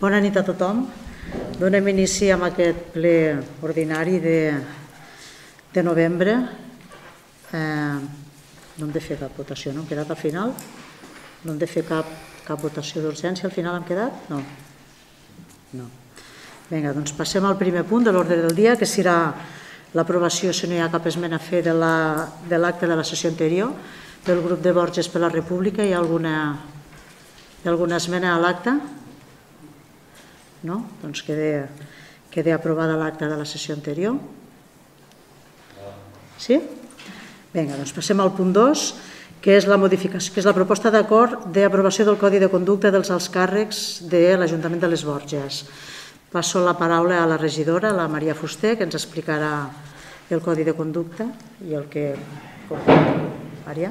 Bona nit a tothom. Donem inici amb aquest ple ordinari de novembre. No hem de fer cap votació, no? Hem quedat al final? No hem de fer cap votació d'urgència al final hem quedat? No. No. Vinga, doncs passem al primer punt de l'ordre del dia, que serà l'aprovació, si no hi ha cap esmena a fer, de l'acte de la sessió anterior del grup de Borges per la República. Hi ha alguna esmena a l'acte? No? Doncs queda aprovada l'acte de la sessió anterior. Sí? Vinga, doncs passem al punt 2, que és la proposta d'acord d'aprovació del Codi de Conducta dels alts càrrecs de l'Ajuntament de les Borges. Passo la paraula a la regidora, la Maria Fuster, que ens explicarà el Codi de Conducta i el que... Maria?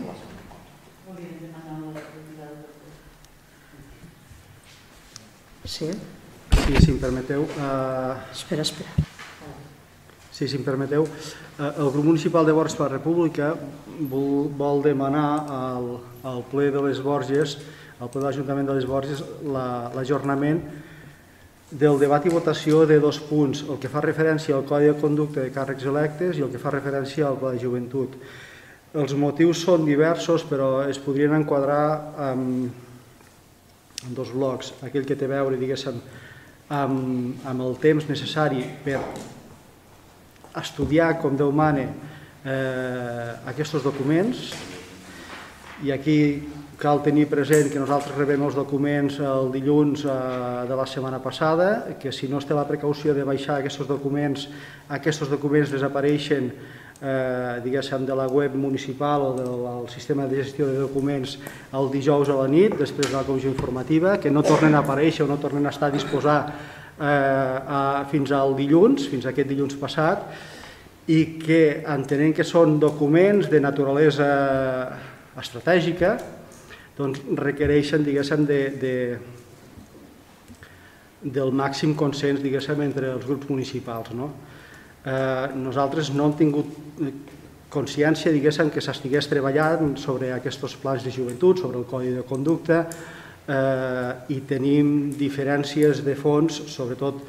Sí? Sí, si em permeteu... Espera. Sí, si em permeteu, el grup municipal de Borges per la República vol demanar al ple de les Borges, al ple de l'Ajuntament de les Borges, l'ajornament del debat i votació de 2 punts, el que fa referència al Codi de Conducta de càrrecs electes i el que fa referència al Pla de Joventut. Els motius són diversos, però es podrien enquadrar en 2 blocs. Aquell que té a veure, diguéssim, amb el temps necessari per estudiar, com Déu mana, aquests documents. I aquí cal tenir present que nosaltres rebem els documents el dilluns de la setmana passada, que si no es té la precaució de baixar aquests documents desapareixen diguéssim de la web municipal o del sistema de gestió de documents el dijous a la nit, després de la comissió informativa, que no tornen a aparèixer o no tornen a estar a disposar fins al dilluns, fins a aquest dilluns passat, i que entenent que són documents de naturalesa estratègica, doncs requereixen, diguéssim, del màxim consens, diguéssim, entre els grups municipals. Nosaltres no hem tingut consciència, diguéssim, que s'estigués treballant sobre aquests plans de joventut, sobre el Codi de Conducta, i tenim diferències de fons, sobretot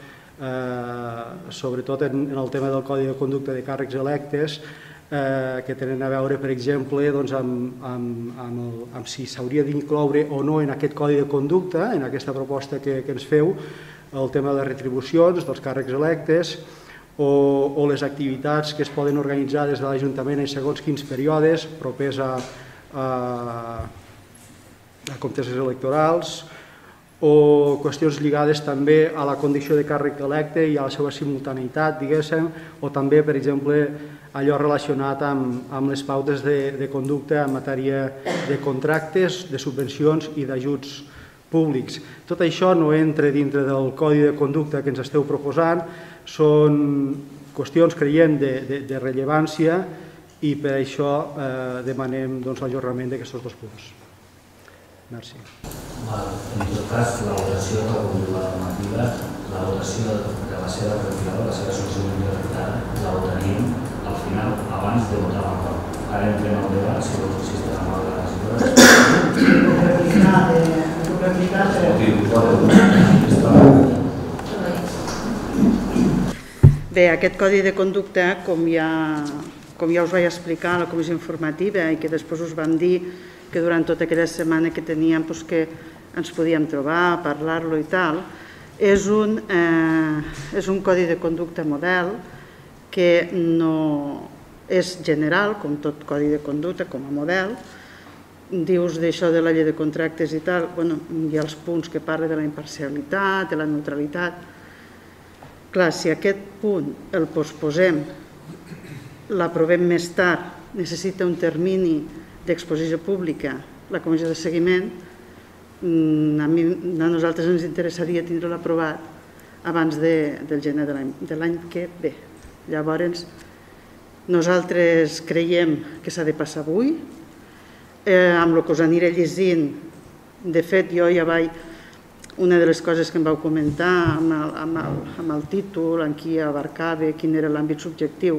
en el tema del Codi de Conducta de càrrecs electes, que tenen a veure, per exemple, amb si s'hauria d'incloure o no en aquest Codi de Conducta, en aquesta proposta que ens feu, el tema de les retribucions dels càrrecs electes o les activitats que es poden organitzar des de l'Ajuntament en segons quins períodes propers a conteses electorals, o qüestions lligades també a la condició de càrrec electe i a la seva simultaneïtat, diguéssim, o també, per exemple, allò relacionat amb les pautes de conducta en matèria de contractes, de subvencions i d'ajuts públics. Tot això no entra dintre del Codi de Conducta que ens esteu proposant, són qüestions, creiem, de rellevància i per això demanem l'ajornament d'aquests 2 punts. Merci. En tot cas, la votació que conduïu la normativa, la votació de la seva retirada, la seva solució retirada, la votaríem al final, abans de votar l'acord. Ara entrem al debat, si està d'acord de les Bé, aquest Codi de Conducta, com ja us vaig explicar a la comissió informativa i que després us vam dir que durant tota aquella setmana que teníem que ens podíem trobar, parlar-lo i tal, és un Codi de Conducta model que no és general, com tot Codi de Conducta, com a model. Dius d'això de la llei de contractes i tal, hi ha els punts que parlen de la imparcialitat, de la neutralitat. Clar, si aquest punt el posposem, l'aprovem més tard, necessita un termini d'exposició pública, la comissió de seguiment, a nosaltres ens interessaria tindre-lo aprovat abans del gener de l'any que ve. Llavors, nosaltres creiem que s'ha de passar avui, amb el que us aniré llegint. De fet, jo ja vaig... Una de les coses que em vau comentar amb el títol, en qui abarcava, quin era l'àmbit subjectiu,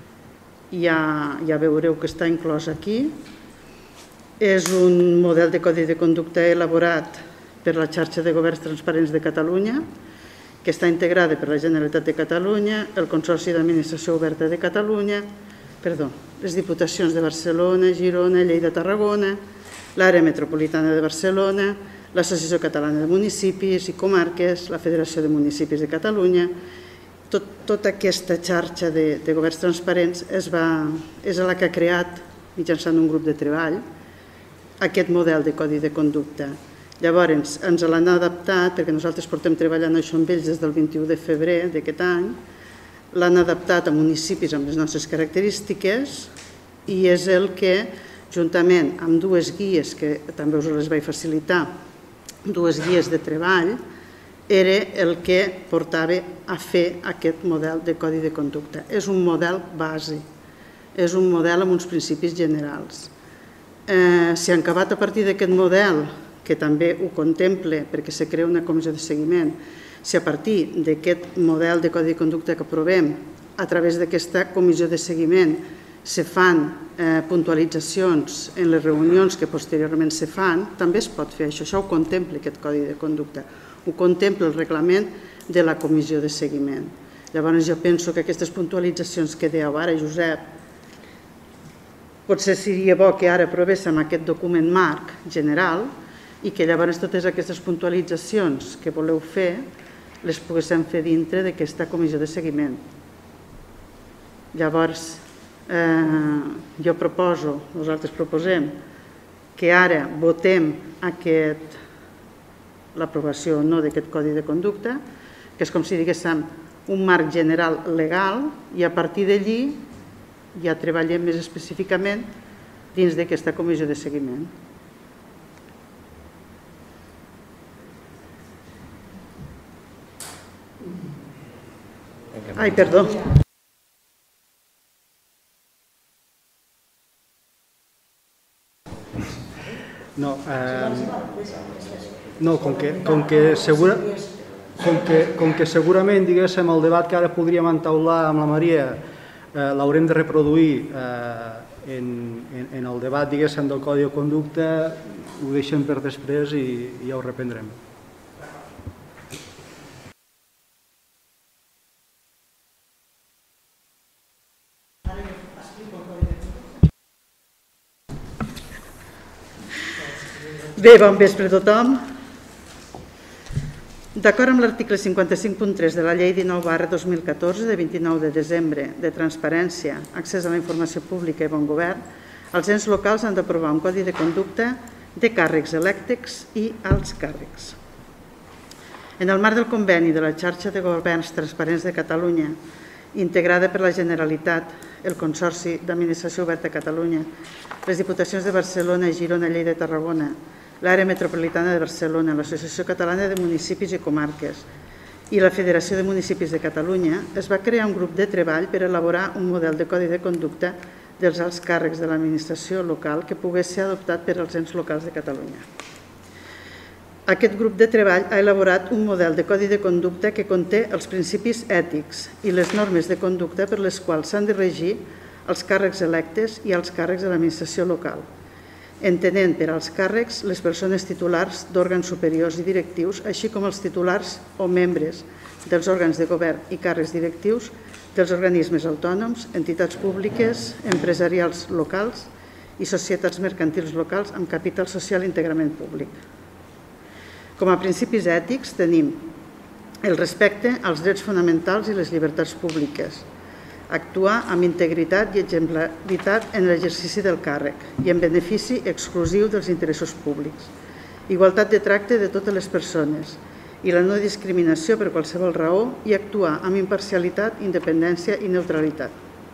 ja veureu que està inclòs aquí. És un model de codi de conducta elaborat per la xarxa de governs transparents de Catalunya, que està integrada per la Generalitat de Catalunya, el Consorci d'Administració Oberta de Catalunya, les Diputacions de Barcelona, Girona, Lleida, Tarragona, l'Àrea Metropolitana de Barcelona, l'Associació Catalana de Municipis i Comarques, la Federació de Municipis de Catalunya. Tota aquesta xarxa de governs transparents és la que ha creat, mitjançant un grup de treball, aquest model de codi de conducta. Llavors, ens l'han adaptat, perquè nosaltres portem treballant això amb ells des del 21 de febrer d'aquest any, l'han adaptat a municipis amb les nostres característiques i és el que, juntament amb dues guies, que també us les vaig facilitar, dues guies de treball, era el que portava a fer aquest model de codi de conducta. És un model base, és un model amb uns principis generals. Si han acabat a partir d'aquest model, que també ho contempla perquè se crea una comissió de seguiment, si a partir d'aquest model de codi de conducta que aprovem, a través d'aquesta comissió de seguiment, se fan puntualitzacions en les reunions que posteriorment se fan, també es pot fer això, això ho contempla aquest codi de conducta, ho contempla el reglament de la comissió de seguiment. Llavors jo penso que aquestes puntualitzacions que dèieu ara, Josep, potser seria bo que ara aprovéssim aquest document marc general i que llavors totes aquestes puntualitzacions que voleu fer les poguéssim fer dintre d'aquesta comissió de seguiment. Llavors, jo proposo, nosaltres proposem, que ara votem l'aprovació o no d'aquest codi de conducta, que és com si diguéssim un marc general legal i a partir d'allí ja treballem més específicament dins d'aquesta comissió de seguiment. Ai, perdó. No, com que segurament, diguéssim, el debat que ara podríem entaular amb la Maria l'haurem de reproduir en el debat, diguéssim, del codi de conducta, ho deixem per després i ja ho reprendrem. Bé, bon vespre a tothom. D'acord amb l'article 55.3 de la Llei 19/2014 de 29 de desembre de transparència, accés a la informació pública i bon govern, els ens locals han d'aprovar un codi de conducta de càrrecs electes i alts càrrecs. En el marc del conveni de la xarxa de governs transparents de Catalunya, integrada per la Generalitat, el Consorci d'Administració Oberta a Catalunya, les Diputacions de Barcelona, Girona, Lleida i Tarragona, l'Àrea Metropolitana de Barcelona, l'Associació Catalana de Municipis i Comarques i la Federació de Municipis de Catalunya, es va crear un grup de treball per elaborar un model de codi de conducta dels alts càrrecs de l'administració local que pogués ser adoptat per als ens locals de Catalunya. Aquest grup de treball ha elaborat un model de codi de conducta que conté els principis ètics i les normes de conducta per les quals s'han de regir els càrrecs electes i els càrrecs de l'administració local, entenent per als càrrecs les persones titulars d'òrgans superiors i directius, així com els titulars o membres dels òrgans de govern i càrrecs directius dels organismes autònoms, entitats públiques, empresarials locals i societats mercantils locals amb capital social íntegrament públic. Com a principis ètics tenim el respecte als drets fonamentals i les llibertats públiques, actuar amb integritat i exemplaritat en l'exercici del càrrec i en benefici exclusiu dels interessos públics, igualtat de tracte de totes les persones i la no discriminació per qualsevol raó i actuar amb imparcialitat, independència i neutralitat.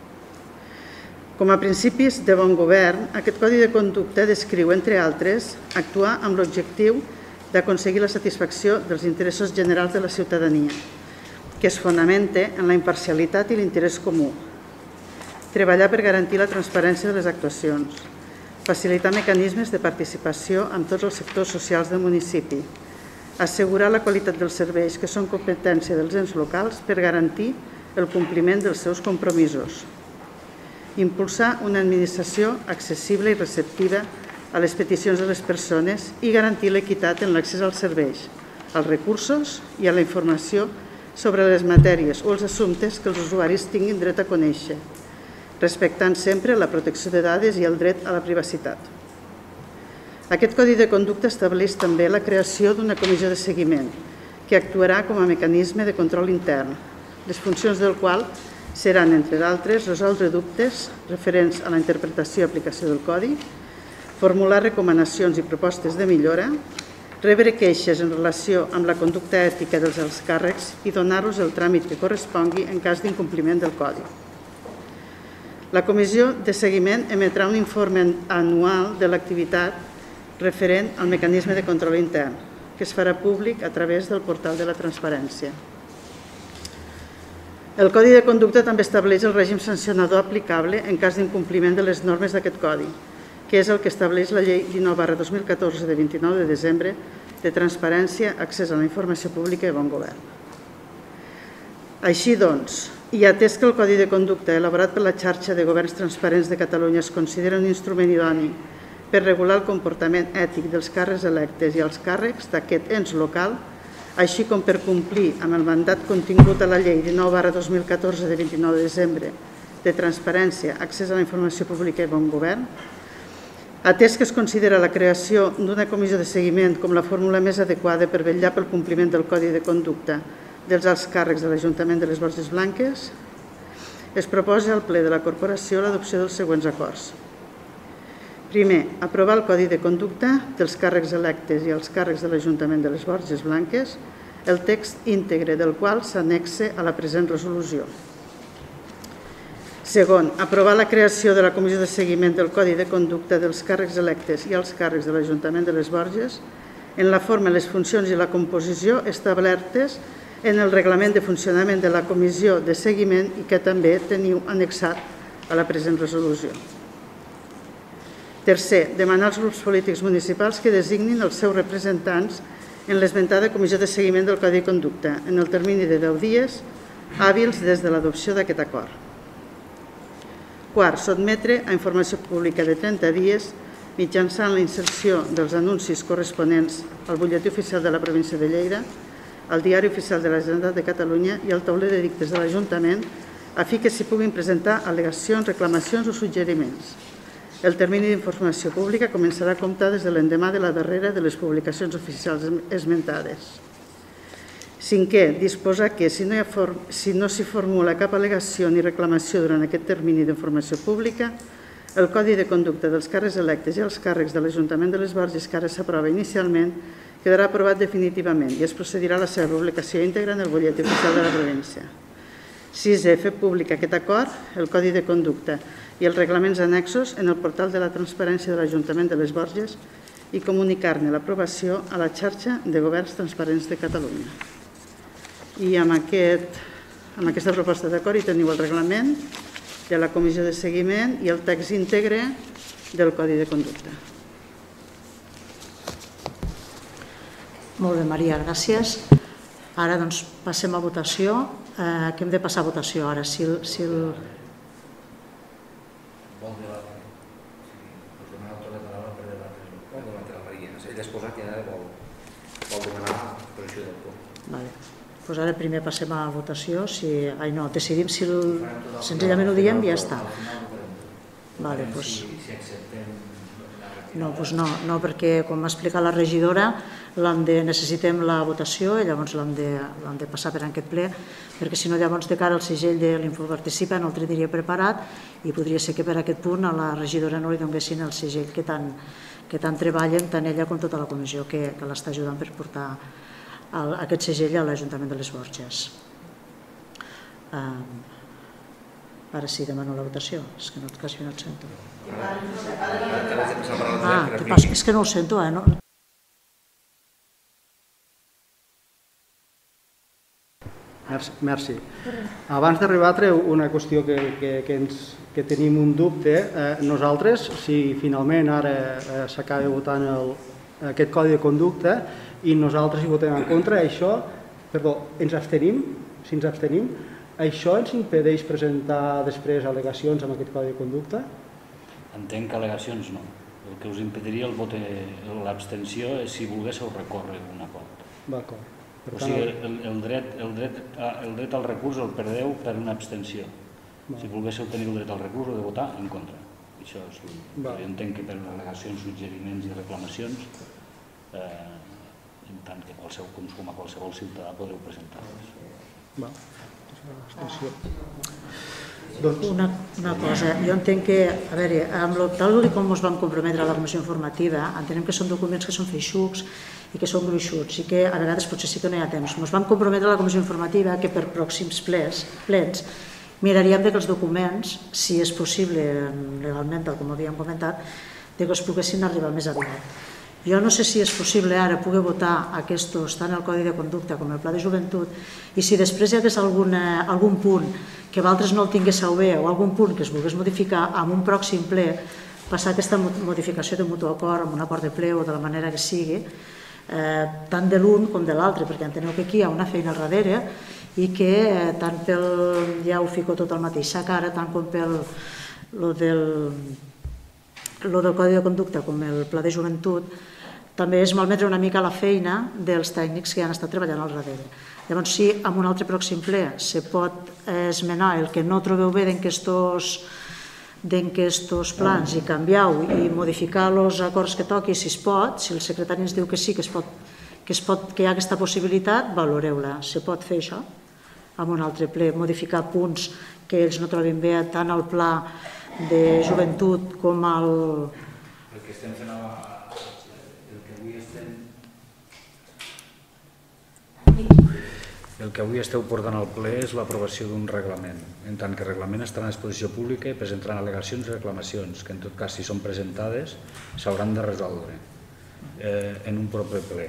Com a principis de bon govern, aquest codi de conducta descriu, entre altres, actuar amb l'objectiu d'aconseguir la satisfacció dels interessos generals de la ciutadania, que es fonamenta en la imparcialitat i l'interès comú, treballar per garantir la transparència de les actuacions, facilitar mecanismes de participació amb tots els sectors socials del municipi, assegurar la qualitat dels serveis que són competència dels ens locals per garantir el compliment dels seus compromisos, impulsar una administració accessible i receptiva a les peticions de les persones i garantir l'equitat en l'accés als serveis, als recursos i a la informació sobre les matèries o els assumptes que els usuaris tinguin dret a conèixer, respectant sempre la protecció de dades i el dret a la privacitat. Aquest Codi de Conducta estableix també la creació d'una comissió de seguiment que actuarà com a mecanisme de control intern, les funcions del qual seran, entre d'altres, resoldre dubtes referents a la interpretació i aplicació del Codi, formular recomanacions i propostes de millora, rebre queixes en relació amb la conducta ètica dels alts càrrecs i donar-los el tràmit que correspongui en cas d'incompliment del Codi. La Comissió de Seguiment emetrà un informe anual de l'activitat referent al mecanisme de control intern, que es farà públic a través del portal de la transparència. El Codi de Conducta també estableix el règim sancionador aplicable en cas d'incompliment de les normes d'aquest Codi, que és el que estableix la Llei 19/2014 de 29 de desembre de transparència, accés a la informació pública i bon govern. Així doncs, i atès que el Codi de Conducta elaborat per la xarxa de governs transparents de Catalunya es considera un instrument idoni per regular el comportament ètic dels càrrecs electes i els càrrecs d'aquest ens local, així com per complir amb el mandat contingut a la Llei 19/2014 de 29 de desembre de transparència, accés a la informació pública i bon govern, atès que es considera la creació d'una comissió de seguiment com la fórmula més adequada per vetllar pel compliment del Codi de Conducta dels alts càrrecs de l'Ajuntament de les Borges Blanques, es proposa al ple de la Corporació l'adopció dels següents acords. Primer, aprovar el Codi de Conducta dels càrrecs electes i els càrrecs de l'Ajuntament de les Borges Blanques, el text íntegre del qual s'annexa a la present resolució. Segon, aprovar la creació de la Comissió de Seguiment del Codi de Conducta dels càrrecs electes i els càrrecs de l'Ajuntament de les Borges en la forma, les funcions i la composició establertes en el reglament de funcionament de la Comissió de Seguiment i que també teniu annexat a la present resolució. Tercer, demanar als grups polítics municipals que designin els seus representants en l'esmentada Comissió de Seguiment del Codi de Conducta en el termini de 10 dies hàbils des de l'adopció d'aquest acord. Quart, sotmetre a informació pública de 30 dies mitjançant la inserció dels anuncis corresponents al butlletí oficial de la província de Lleida, al Diari Oficial de la Generalitat de Catalunya i al tauler de dictes de l'Ajuntament, a fi que s'hi puguin presentar al·legacions, reclamacions o suggeriments. El termini d'informació pública començarà a comptar des de l'endemà de la darrera de les publicacions oficials esmentades. Cinquè, disposar que, si no s'hi formula cap al·legació ni reclamació durant aquest termini d'informació pública, el Codi de Conducta dels càrrecs electes i els càrrecs de l'Ajuntament de les Borges, que ara s'aprova inicialment, quedarà aprovat definitivament i es procedirà a la seva publicació íntegra en el butlletí oficial de la província. Sisè, fer públic aquest acord, el Codi de Conducta i els reglaments annexos en el portal de la transparència de l'Ajuntament de les Borges i comunicar-ne l'aprovació a la xarxa de governs transparents de Catalunya. I amb aquesta proposta d'acord hi teniu el reglament de la Comissió de Seguiment i el text íntegre del Codi de Conducta. Molt bé, Maria, gràcies. Ara doncs passem a votació. Que hem de passar a votació ara? Vol demanar el torn de paraula per debatre la Maria. Ella es posa que ara vol demanar l'exposició del punt. Doncs ara primer passem a votació. Decidim si senzillament ho diem i ja està. No, perquè com m'ha explicat la regidora, necessitem la votació i llavors l'hem de passar per aquest ple, perquè si no llavors de cara al segell de l'Infoparticipa no el tindria preparat i podria ser que per aquest punt a la regidora no li donessin el segell que tant treballen, tant ella com tota la comissió que l'està ajudant per portar aquest segell a l'Ajuntament de les Borges. Ara sí, demano la votació. És que quasi no et sento. És que no ho sento, Merci. Abans d'arribar a una qüestió que tenim un dubte, nosaltres, si finalment ara s'acaba votant aquest Codi de Conducta i nosaltres hi votem en contra, ens abstenim, si ens abstenim, això ens impedeix presentar després al·legacions amb aquest Codi de Conducta? Entenc que al·legacions no. El que us impediria l'abstenció és si volguéssiu recórrer un acord. D'acord. O sigui, el dret al recurs el perdeu per una abstenció. Si volguéssiu tenir el dret al recurs, heu de votar en contra. Això és jo entenc que per al·legacions, suggeriments i reclamacions, en tant que com a qualsevol ciutadà podeu presentar-les. Una cosa, jo entenc que, a veure, tal com ens vam comprometre a la comissió informativa, entenem que són documents que són feixucs i que són gruixuts i que a vegades potser sí que no hi ha temps. Ens vam comprometre a la comissió informativa que per pròxims plens miraríem que els documents, si és possible legalment, tal com havíem comentat, que es poguessin arribar més aviat. Jo no sé si és possible ara poder votar aquests, tant el Codi de Conducta com el Pla de Joventut, i si després hi hagués algun punt que vosaltres no el tinguéssiu bé o algun punt que es volgués modificar en un pròxim ple, passar aquesta modificació de mutu acord amb un acord de ple o de la manera que sigui, tant de l'un com de l'altre, perquè enteneu que aquí hi ha una feina al darrere i que tant pel, ja ho fico tot al mateix sac ara, tant com pel lo del Codi de Conducta com el Pla de Joventut, també és malmetre una mica la feina dels tècnics que han estat treballant al darrere. Llavors, si en un altre pròxim ple se pot esmenar el que no trobeu bé d'enquestos plans i canviar-ho i modificar els acords que toqui, si es pot, si el secretari ens diu que sí, que hi ha aquesta possibilitat, valoreu-la. Se pot fer això en un altre ple, modificar punts que ells no trobin bé, tant al pla de joventut com al... El que estem fent el que avui esteu portant al ple és l'aprovació d'un reglament. En tant que reglament estarà en exposició pública i presentaran al·legacions i reclamacions, que en tot cas, si són presentades, s'hauran de resoldre en un proper ple.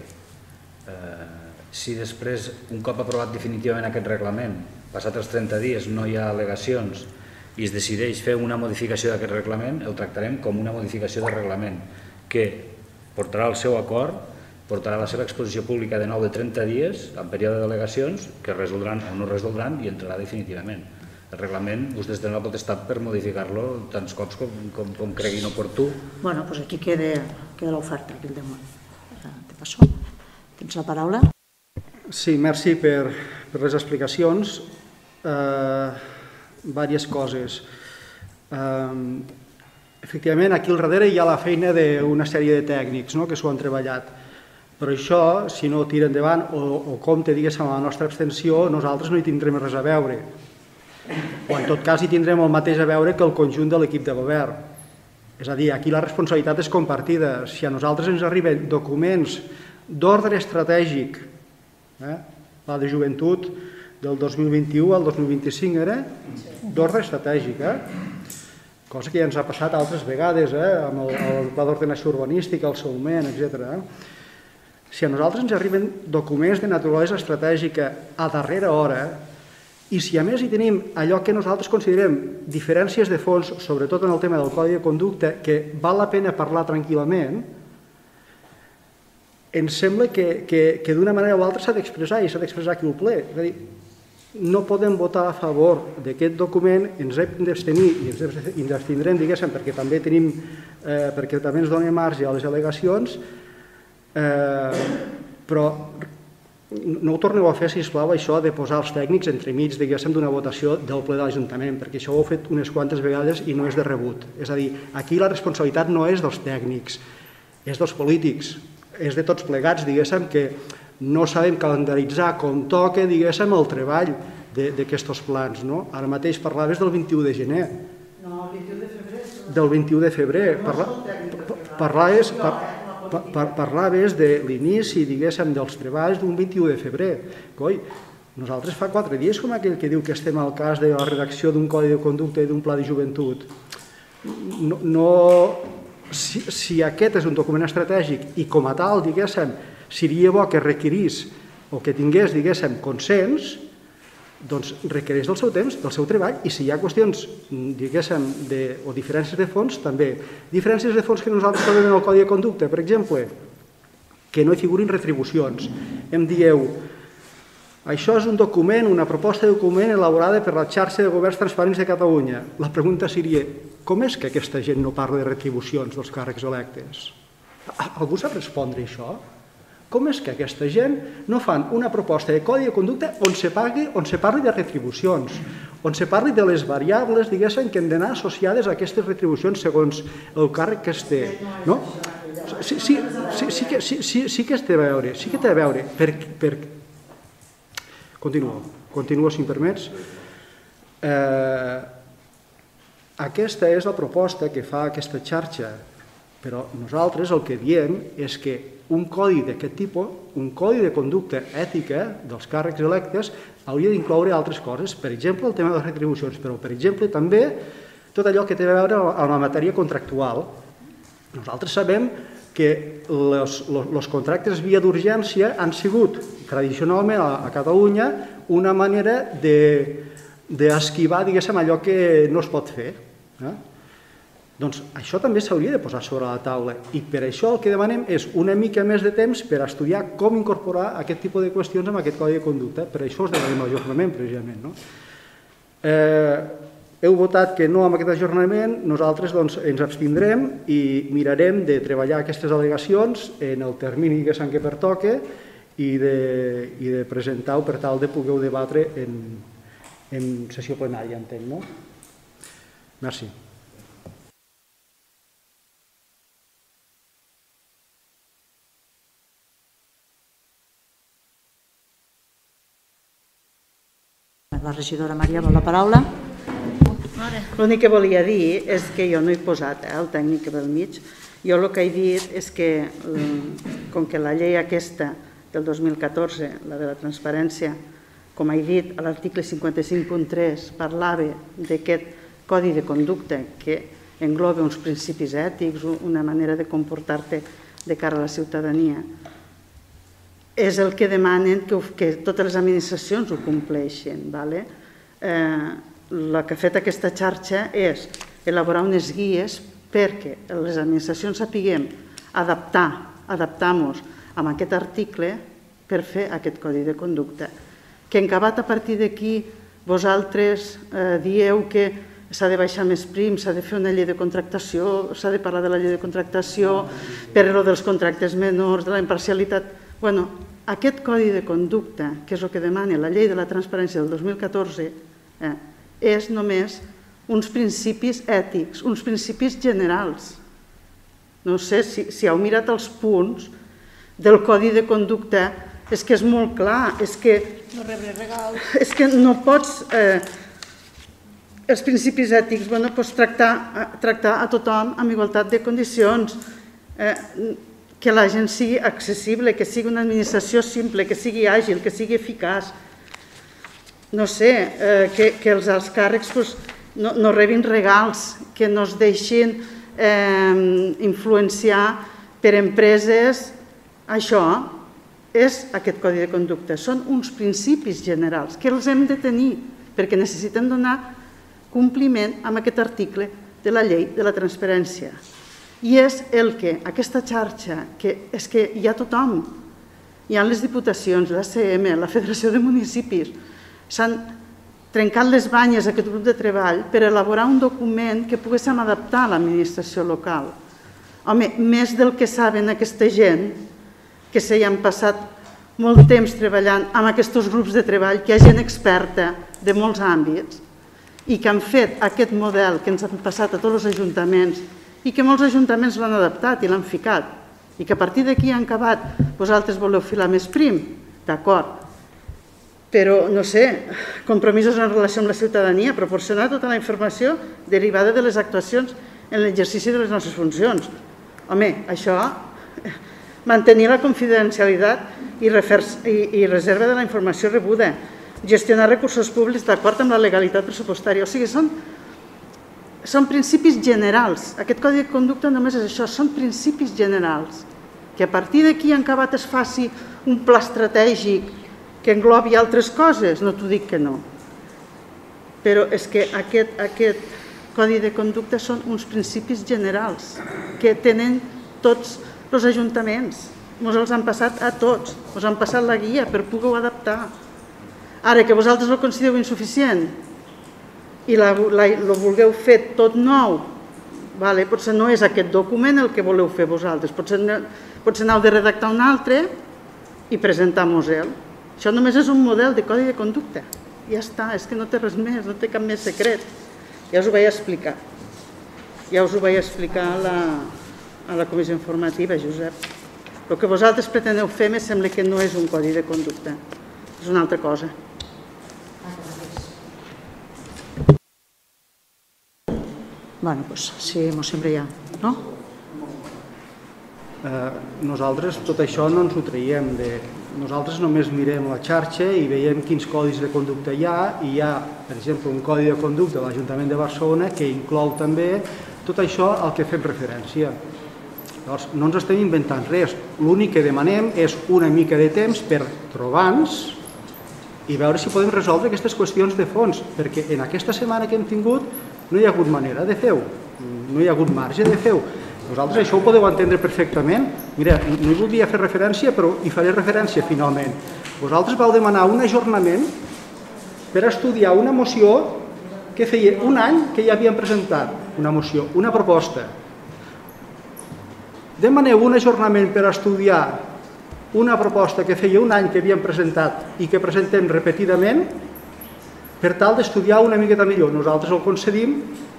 Si després, un cop aprovat definitivament aquest reglament, passat els 30 dies no hi ha al·legacions i es decideix fer una modificació d'aquest reglament, el tractarem com una modificació de reglament que portarà el seu acord, portarà la seva exposició pública de nou de 30 dies en període d'al·legacions que resoldran o no resoldran i entrarà definitivament. El reglament, vostès tenen la potestat per modificar-lo tants cops com creguin oportú. Bueno, doncs aquí queda l'oferta, aquí al damunt. Te passo. Tens la paraula? Sí, merci per les explicacions. Diverses coses. Efectivament, aquí al darrere hi ha la feina d'una sèrie de tècnics que s'ho han treballat. Però això, si no tira endavant o compte, diguéssim, amb la nostra abstenció, nosaltres no hi tindrem res a veure. O en tot cas hi tindrem el mateix a veure que el conjunt de l'equip de govern. És a dir, aquí la responsabilitat és compartida. Si a nosaltres ens arriben documents d'ordre estratègic, la de joventut del 2021 al 2025 era d'ordre estratègic, cosa que ja ens ha passat altres vegades, amb el pla d'ordenació urbanística, el seu moment, etc. Si a nosaltres ens arriben documents de naturalesa estratègica a darrera hora i si a més hi tenim allò que nosaltres considerem diferències de fons, sobretot en el tema del Codi de Conducta, que val la pena parlar tranquil·lament, ens sembla que d'una manera o altra s'ha d'expressar i s'ha d'expressar aquí al ple. És a dir, no podem votar a favor d'aquest document, ens hem d'abstenir i ens abstindrem, diguéssim, perquè també ens dona marge a les al·legacions, però no ho torneu a fer, sisplau, això de posar els tècnics entremig, diguéssim, d'una votació del ple de l'Ajuntament, perquè això ho heu fet unes quantes vegades i no és de rebut. És a dir, aquí la responsabilitat no és dels tècnics, és dels polítics, és de tots plegats, diguéssim, que no sabem calendaritzar com toca, diguéssim, el treball d'aquests plans. Ara mateix parlaves del 21 de gener. No, el 21 de febrer. Del 21 de febrer. Parlaves de l'inici, diguéssim, dels treballs d'un 21 de febrer. Coi, nosaltres fa 4 dies com aquell que diu que estem al cas de la redacció d'un codi de conducta i d'un pla de joventut. Si aquest és un document estratègic i com a tal, diguéssim, seria bo que requerís o que tingués, diguéssim, consens, doncs requereix del seu temps, del seu treball, i si hi ha qüestions, diguéssim, o diferències de fons, també. Diferències de fons que nosaltres trobem en el Codi de Conducta, per exemple, que no hi figurin retribucions. Em dieu, Això és un document, una proposta de document elaborada per la xarxa de governs transparents de Catalunya. La pregunta seria, com és que aquesta gent no parla de retribucions dels càrrecs electes? Algú sap respondre això? Com és que aquesta gent no fan una proposta de codi de conducta on se parli de retribucions, on se parli de les variables, diguéssim, que han d'anar associades a aquestes retribucions segons el càrrec que es té? No? Sí que té a veure, Continuo, si em permets. Aquesta és la proposta que fa aquesta xarxa, però nosaltres el que diem és que un codi d'aquest tipus, un codi de conducta ètica dels càrrecs electes, hauria d'incloure altres coses, per exemple, el tema de les retribucions, però, per exemple, també tot allò que té a veure amb la matèria contractual. Nosaltres sabem que els contractes via d'urgència han sigut tradicionalment a Catalunya una manera d'esquivar, diguéssim, allò que no es pot fer. Doncs això també s'hauria de posar sobre la taula i per això el que demanem és una mica més de temps per estudiar com incorporar aquest tipus de qüestions en aquest codi de conducta. Per això us demanem l'ajornament, precisament. Heu votat que no amb aquest ajornament, nosaltres ens abstindrem i mirarem de treballar aquestes al·legacions en el termini que pertoque i de presentar-ho per tal de poder debatre en sessió plenària, entenc, no? Merci. La regidora Maria vol la paraula. L'únic que volia dir és que jo no he posat el tècnic del mig. Jo el que he dit és que, com que la llei aquesta del 2014, la de la transparència, com he dit, a l'article 55.3 parlava d'aquest codi de conducta que engloba uns principis ètics, una manera de comportar-te de cara a la ciutadania. És el que demanen que totes les administracions ho compleixin. El que ha fet aquesta xarxa és elaborar unes guies perquè les administracions sapiguem adaptar-nos a aquest article per fer aquest codi de conducta. Que en acabat a partir d'aquí vosaltres dieu que s'ha de baixar més prim, s'ha de fer una llei de contractació, s'ha de parlar de la llei de contractació, per lo dels contractes menors, de la imparcialitat. Bueno, aquest codi de conducta, que és el que demana la llei de la transparència del 2014, és només uns principis ètics, uns principis generals. No sé si heu mirat els punts del codi de conducta, és que és molt clar, és que no pots, els principis ètics, pots tractar a tothom amb igualtat de condicions, que la gent sigui accessible, que sigui una administració simple, que sigui àgil, que sigui eficaç. No sé, que els alts càrrecs no rebin regals, que no es deixin influenciar per empreses. Això és aquest codi de conducta. Són uns principis generals que els hem de tenir perquè necessitem donar compliment amb aquest article de la llei de la transparència. I és el que aquesta xarxa, que és que hi ha tothom, hi ha les diputacions, l'ACM, la Federació de Municipis, s'han trencat les banyes aquest grup de treball per elaborar un document que poguéssim adaptar a l'administració local. Home, més del que saben aquesta gent, que s'hi han passat molt temps treballant amb aquests grups de treball, que hi ha gent experta de molts àmbits i que han fet aquest model que ens han passat a tots els ajuntaments i que molts ajuntaments l'han adaptat i l'han ficat i que a partir d'aquí han acabat, vosaltres voleu filar més prim, d'acord, però, no sé, compromisos en relació amb la ciutadania, proporcionar tota la informació derivada de les actuacions en l'exercici de les nostres funcions. Home, això, mantenir la confidencialitat i reserva de la informació rebuda, gestionar recursos públics d'acord amb la legalitat pressupostària. O sigui, són principis generals. Aquest codi de conducta només és això, són principis generals. Que a partir d'aquí en acabat es faci un pla estratègic que englobi altres coses, no t'ho dic que no. Però és que aquest codi de conducta són uns principis generals que tenen tots els ajuntaments. Ens els han passat a tots, ens han passat la guia per poder-ho adaptar. Ara, que vosaltres ho considereu insuficient i ho vulgueu fer tot nou, potser no és aquest document el que voleu fer vosaltres, potser aneu de redactar un altre i presentar-nos-el. Això només és un model de codi de conducta. Ja està, és que no té res més, no té cap més secret. Ja us ho vaig explicar. Ja us ho vaig explicar a la comissió informativa, Josep. El que vosaltres preteneu fer me sembla que no és un codi de conducta, és una altra cosa. Bueno, doncs, sí, mos sembla ja, no? Nosaltres tot això no ens ho traiem. Nosaltres només mirem la xarxa i veiem quins codis de conducta hi ha, i hi ha, per exemple, un codi de conducta de l'Ajuntament de Barcelona que inclou també tot això al que fem referència. Llavors, no ens estem inventant res. L'únic que demanem és una mica de temps per trobar-nos i veure si podem resoldre aquestes qüestions de fons, perquè en aquesta setmana que hem tingut no hi ha hagut manera de fer-ho, no hi ha hagut marge de fer-ho. Vosaltres això ho podeu entendre perfectament. Mira, no hi voldria fer referència, però hi faré referència finalment. Vosaltres vau demanar un ajornament per estudiar una moció que feia un any que ja havíem presentat, una moció, una proposta. Demaneu un ajornament per estudiar una proposta que feia un any que havíem presentat i que presentem repetidament per tal d'estudiar una miqueta millor. Nosaltres el concedim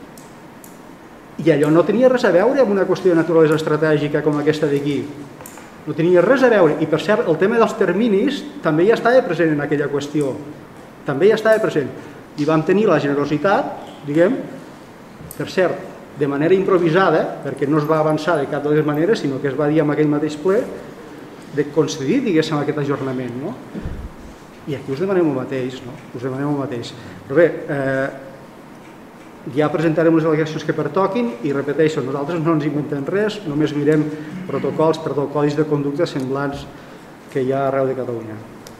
i allò no tenia res a veure amb una qüestió de naturalesa estratègica com aquesta d'aquí. No tenia res a veure. I per cert, el tema dels terminis també ja estava present en aquella qüestió. També ja estava present. I vam tenir la generositat, diguem, per cert, de manera improvisada, perquè no es va avançar de cap de les maneres, sinó que es va dir en aquell mateix ple, de concedir, diguéssim, aquest ajornament, no? I aquí us demanem el mateix, no? Us demanem el mateix. Però bé, ja presentarem les al·legacions que pertoquin i repeteixo, nosaltres no ens inventem res, només mirem codis de conducta semblants que hi ha arreu de Catalunya.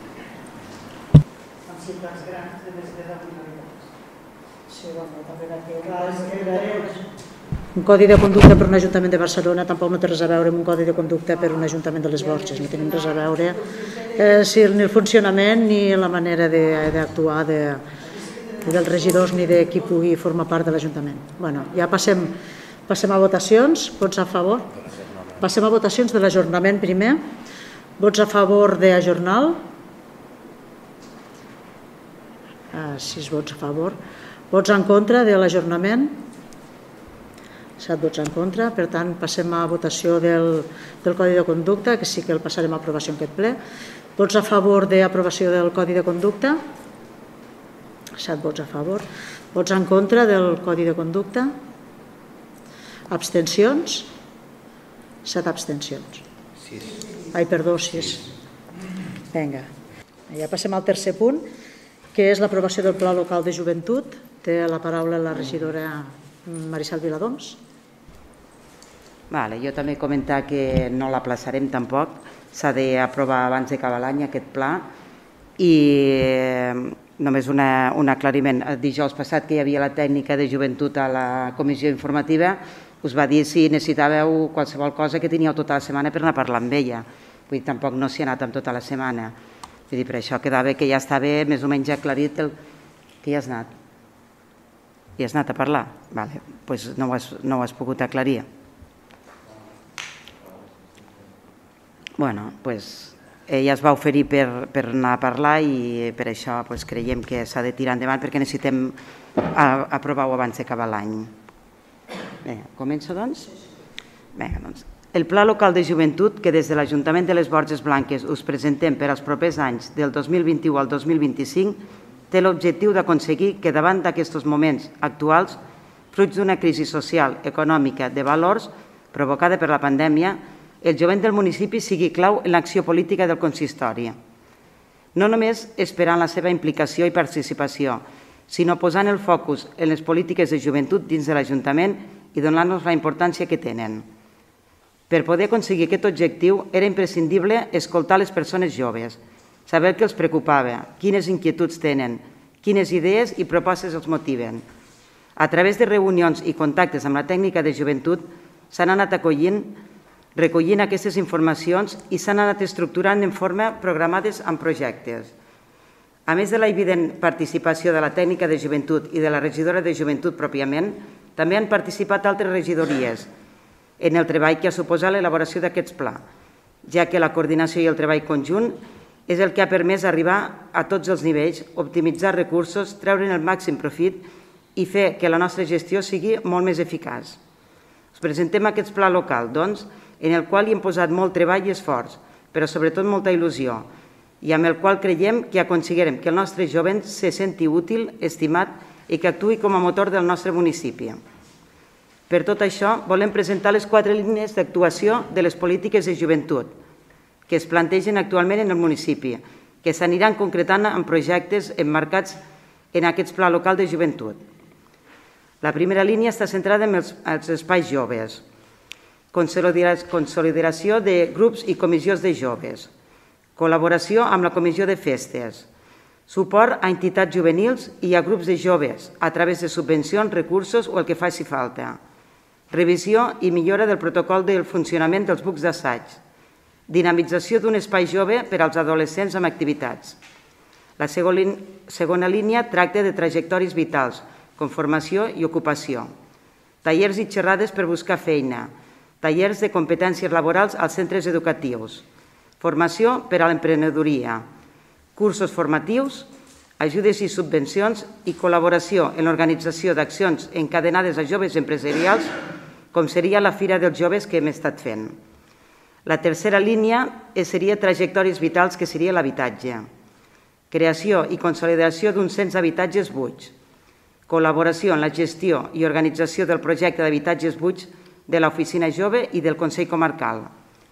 Amb ciutats grans de més de 10.000 habitants. Sí, bueno, també un codi de conducta per un Ajuntament de Barcelona tampoc no té res a veure amb un codi de conducta per un Ajuntament de les Borges, no tenim res a veure ni el funcionament ni la manera d'actuar dels regidors ni de qui pugui formar part de l'Ajuntament. Bueno, ja passem a votacions. Vots a favor? Passem a votacions de l'ajornament primer. Vots a favor d'ajornar? 6 vots a favor. Vots en contra de l'ajornament? 7 vots en contra. Per tant, passem a votació del Codi de Conducta, que sí que el passarem a aprovació en aquest ple. Vots a favor d'aprovació del Codi de Conducta? 7 vots a favor. Vots en contra del Codi de Conducta? Abstencions? 7 abstencions. 6. Ai, perdó, 6. Vinga. Ja passem al tercer punt, que és l'aprovació del Pla Local de Joventut. Té la paraula la regidora Maricel Viladoms. Jo també comentar que no l'aplaçarem tampoc. S'ha d'aprovar abans d'acabar l'any aquest pla i només un aclariment. El dijous passat que hi havia la tècnica de joventut a la comissió informativa us va dir si necessitàveu qualsevol cosa que teníeu tota la setmana per anar a parlar amb ella. Vull dir, tampoc no s'hi ha anat amb tota la setmana. Vull dir, per això quedava que ja estava més o menys aclarit que ja has anat. Ja has anat a parlar? Doncs no ho has pogut aclarir. Ella es va oferir per anar a parlar i per això creiem que s'ha de tirar endavant perquè necessitem aprovar-ho abans d'acabar l'any. Començo, doncs? El Pla Local de Joventut que des de l'Ajuntament de les Borges Blanques us presentem per als propers anys del 2021 al 2025 té l'objectiu d'aconseguir que davant d'aquests moments actuals, fruit d'una crisi social, econòmica, de valors provocada per la pandèmia, el jovent del municipi sigui clau en l'acció política del consistori. No només esperant la seva implicació i participació, sinó posant el focus en les polítiques de joventut dins de l'Ajuntament i donant-nos la importància que tenen. Per poder aconseguir aquest objectiu era imprescindible escoltar les persones joves, saber què els preocupava, quines inquietuds tenen, quines idees i propostes els motiven. A través de reunions i contactes amb la tècnica de joventut s'han anat recollint aquestes informacions i s'han anat estructurant en forma programades en projectes. A més de la evident participació de la tècnica de joventut i de la regidora de joventut pròpiament, també han participat altres regidories en el treball que ha suposat l'elaboració d'aquests plans, ja que la coordinació i el treball conjunt és el que ha permès arribar a tots els nivells, optimitzar recursos, treure'n el màxim profit i fer que la nostra gestió sigui molt més eficaç. Us presentem aquest pla local, doncs, en el qual hi hem posat molt treball i esforç, però sobretot molta il·lusió, i amb el qual creiem que aconseguirem que el nostre jovent se senti útil, estimat i que actuï com a motor del nostre municipi. Per tot això, volem presentar les 4 línies d'actuació de les polítiques de joventut que es plantegen actualment en el municipi, que s'aniran concretant en projectes emmarcats en aquest pla local de joventut. La primera línia està centrada en els espais joves, consolidació de grups i comissions de joves, col·laboració amb la comissió de festes, suport a entitats juvenils i a grups de joves a través de subvencions, recursos o el que faci falta, revisió i millora del protocol del funcionament dels bucs d'assaig, dinamització d'un espai jove per als adolescents amb activitats. La segona línia tracta de trajectòries vitals, com formació i ocupació, tallers i xerrades per buscar feina, tallers de competències laborals als centres educatius, formació per a l'emprenedoria, cursos formatius, ajudes i subvencions i col·laboració en l'organització d'accions encadenades a joves empresarials, com seria la Fira dels Joves que hem estat fent. La tercera línia seria trajectòries vitals, que seria l'habitatge, creació i consolidació d'uns 100 habitatges buits, col·laboració en la gestió i organització del projecte d'habitatges buits de l'Oficina Jove i del Consell Comarcal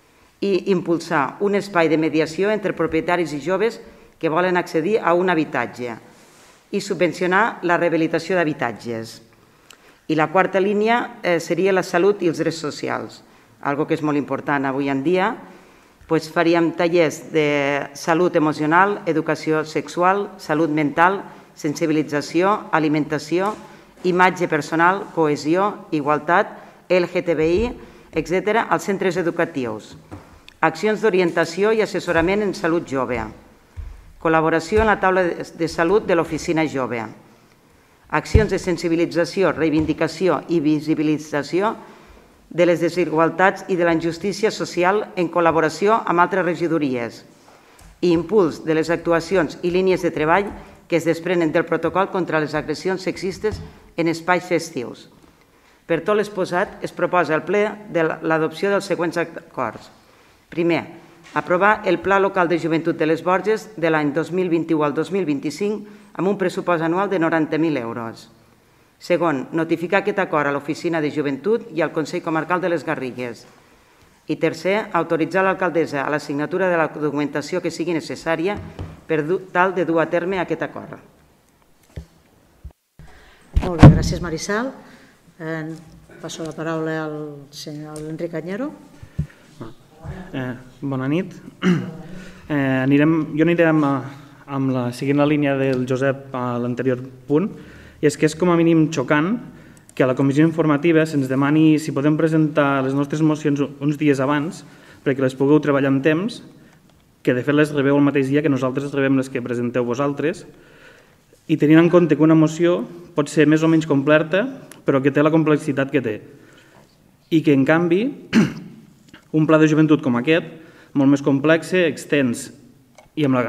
i impulsar un espai de mediació entre propietaris i joves que volen accedir a un habitatge i subvencionar la rehabilitació d'habitatges. I la quarta línia seria la salut i els drets socials, algo que és molt important avui en dia. Faríem tallers de salut emocional, educació sexual, salut mental, sensibilització, alimentació, imatge personal, cohesió, igualtat, LGTBI, etc. als centres educatius. Accions d'orientació i assessorament en salut jove. Col·laboració en la taula de salut de l'Oficina Jove. Accions de sensibilització, reivindicació i visibilització de les desigualtats i de la injustícia social en col·laboració amb altres regidories i impuls de les actuacions i línies de treball que es desprenen del protocol contra les agressions sexistes en espais festius. Per tot l'exposat, es proposa al ple l'adopció dels següents acords. Primer, aprovar el Pla Local de Joventut de les Borges de l'any 2021 al 2025 amb un pressupost anual de 90.000 euros. Segon, notificar aquest acord a l'Oficina de Joventut i al Consell Comarcal de les Garrigues. I tercer, autoritzar l'alcaldessa a la signatura de la documentació que sigui necessària per tal de dur a terme aquest acord. Molt bé, gràcies Marissal. Passo la paraula al senyor Enric Cañero. Bona nit. Jo aniré seguint la línia del Josep a l'anterior punt, i és que és com a mínim xocant que a la comissió informativa se'ns demani si podem presentar les nostres mocions uns dies abans perquè les pugueu treballar amb temps, que de fet les rebeu el mateix dia que nosaltres rebem les que presenteu vosaltres, i tenint en compte que una moció pot ser més o menys completa, però que té la complexitat que té. I que, en canvi, un pla de joventut com aquest, molt més complex, extens i amb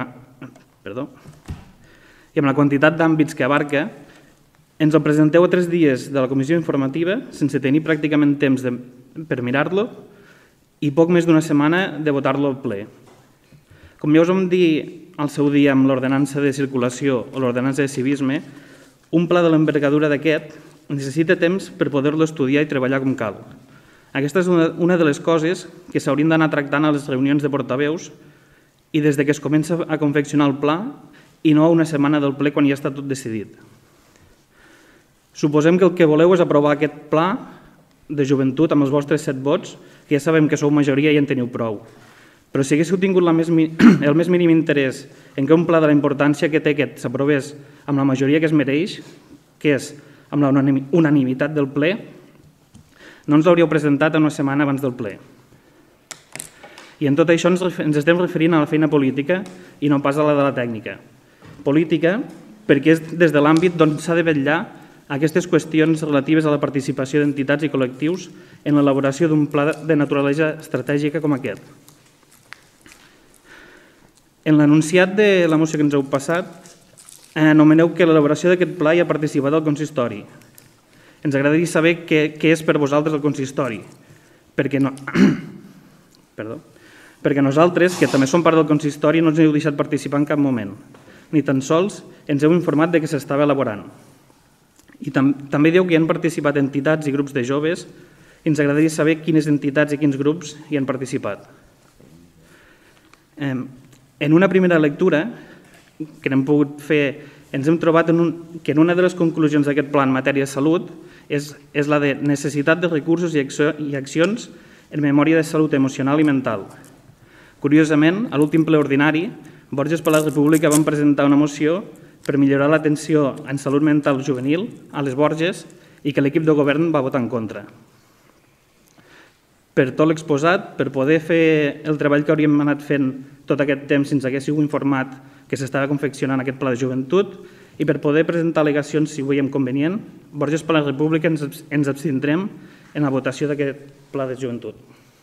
la quantitat d'àmbits que abarca, ens el presenteu a 3 dies de la comissió informativa sense tenir pràcticament temps per mirar-lo i poc més d'una setmana de votar-lo al ple. Com ja us vam dir al seu dia amb l'ordenança de circulació o l'ordenança de civisme, un pla de l'envergadura d'aquest necessita temps per poder-lo estudiar i treballar com cal. Aquesta és una de les coses que s'haurien d'anar tractant a les reunions de portaveus i des que es comença a confeccionar el pla i no a una setmana del ple quan ja està tot decidit. Suposem que el que voleu és aprovar aquest pla de joventut amb els vostres 7 vots, que ja sabem que sou majoria i en teniu prou. Però si haguéssiu tingut el més mínim interès en que un pla de la importància que té aquest s'aprovés amb la majoria que es mereix, que és amb la unanimitat del ple, no ens l'hauríeu presentat una setmana abans del ple. I en tot això ens estem referint a la feina política i no pas a la de la tècnica. política, perquè és des de l'àmbit d'on s'ha de vetllar aquestes qüestions relatives a la participació d'entitats i col·lectius en l'elaboració d'un pla de naturalesa estratègica com aquest. En l'enunciat de la moció que ens heu passat, anomeneu que l'elaboració d'aquest pla hi ha participat el consistori. Ens agradaria saber què és per vosaltres el consistori, perquè nosaltres, que també som part del consistori, no ens heu deixat participar en cap moment, ni tan sols ens heu informat de que s'estava elaborant. I també diu que hi han participat entitats i grups de joves i ens agradaria saber quines entitats i quins grups hi han participat. En una primera lectura que n'hem pogut fer, ens hem trobat que en una de les conclusions d'aquest pla en matèria de salut és la de necessitat de recursos i accions en memòria de salut emocional i mental. Curiosament, a l'últim ple ordinari, Borges per la República van presentar una moció per millorar l'atenció en salut mental juvenil a les Borges i que l'equip de govern va votar en contra. Per tot l'exposat, per poder fer el treball que hauríem anat fent tot aquest temps si ens haguéssiu informat que s'estava confeccionant aquest pla de joventut i per poder presentar al·legacions si ho veiem convenient, Borges per la República ens abstindrem en la votació d'aquest pla de joventut.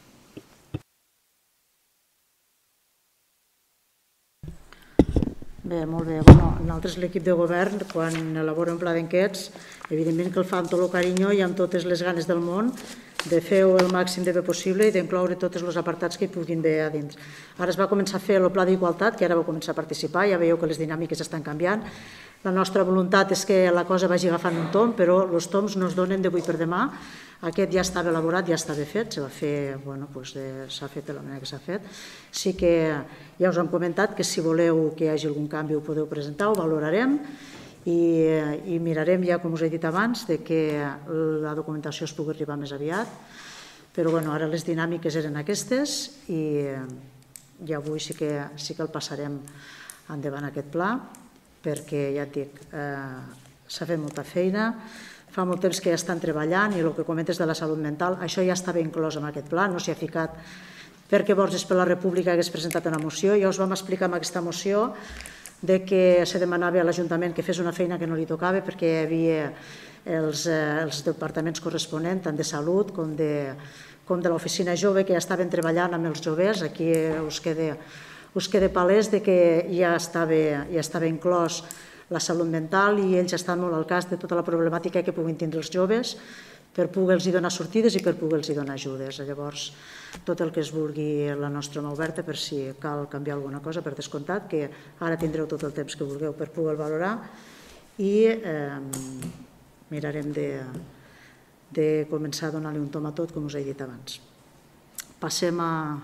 Bé, molt bé. Nosaltres, l'equip de govern, quan elabora un pla d'enquests, evidentment que el fa amb tot el carinyo i amb totes les ganes del món de fer-ho el màxim de bé possible i d'incloure tots els apartats que hi puguin haver a dins. Ara es va començar a fer el pla d'igualtat, que ara va començar a participar, ja veieu que les dinàmiques estan canviant. La nostra voluntat és que la cosa vagi agafant un tom, però els toms no es donen d'avui per demà. Aquest ja estava elaborat, ja estava fet, s'ha fet de la manera que s'ha fet. Sí que ja us hem comentat que si voleu que hi hagi algun canvi ho podeu presentar, ho valorarem i mirarem ja, com us he dit abans, que la documentació es pugui arribar més aviat. Però ara les dinàmiques eren aquestes i avui sí que el passarem endavant aquest pla, perquè ja et dic, s'ha fet molta feina, fa molt temps que ja estan treballant i el que comentes de la salut mental, això ja estava inclòs en aquest pla, no s'hi ha ficat perquè Borges per la República hagués presentat una moció. Ja us vam explicar amb aquesta moció que se demanava a l'Ajuntament que fes una feina que no li tocava perquè hi havia els departaments corresponents, tant de salut com de l'oficina jove, que ja estaven treballant amb els joves. Aquí us queda palès que ja estava inclòs la salut mental i ells estan molt al cas de tota la problemàtica que puguin tindre els joves per poder-los donar sortides i per poder-los donar ajudes. Llavors, tot el que es vulgui, la nostra mà oberta per si cal canviar alguna cosa, per descomptat, que ara tindreu tot el temps que vulgueu per poder valorar i mirarem de començar a donar-li un tom a tot, com us he dit abans. Passem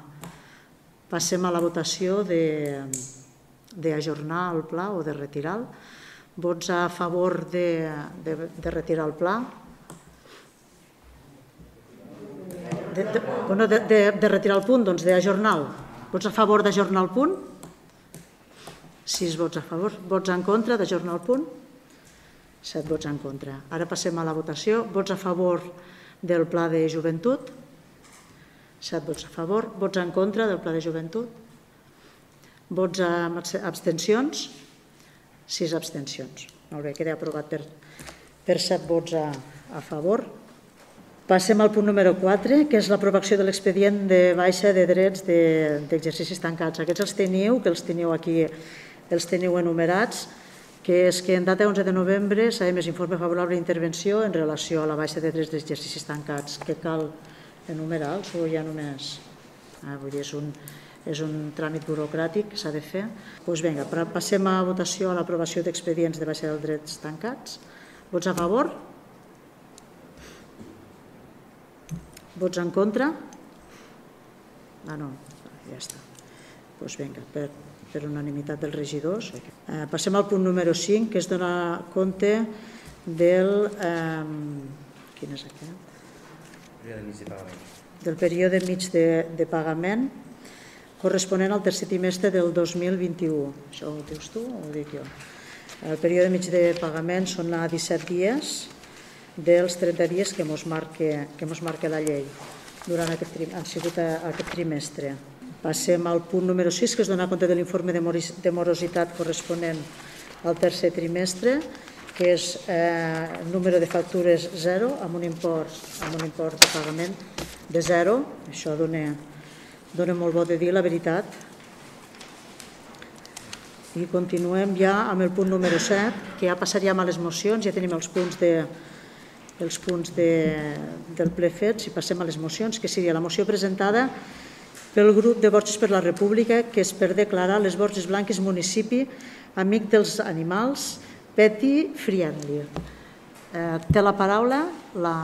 a la votació d'ajornar el pla o de retirar-lo. Vots a favor de retirar el pla? De retirar el punt, doncs d'ajornar-lo. Vots a favor d'ajornar el punt? 6 vots a favor. Vots en contra d'ajornar el punt? 7 vots en contra. Ara passem a la votació. Vots a favor del pla de joventut? 7 vots a favor. Vots en contra del pla de joventut? Vots amb abstencions? 6 abstencions. Molt bé, queda aprovat per 7 vots a favor. Passem al punt número 4, que és l'aprovació de l'expedient de baixa de drets d'exercicis tancats. Aquests els teniu, que els teniu aquí, els teniu enumerats, que és que en data 11 de novembre s'ha emès informe favorable d'intervenció en relació a la baixa de drets d'exercicis tancats. Que cal enumerar-los o ja només? Vull dir, és un tràmit burocràtic que s'ha de fer. Doncs vinga, passem a votació a l'aprovació d'expedients de baixa de drets tancats. Vots a favor? Vots en contra? No, ja està. Doncs vinga, per unanimitat dels regidors. Passem al punt número 5, que és donar compte del... Quin és aquest? Del període mig de pagament corresponent al tercer trimestre del 2021. Això ho dius tu o ho dic jo? El període mig de pagament són a 17 dies dels 30 dies que ens marca la llei durant aquest trimestre. Passem al punt número 6, que és donar compte de l'informe de morositat corresponent al tercer trimestre, que és número de factures 0, amb un import de pagament de 0. Això dona molt bo de dir, la veritat. I continuem ja amb el punt número 7, que ja passaríem a les mocions, ja tenim els punts del ple fets, i passem a les mocions, que seria la moció presentada pel grup de Borges per la República, que és per declarar les Borges Blanques municipi amic dels animals, Petty Friendly. Té la paraula la...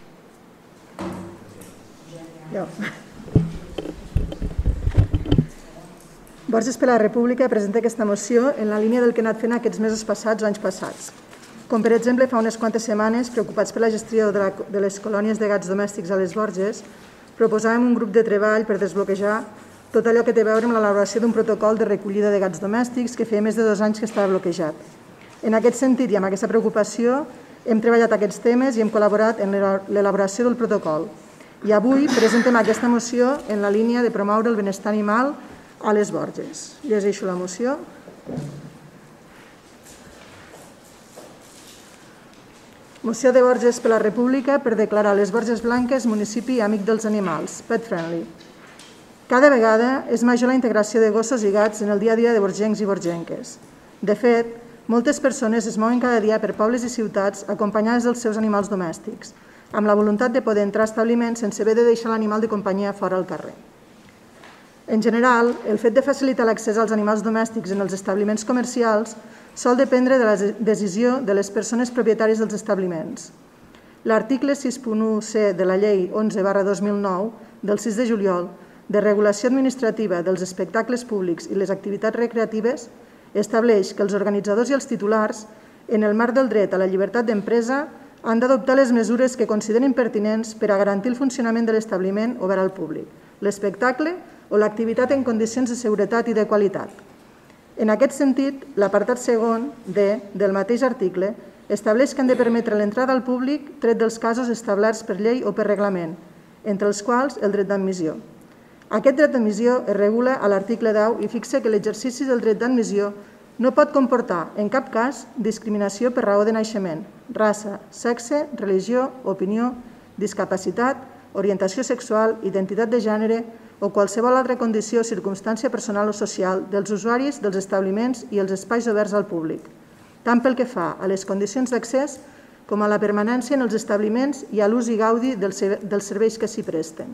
Borges per la República presenta aquesta moció en la línia del que ha anat fent aquests mesos passats o anys passats. Com per exemple, fa unes quantes setmanes, preocupats per la gestió de les colònies de gats domèstics a les Borges, proposàvem un grup de treball per desbloquejar tot allò que té a veure amb l'elaboració d'un protocol de recollida de gats domèstics que feia més de 2 anys que estava bloquejat. En aquest sentit i amb aquesta preocupació hem treballat aquests temes i hem col·laborat en l'elaboració del protocol. I avui presentem aquesta moció en la línia de promoure el benestar animal a les Borges. Llegeixo la moció. Moció de Borges per la República per declarar les Borges Blanques municipi amic dels animals, pet friendly. Cada vegada és major la integració de gossos i gats en el dia a dia de borgencs i borgenques. De fet, moltes persones es mouen cada dia per pobles i ciutats acompanyades dels seus animals domèstics, amb la voluntat de poder entrar a establiments sense haver de deixar l'animal de companyia fora al carrer. En general, el fet de facilitar l'accés als animals domèstics en els establiments comercials sol dependre de la decisió de les persones propietàries dels establiments. L'article 6.1c de la Llei 11/2009 del 6 de juliol de regulació administrativa dels espectacles públics i les activitats recreatives estableix que els organitzadors i els titulars, en el marc del dret a la llibertat d'empresa, han d'adoptar les mesures que considerin pertinents per a garantir el funcionament de l'establiment obert al públic, l'espectacle o l'activitat en condicions de seguretat i de qualitat. En aquest sentit, l'apartat segon del mateix article estableix que han de permetre l'entrada al públic tret dels casos establerts per llei o per reglament, entre els quals el dret d'admissió. Aquest dret d'admissió es regula a l'article 10 i fixa que l'exercici del dret d'admissió no pot comportar, en cap cas, discriminació per raó de naixement, raça, sexe, religió, opinió, discapacitat, orientació sexual, identitat de gènere o qualsevol altra condició o circumstància personal o social dels usuaris dels establiments i els espais oberts al públic, tant pel que fa a les condicions d'accés com a la permanència en els establiments i a l'ús i gaudi dels serveis que s'hi presten.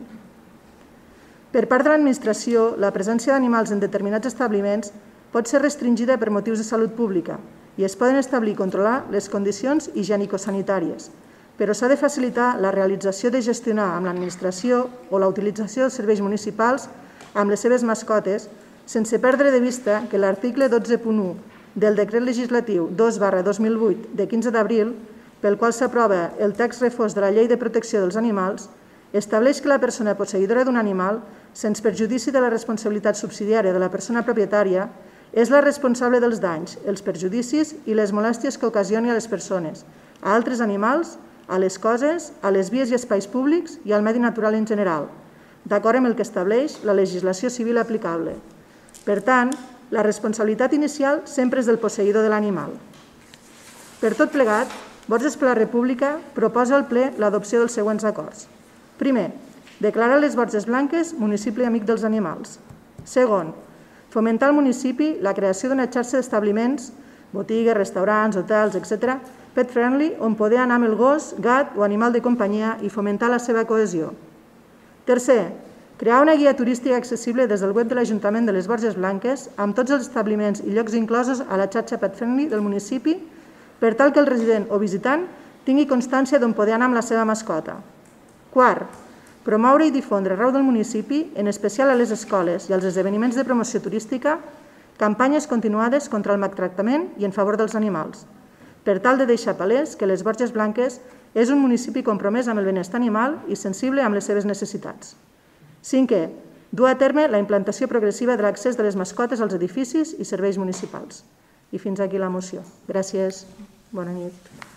Per part de l'administració, la presència d'animals en determinats establiments pot ser restringida per motius de salut pública i es poden establir i controlar les condicions higienicosanitàries, però s'ha de facilitar la realització de gestionar amb l'administració o la utilització dels serveis municipals amb les seves mascotes, sense perdre de vista que l'article 12.1 del Decret Legislatiu 2/2008 de 15 d'abril, pel qual s'aprova el text refós de la Llei de Protecció dels Animals, estableix que la persona posseïdora d'un animal, sense perjudici de la responsabilitat subsidiària de la persona propietària, és la responsable dels danys, els perjudicis i les molèsties que ocasioni a les persones, a altres animals, a les coses, a les vies i espais públics i al medi natural en general, d'acord amb el que estableix la legislació civil aplicable. Per tant, la responsabilitat inicial sempre és del posseïdor de l'animal. Per tot plegat, Borges per la República proposa al ple l'adopció dels següents acords. Primer, declarar les Borges Blanques municipi amic dels animals. Segon, fomentar al municipi la creació d'una xarxa d'establiments, botigues, restaurants, hotels, etc., pet friendly, on poder anar amb el gos, gat o animal de companyia i fomentar la seva cohesió. Tercer, crear una guia turística accessible des del web de l'Ajuntament de les Borges Blanques amb tots els establiments i llocs inclosos a la xarxa pet friendly del municipi per tal que el resident o visitant tingui constància d'on poder anar amb la seva mascota. Quart, promoure i difondre arreu del municipi, en especial a les escoles i als esdeveniments de promoció turística, campanyes continuades contra el maltractament i en favor dels animals, per tal de deixar palès que les Borges Blanques és un municipi compromès amb el benestar animal i sensible amb les seves necessitats. Cinquè, dur a terme la implantació progressiva de l'accés de les mascotes als edificis i serveis municipals. I fins aquí la moció. Gràcies. Bona nit.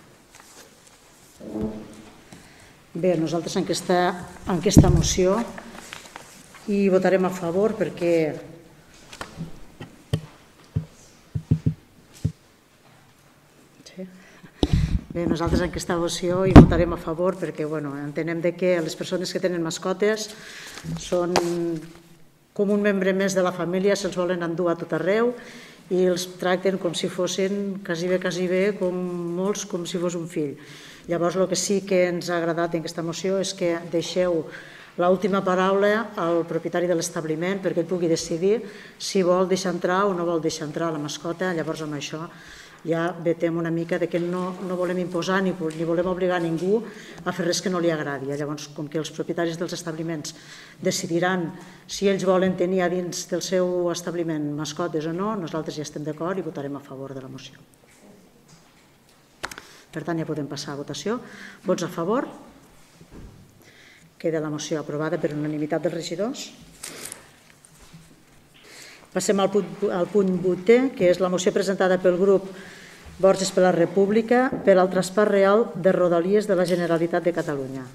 Bé, nosaltres en aquesta moció hi votarem a favor perquè Sí. Bé, nosaltres en aquesta moció hi votarem a favor perquè entenem que les persones que tenen mascotes són com un membre més de la família, se'ls volen endur a tot arreu i els tracten com si fossin quasi bé, com molts, com si fos un fill. Llavors, el que sí que ens ha agradat en aquesta moció és que deixeu l'última paraula al propietari de l'establiment perquè ell pugui decidir si vol deixar entrar o no vol deixar entrar la mascota. Llavors, amb això ja vetem una mica que no volem imposar ni volem obligar a ningú a fer res que no li agradi. Llavors, com que els propietaris dels establiments decidiran si ells volen tenir a dins del seu establiment mascotes o no, nosaltres ja estem d'acord i votarem a favor de la moció. Per tant, ja podem passar a votació. Vots a favor? Queda la moció aprovada per unanimitat dels regidors. Passem al punt 8è, que és la moció presentada pel grup Borges per la República per al traspàs real de Rodalies de la Generalitat de Catalunya.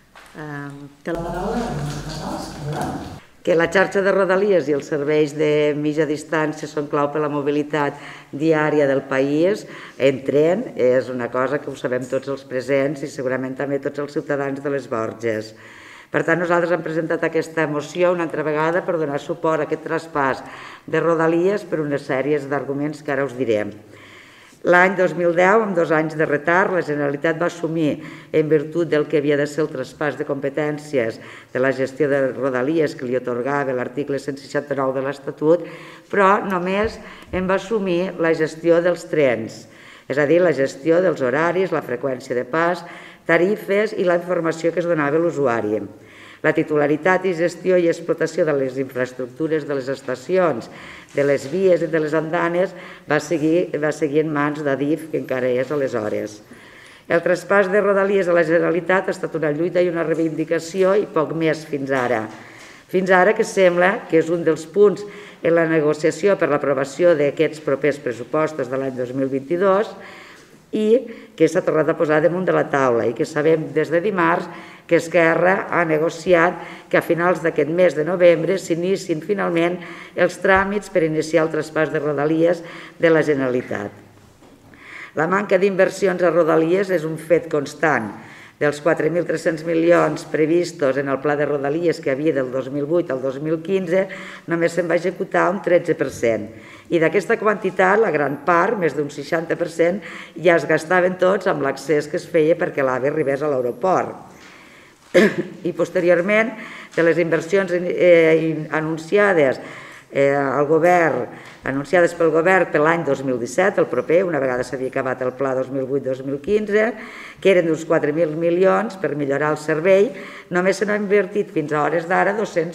Té la paraula? Que la xarxa de Rodalies i els serveis de mitja distància són clau per a la mobilitat diària del país. En tren és una cosa que ho sabem tots els presents i segurament també tots els ciutadans de les Borges. Per tant, nosaltres hem presentat aquesta moció una altra vegada per donar suport a aquest traspàs de Rodalies per unes sèries d'arguments que ara us direm. L'any 2010, amb 2 anys de retard, la Generalitat va assumir, en virtut del que havia de ser el traspàs de competències de la gestió de Rodalies que li atorgava l'article 169 de l'Estatut, però només en va assumir la gestió dels trens, és a dir, la gestió dels horaris, la freqüència de pas, tarifes i la informació que es donava a l'usuari. La titularitat i gestió i explotació de les infraestructures de les estacions, de les vies i de les andanes va seguir en mans d'Adif, que encara és aleshores. El traspàs de Rodalies a la Generalitat ha estat una lluita i una reivindicació i poc més fins ara. Fins ara que sembla que és un dels punts en la negociació per l'aprovació d'aquests propers pressupostos de l'any 2022 i que s'ha tornat a posar damunt de la taula i que sabem des de dimarts que Esquerra ha negociat que a finals d'aquest mes de novembre s'inicien finalment els tràmits per iniciar el traspàs de Rodalies de la Generalitat. La manca d'inversions a Rodalies és un fet constant. Dels 4.300 milions previstos en el pla de Rodalies que havia del 2008 al 2015, només se'n va executar un 13%. I d'aquesta quantitat, la gran part, més d'un 60%, ja es gastaven tots amb l'accés que es feia perquè l'AVE arribés a l'aeroport. I posteriorment, de les inversions anunciades al govern, anunciades pel govern per l'any 2017, el proper, una vegada s'havia acabat el pla 2008-2015, que eren d'uns 4.000 milions per millorar el servei, només se n'han invertit fins a hores d'ara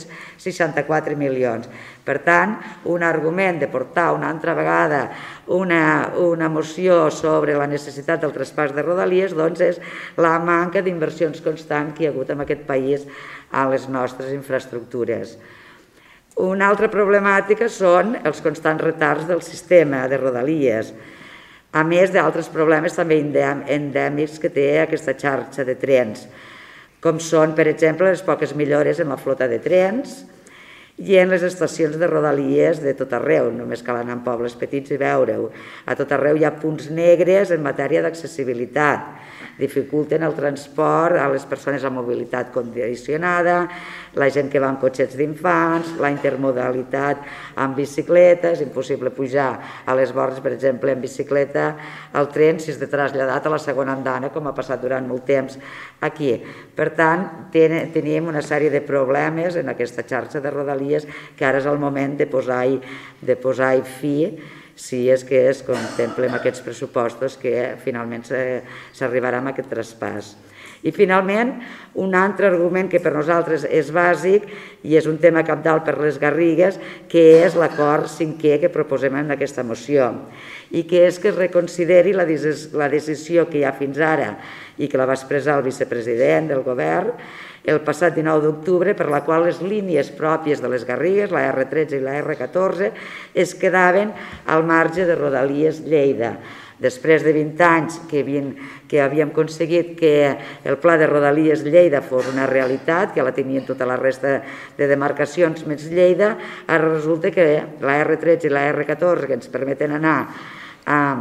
264 milions. Per tant, un argument de portar una altra vegada una moció sobre la necessitat del traspàs de Rodalies doncs és la manca d'inversions constant que hi ha hagut en aquest país a les nostres infraestructures. Una altra problemàtica són els constants retards del sistema de Rodalies, a més d'altres problemes també endèmics que té aquesta xarxa de trens, com són, per exemple, les poques millores en la flota de trens i en les estacions de Rodalies de tot arreu, només cal anar en pobles petits i veure-ho. A tot arreu hi ha punts negres en matèria d'accessibilitat, dificulten el transport a les persones amb mobilitat condicionada, la gent que va amb cotxets d'infants, la intermodalitat amb bicicletes, és impossible pujar a les Borges, per exemple, en bicicleta al tren si és de traslladat a la segona andana, com ha passat durant molt temps aquí. Per tant, teníem una sèrie de problemes en aquesta xarxa de Rodalies que ara és el moment de posar-hi fi si és que es contemplen aquests pressupostos que finalment s'arribarà amb aquest traspàs. I finalment, un altre argument que per nosaltres és bàsic i és un tema cabdal per les Garrigues, que és l'acord 5è que proposem en aquesta moció i que és que es reconsideri la decisió que hi ha fins ara i que la va expressar el vicepresident del govern el passat 19 d'octubre, per la qual les línies pròpies de les Garrigues, la R13 i la R14, es quedaven al marge de Rodalies Lleida. Després de 20 anys que havíem aconseguit que el pla de Rodalies Lleida fos una realitat, que la tenien tota la resta de demarcacions més Lleida, ara resulta que la R13 i la R14, que ens permeten anar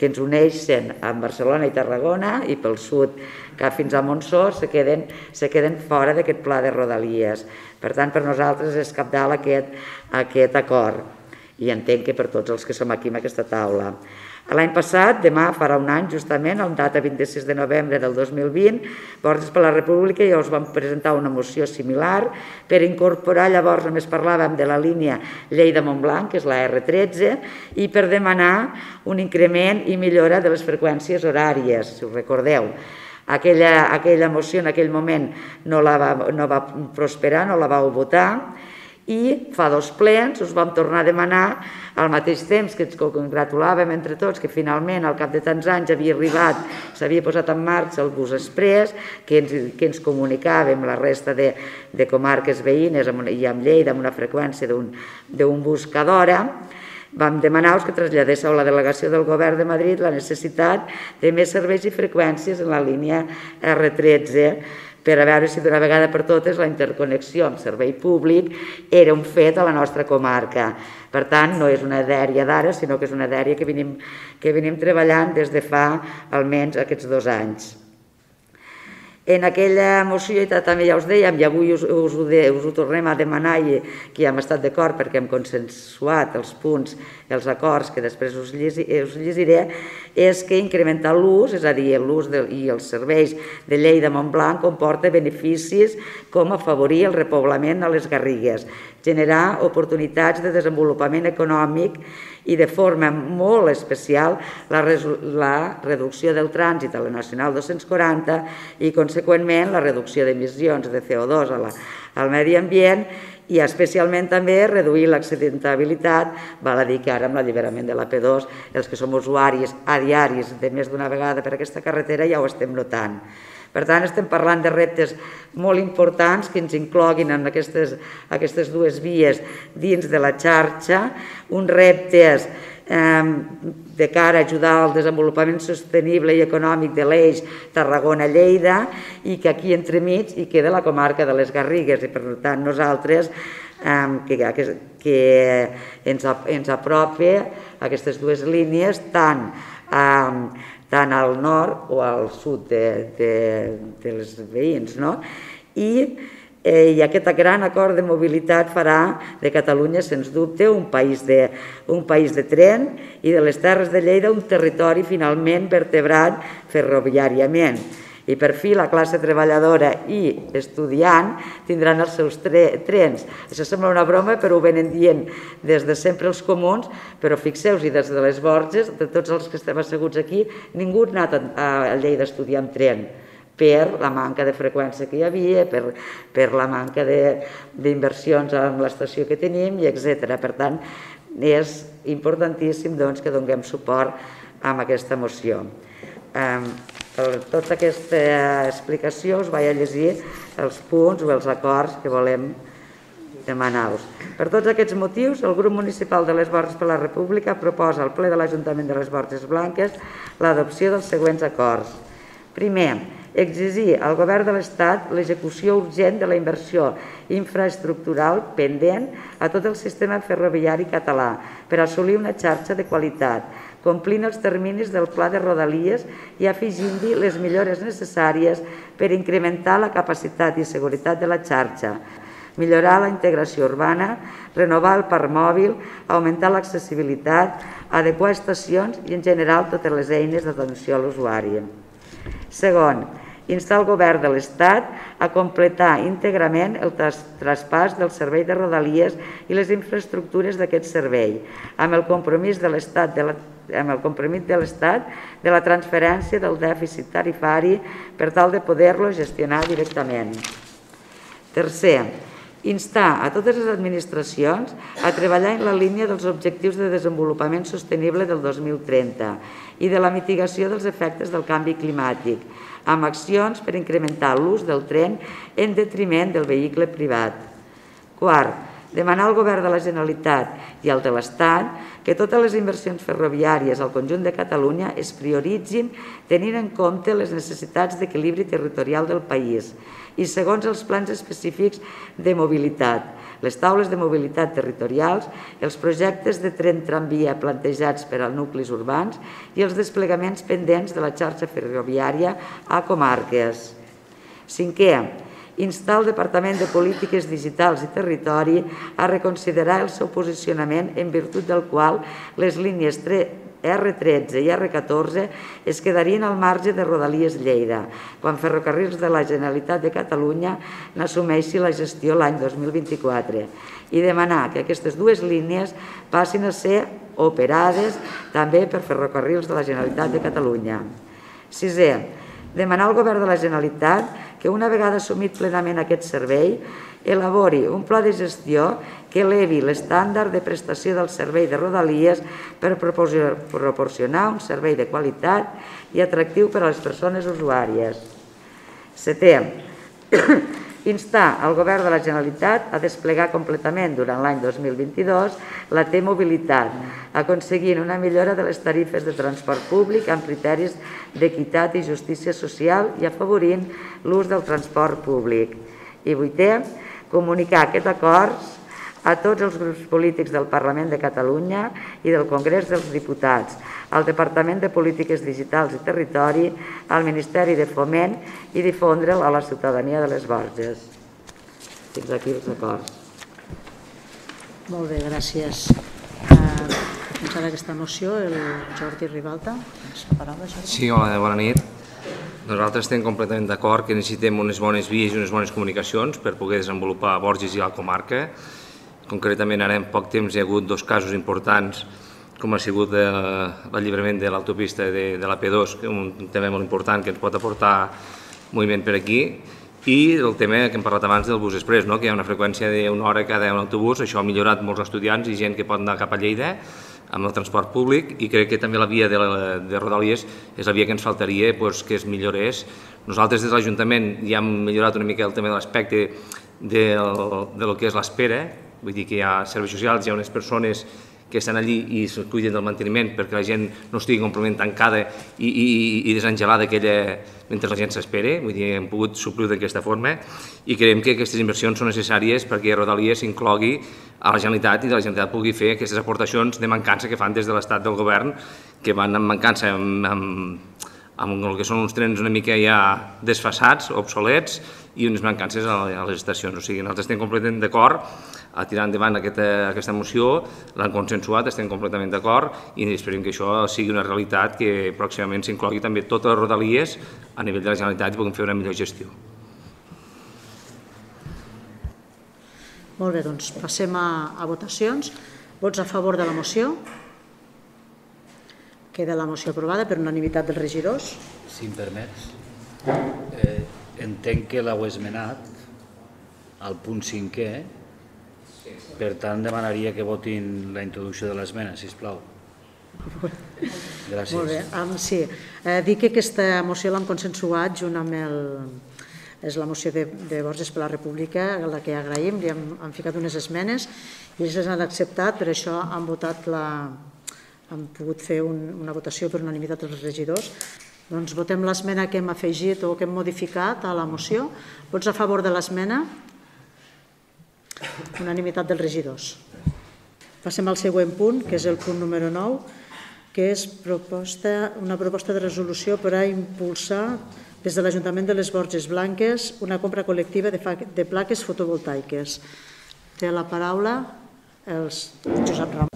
que ens uneixen amb Barcelona i Tarragona, i pel sud cap fins a Montsó se queden fora d'aquest pla de Rodalies. Per tant, per nosaltres és cabdal aquest acord, i entenc que per tots els que som aquí en aquesta taula. L'any passat, demà farà un any justament, en data 26 de novembre del 2020, Borges per la República ja us vam presentar una moció similar per incorporar, llavors només parlàvem de la línia Lleida-Montblanc, que és la R13, i per demanar un increment i millora de les freqüències horàries, si us recordeu. Aquella moció en aquell moment no va prosperar, no la vau votar, i fa 2 plens us vam tornar a demanar al mateix temps que ens congratulàvem entre tots que finalment al cap de tants anys havia arribat, s'havia posat en marxa el bus exprés que ens comunicava amb la resta de comarques veïnes i amb Lleida amb una freqüència d'un bus cada hora. Vam demanar-vos que traslladéssiu a la delegació del govern de Madrid la necessitat de més serveis i freqüències en la línia R13 per a veure si d'una vegada per totes la interconnexió amb servei públic era un fet a la nostra comarca. Per tant, no és una dèria d'ara, sinó que és una dèria que venim treballant des de fa almenys aquests 2 anys. En aquella moció, també ja us dèiem, i avui us ho tornem a demanar i que ja hem estat d'acord perquè hem consensuat els punts, els acords que després us llegiré, és que incrementar l'ús, és a dir, l'ús i els serveis de Lleida-Montblanc comporta beneficis com afavorir el repoblament a les Garrigues, generar oportunitats de desenvolupament econòmic i de forma molt especial la reducció del trànsit a la Nacional 240 i, conseqüentment, la reducció d'emissions de CO2 al medi ambient i especialment també reduir l'accidentabilitat, val a dir que ara amb l'alliberament de la P2 els que som usuaris a diaris de més d'una vegada per aquesta carretera ja ho estem notant. Per tant, estem parlant de reptes molt importants que ens incloguin en aquestes 2 vies dins de la xarxa, uns reptes de cara a ajudar al desenvolupament sostenible i econòmic de l'eix Tarragona-Lleida i que aquí entremig hi queda la comarca de les Garrigues i per tant nosaltres que ens apropi aquestes 2 línies tant al nord o al sud dels veïns. I aquest gran acord de mobilitat farà de Catalunya, sens dubte, un país de tren i de les Terres de Lleida un territori finalment vertebrat ferroviàriament. I per fi la classe treballadora i estudiant tindran els seus trens. Això sembla una broma, però ho venen dient des de sempre els comuns, però fixeu-vos, des de les Borges, de tots els que estem asseguts aquí, ningú ha anat a Lleida a estudiar amb tren per la manca de freqüència que hi havia, per la manca d'inversions en l'estació que tenim, etc. Per tant, és importantíssim que donem suport a aquesta moció. Per tota aquesta explicació us vaig a llegir els punts o els acords que volem demanar-vos. Per tots aquests motius, el grup municipal de les Borges per la República proposa al ple de l'Ajuntament de les Borges Blanques l'adopció dels següents acords. Primer, exigir al Govern de l'Estat l'execució urgent de la inversió infraestructural pendent a tot el sistema ferroviari català per assolir una xarxa de qualitat, complint els terminis del Pla de Rodalies i afegint-hi les millores necessàries per incrementar la capacitat i seguretat de la xarxa, millorar la integració urbana, renovar el parc mòbil, augmentar l'accessibilitat, adequar estacions i, en general, totes les eines d'atenció a l'usuari. Segon, instar el Govern de l'Estat a completar íntegrament el traspàs del servei de Rodalies i les infraestructures d'aquest servei, amb el compromís de l'Estat de la transferència del dèficit tarifari per tal de poder-lo gestionar directament. Tercer, instar a totes les administracions a treballar en la línia dels objectius de desenvolupament sostenible del 2030 i de la mitigació dels efectes del canvi climàtic, amb accions per incrementar l'ús del tren en detriment del vehicle privat. Quart, demanar al Govern de la Generalitat i al de l'Estat que totes les inversions ferroviàries al conjunt de Catalunya es prioritzin tenint en compte les necessitats d'equilibri territorial del país i segons els plans específics de mobilitat, les taules de mobilitat territorials, els projectes de tren tramvia plantejats per als nuclis urbans i els desplegaments pendents de la xarxa ferroviària a comarques. Cinquè, instar el Departament de Polítiques Digitals i Territori a reconsiderar el seu posicionament en virtut del qual les línies R13 i R14 es quedarien al marge de Rodalies Lleida, quan Ferrocarrils de la Generalitat de Catalunya n'assumeixi la gestió l'any 2024, i demanar que aquestes dues línies passin a ser operades també per Ferrocarrils de la Generalitat de Catalunya. Sisè, demanar al Govern de la Generalitat que una vegada assumit plenament aquest servei, elabori un pla de gestió que elevi l'estàndard de prestació del servei de Rodalies per proporcionar un servei de qualitat i atractiu per a les persones usuàries. Setè, instar el Govern de la Generalitat a desplegar completament durant l'any 2022 la T-Mobilitat, aconseguint una millora de les tarifes de transport públic amb criteris d'equitat i justícia social i afavorint l'ús del transport públic. I vuitè, comunicar aquest acord a tots els grups polítics del Parlament de Catalunya i del Congrés dels Diputats, al Departament de Polítiques Digitals i Territori, al Ministeri de Foment i difondre'l a la ciutadania de les Borges. Fins aquí els acords. Molt bé, gràcies. Defensar aquesta moció, el Jordi Ribalta. Sí, hola, bona nit. Nosaltres estem completament d'acord que necessitem unes bones vies i unes bones comunicacions per poder desenvolupar Borges i la comarca. Concretament, ara en poc temps hi ha hagut dos casos importants, com ha sigut l'alliberament de l'autopista de la P2, que és un tema molt important que ens pot aportar moviment per aquí, i el tema que hem parlat abans del bus express, que hi ha una freqüència d'una hora cada un autobús. Això ha millorat molts estudiants i gent que pot anar cap a Lleida amb el transport públic, i crec que també la via de Rodalies és la via que ens faltaria que es millorés. Nosaltres des de l'Ajuntament ja hem millorat una mica el tema de l'aspecte del que és l'espera, vull dir que hi ha serveis socials, hi ha unes persones que estan allí i es cuiden del manteniment perquè la gent no estigui completament tancada i desangelada mentre la gent s'espera. Vull dir, hem pogut suplir d'aquesta forma i creiem que aquestes inversions són necessàries perquè Rodalies s'inclogui a la Generalitat i la Generalitat pugui fer aquestes aportacions de mancança que fan des de l'estat del govern, que van amb mancança amb el que són uns trens una mica ja desfasats, obsolets, i unes mancances a les estacions. O sigui, nosaltres estem completament d'acord a tirar endavant aquesta moció, l'han consensuat, estem completament d'acord i esperem que això sigui una realitat, que pròximament s'inclogui també totes les Rodalies a nivell de la Generalitat i puguem fer una millor gestió. Molt bé, doncs passem a votacions. Vots a favor de la moció? Queda la moció aprovada per unanimitat dels regidors. Si em permets, entenc que l'heu esmenat al punt 5è, per tant demanaria que votin la introducció de l'esmena, sisplau. Gràcies. Molt bé, sí. Dic que aquesta moció l'hem consensuat junt amb és la moció de Borges per la República, a la que agraïm, li hem ficat unes esmenes i ells les han acceptat, per això han pogut fer una votació per unanimitat dels regidors. Doncs votem l'esmena que hem afegit o que hem modificat a la moció. Vots a favor de l'esmena? Unanimitat dels regidors. Passem al següent punt, que és el punt número 9, que és una proposta de resolució per a impulsar des de l'Ajuntament de les Borges Blanques una compra col·lectiva de plaques fotovoltaiques. Té la paraula el Josep Ramon.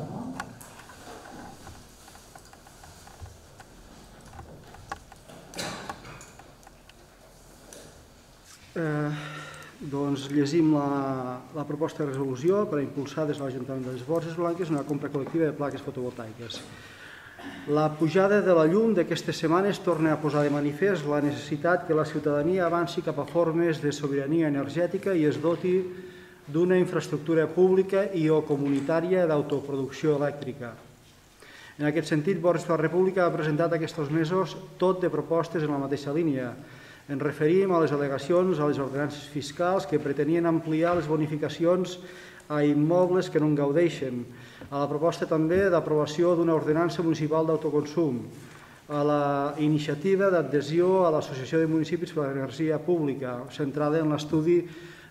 Doncs llegim la proposta de resolució per a impulsar des de l'Ajuntament de les Borges Blanques una compra col·lectiva de plaques fotovoltaiques. La pujada de la llum d'aquestes setmanes torna a posar de manifest la necessitat que la ciutadania avanci cap a formes de sobirania energètica i es doti d'una infraestructura pública i o comunitària d'autoproducció elèctrica. En aquest sentit, Borges per la República ha presentat aquests mesos tot de propostes en la mateixa línia. Ens referim a les al·legacions a les ordenances fiscals que pretenien ampliar les bonificacions a immobles que no en gaudeixen, a la proposta també d'aprovació d'una ordenança municipal d'autoconsum, a la iniciativa d'adhesió a l'Associació de Municipis per a l'Energia Pública, centrada en l'estudi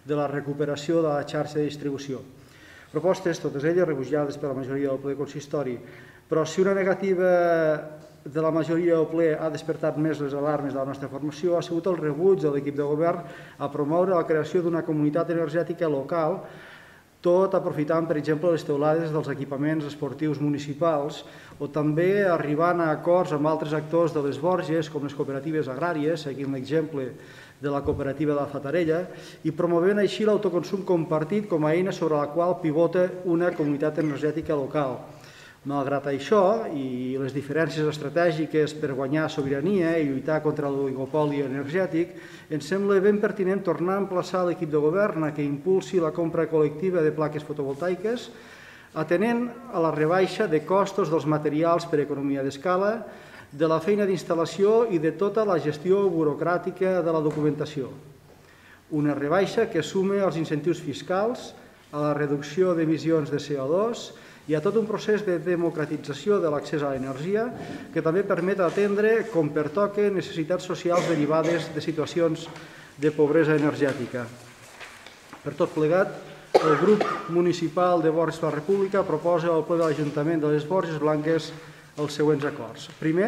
de la recuperació de la xarxa de distribució. Propostes, totes elles rebutjades per la majoria del ple consistori, però si una negativa de la majoria del ple ha despertat més les alarmes de la nostra formació, ha sigut el rebuig de l'equip de govern a promoure la creació d'una comunitat energètica local, tot aprofitant, per exemple, les teulades dels equipaments esportius municipals o també arribant a acords amb altres actors de les Borges, com les cooperatives agràries, seguint l'exemple de la cooperativa de la Fatarella, i promovent així l'autoconsum compartit com a eina sobre la qual pivota una comunitat energètica local. Malgrat això i les diferències estratègiques per guanyar sobirania i lluitar contra l'oligopoli energètic, ens sembla ben pertinent tornar a emplaçar l'equip de govern a que impulsi la compra col·lectiva de plaques fotovoltaiques, atenent a la rebaixa de costos dels materials per economia d'escala, de la feina d'instal·lació i de tota la gestió burocràtica de la documentació. Una rebaixa que sume als incentius fiscals, a la reducció d'emissions de CO2 i a tot un procés de democratització de l'accés a l'energia que també permet atendre, com pertoca, necessitats socials derivades de situacions de pobresa energètica. Per tot plegat, el grup municipal de Borges per la República proposa al ple de l'Ajuntament de les Borges Blanques els següents acords. Primer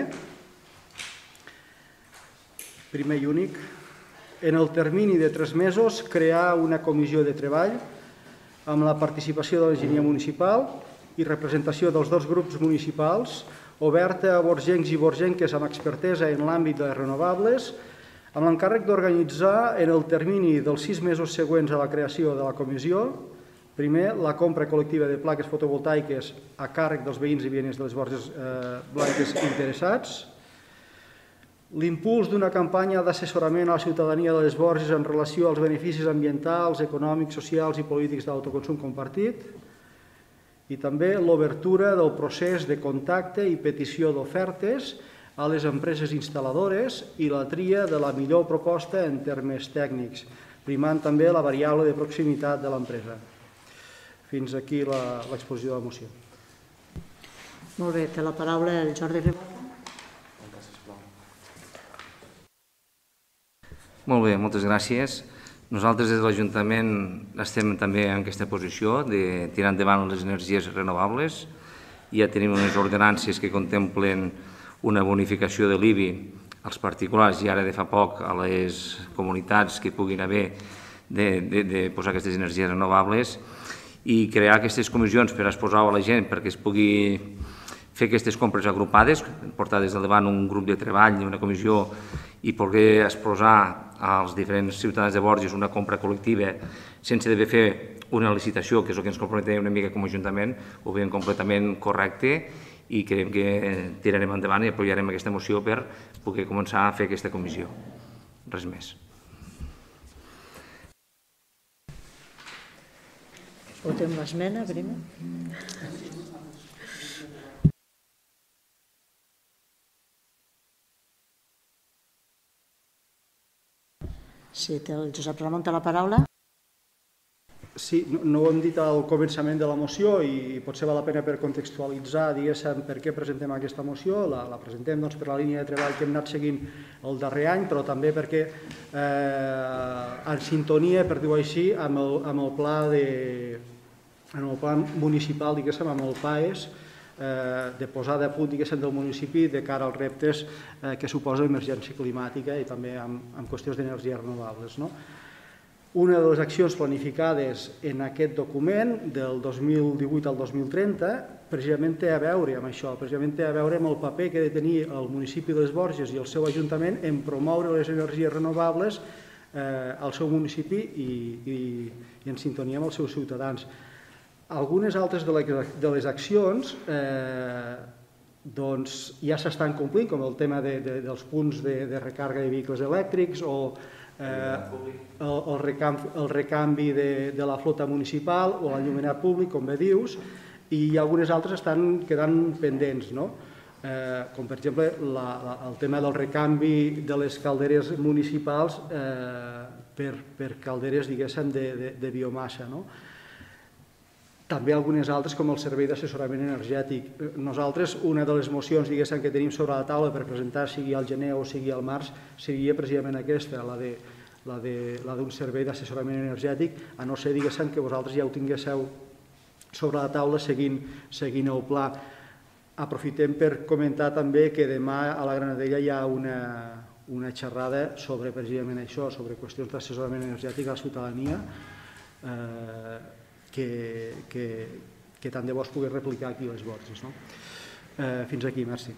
i únic, en el termini de 3 mesos, crear una comissió de treball amb la participació de l'enginyer municipal i representació dels 2 grups municipals, oberta a borgencs i borgenques amb expertesa en l'àmbit de les renovables, amb l'encàrrec d'organitzar en el termini dels 6 mesos següents a la creació de la comissió, primer, la compra col·lectiva de plaques fotovoltaiques a càrrec dels veïns i veïnes de les Borges Blanques interessats, l'impuls d'una campanya d'assessorament a la ciutadania de les Borges en relació als beneficis ambientals, econòmics, socials i polítics d'autoconsum compartit, i també l'obertura del procés de contacte i petició d'ofertes a les empreses instal·ladores i la tria de la millor proposta en termes tècnics, primant també la variable de proximitat de l'empresa. Fins aquí l'exposició de la moció. Molt bé, té la paraula el Jordi Ribó. Molt bé, moltes gràcies. Nosaltres des de l'Ajuntament estem també en aquesta posició de tirar endavant les energies renovables. Ja tenim unes ordenances que contemplen una bonificació de l'IBI als particulars i ara de fa poc a les comunitats que puguin haver de posar aquestes energies renovables i crear aquestes comissions per exposar-ho a la gent perquè es pugui fer aquestes compres agrupades, portar des del davant un grup de treball i una comissió i poder exposar als diferents ciutadans de Borges una compra col·lectiva sense d'haver fer una licitació, que és el que ens comprometem una mica com a Ajuntament, ho veiem completament correcte i creiem que tirarem endavant i apoyarem aquesta moció per poder començar a fer aquesta comissió. Res més. Votem l'esmena, primer. Sí, té el Josep Ramon té la paraula. Sí, no ho hem dit al començament de la moció i potser val la pena per contextualitzar, diguéssim, per què presentem aquesta moció. La presentem per la línia de treball que hem anat seguint el darrer any, però també perquè en sintonia, per dir-ho així, amb el pla municipal, diguéssim, amb el PAES, de posada a punt, diguéssim, del municipi de cara als reptes que suposa l'emergència climàtica i també amb qüestions d'energies renovables. Una de les accions planificades en aquest document del 2018 al 2030 precisament té a veure amb això, precisament té a veure amb el paper que ha de tenir el municipi de les Borges i el seu ajuntament en promoure les energies renovables al seu municipi i en sintonia amb els seus ciutadans. Algunes altres de les accions ja s'estan complint, com el tema dels punts de recàrrega de vehicles elèctrics o el recanvi de la flota municipal o l'enllumenat públic, com bé dius, i algunes altres estan quedant pendents, com per exemple el tema del recanvi de les calderes municipals per calderes, diguéssim, de biomassa. També algunes altres, com el servei d'assessorament energètic. Nosaltres, una de les mocions, diguéssim, que tenim sobre la taula per presentar, sigui al gener o sigui al març, seria precisament aquesta, la de la d'un servei d'assessorament energètic, a no ser, diguéssim, que vosaltres ja ho tinguéssiu sobre la taula seguint el pla. Aprofitem per comentar també que demà a la Granadella hi ha una xerrada sobre precisament això, sobre qüestions d'assessorament energètic a la ciutadania, que tant de bo es pugui replicar aquí a les Borges. Fins aquí, merci.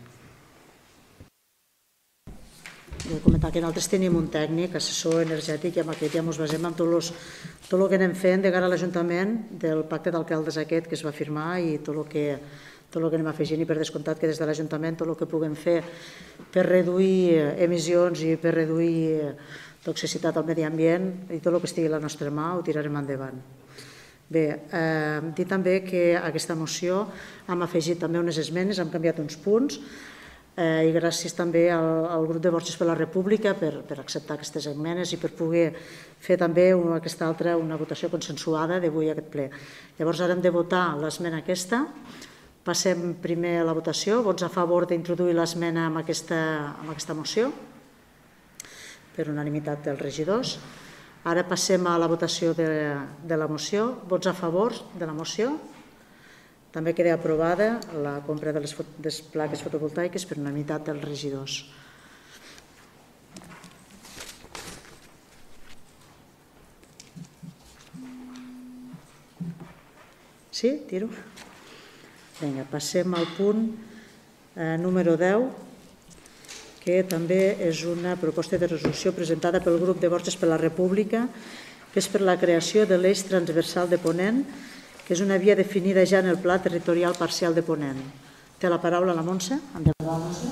Vull comentar que nosaltres tenim un tècnic, assessor energètic, i amb aquest ja ens basem en tot el que anem fent de cara a l'Ajuntament del pacte d'alcaldes aquest que es va firmar i tot el que anem afegint, i per descomptat que des de l'Ajuntament tot el que puguem fer per reduir emissions i per reduir toxicitat al medi ambient i tot el que estigui a la nostra mà ho tirarem endavant. Bé, dir també que a aquesta moció hem afegit també unes esmenes, hem canviat uns punts, i gràcies també al grup de Borges per la República per acceptar aquestes esmenes i per poder fer també aquesta altra, una votació consensuada d'avui a aquest ple. Llavors ara hem de votar l'esmena aquesta. Passem primer a la votació. Vots a favor d'introduir l'esmena amb aquesta moció per unanimitat dels regidors. Ara passem a la votació de la moció. Vots a favor de la moció. També queda aprovada la compra de les plaques fotovoltaiques per unanimitat dels regidors. Sí? Tiro? Vinga, passem al punt número 10, que també és una proposta de resolució presentada pel grup de Borges per la República, que és per la creació de l'eix transversal de Ponent, que és una via definida ja en el Pla Territorial Parcial de Ponent. Té la paraula la Montse. Endavant, Montse.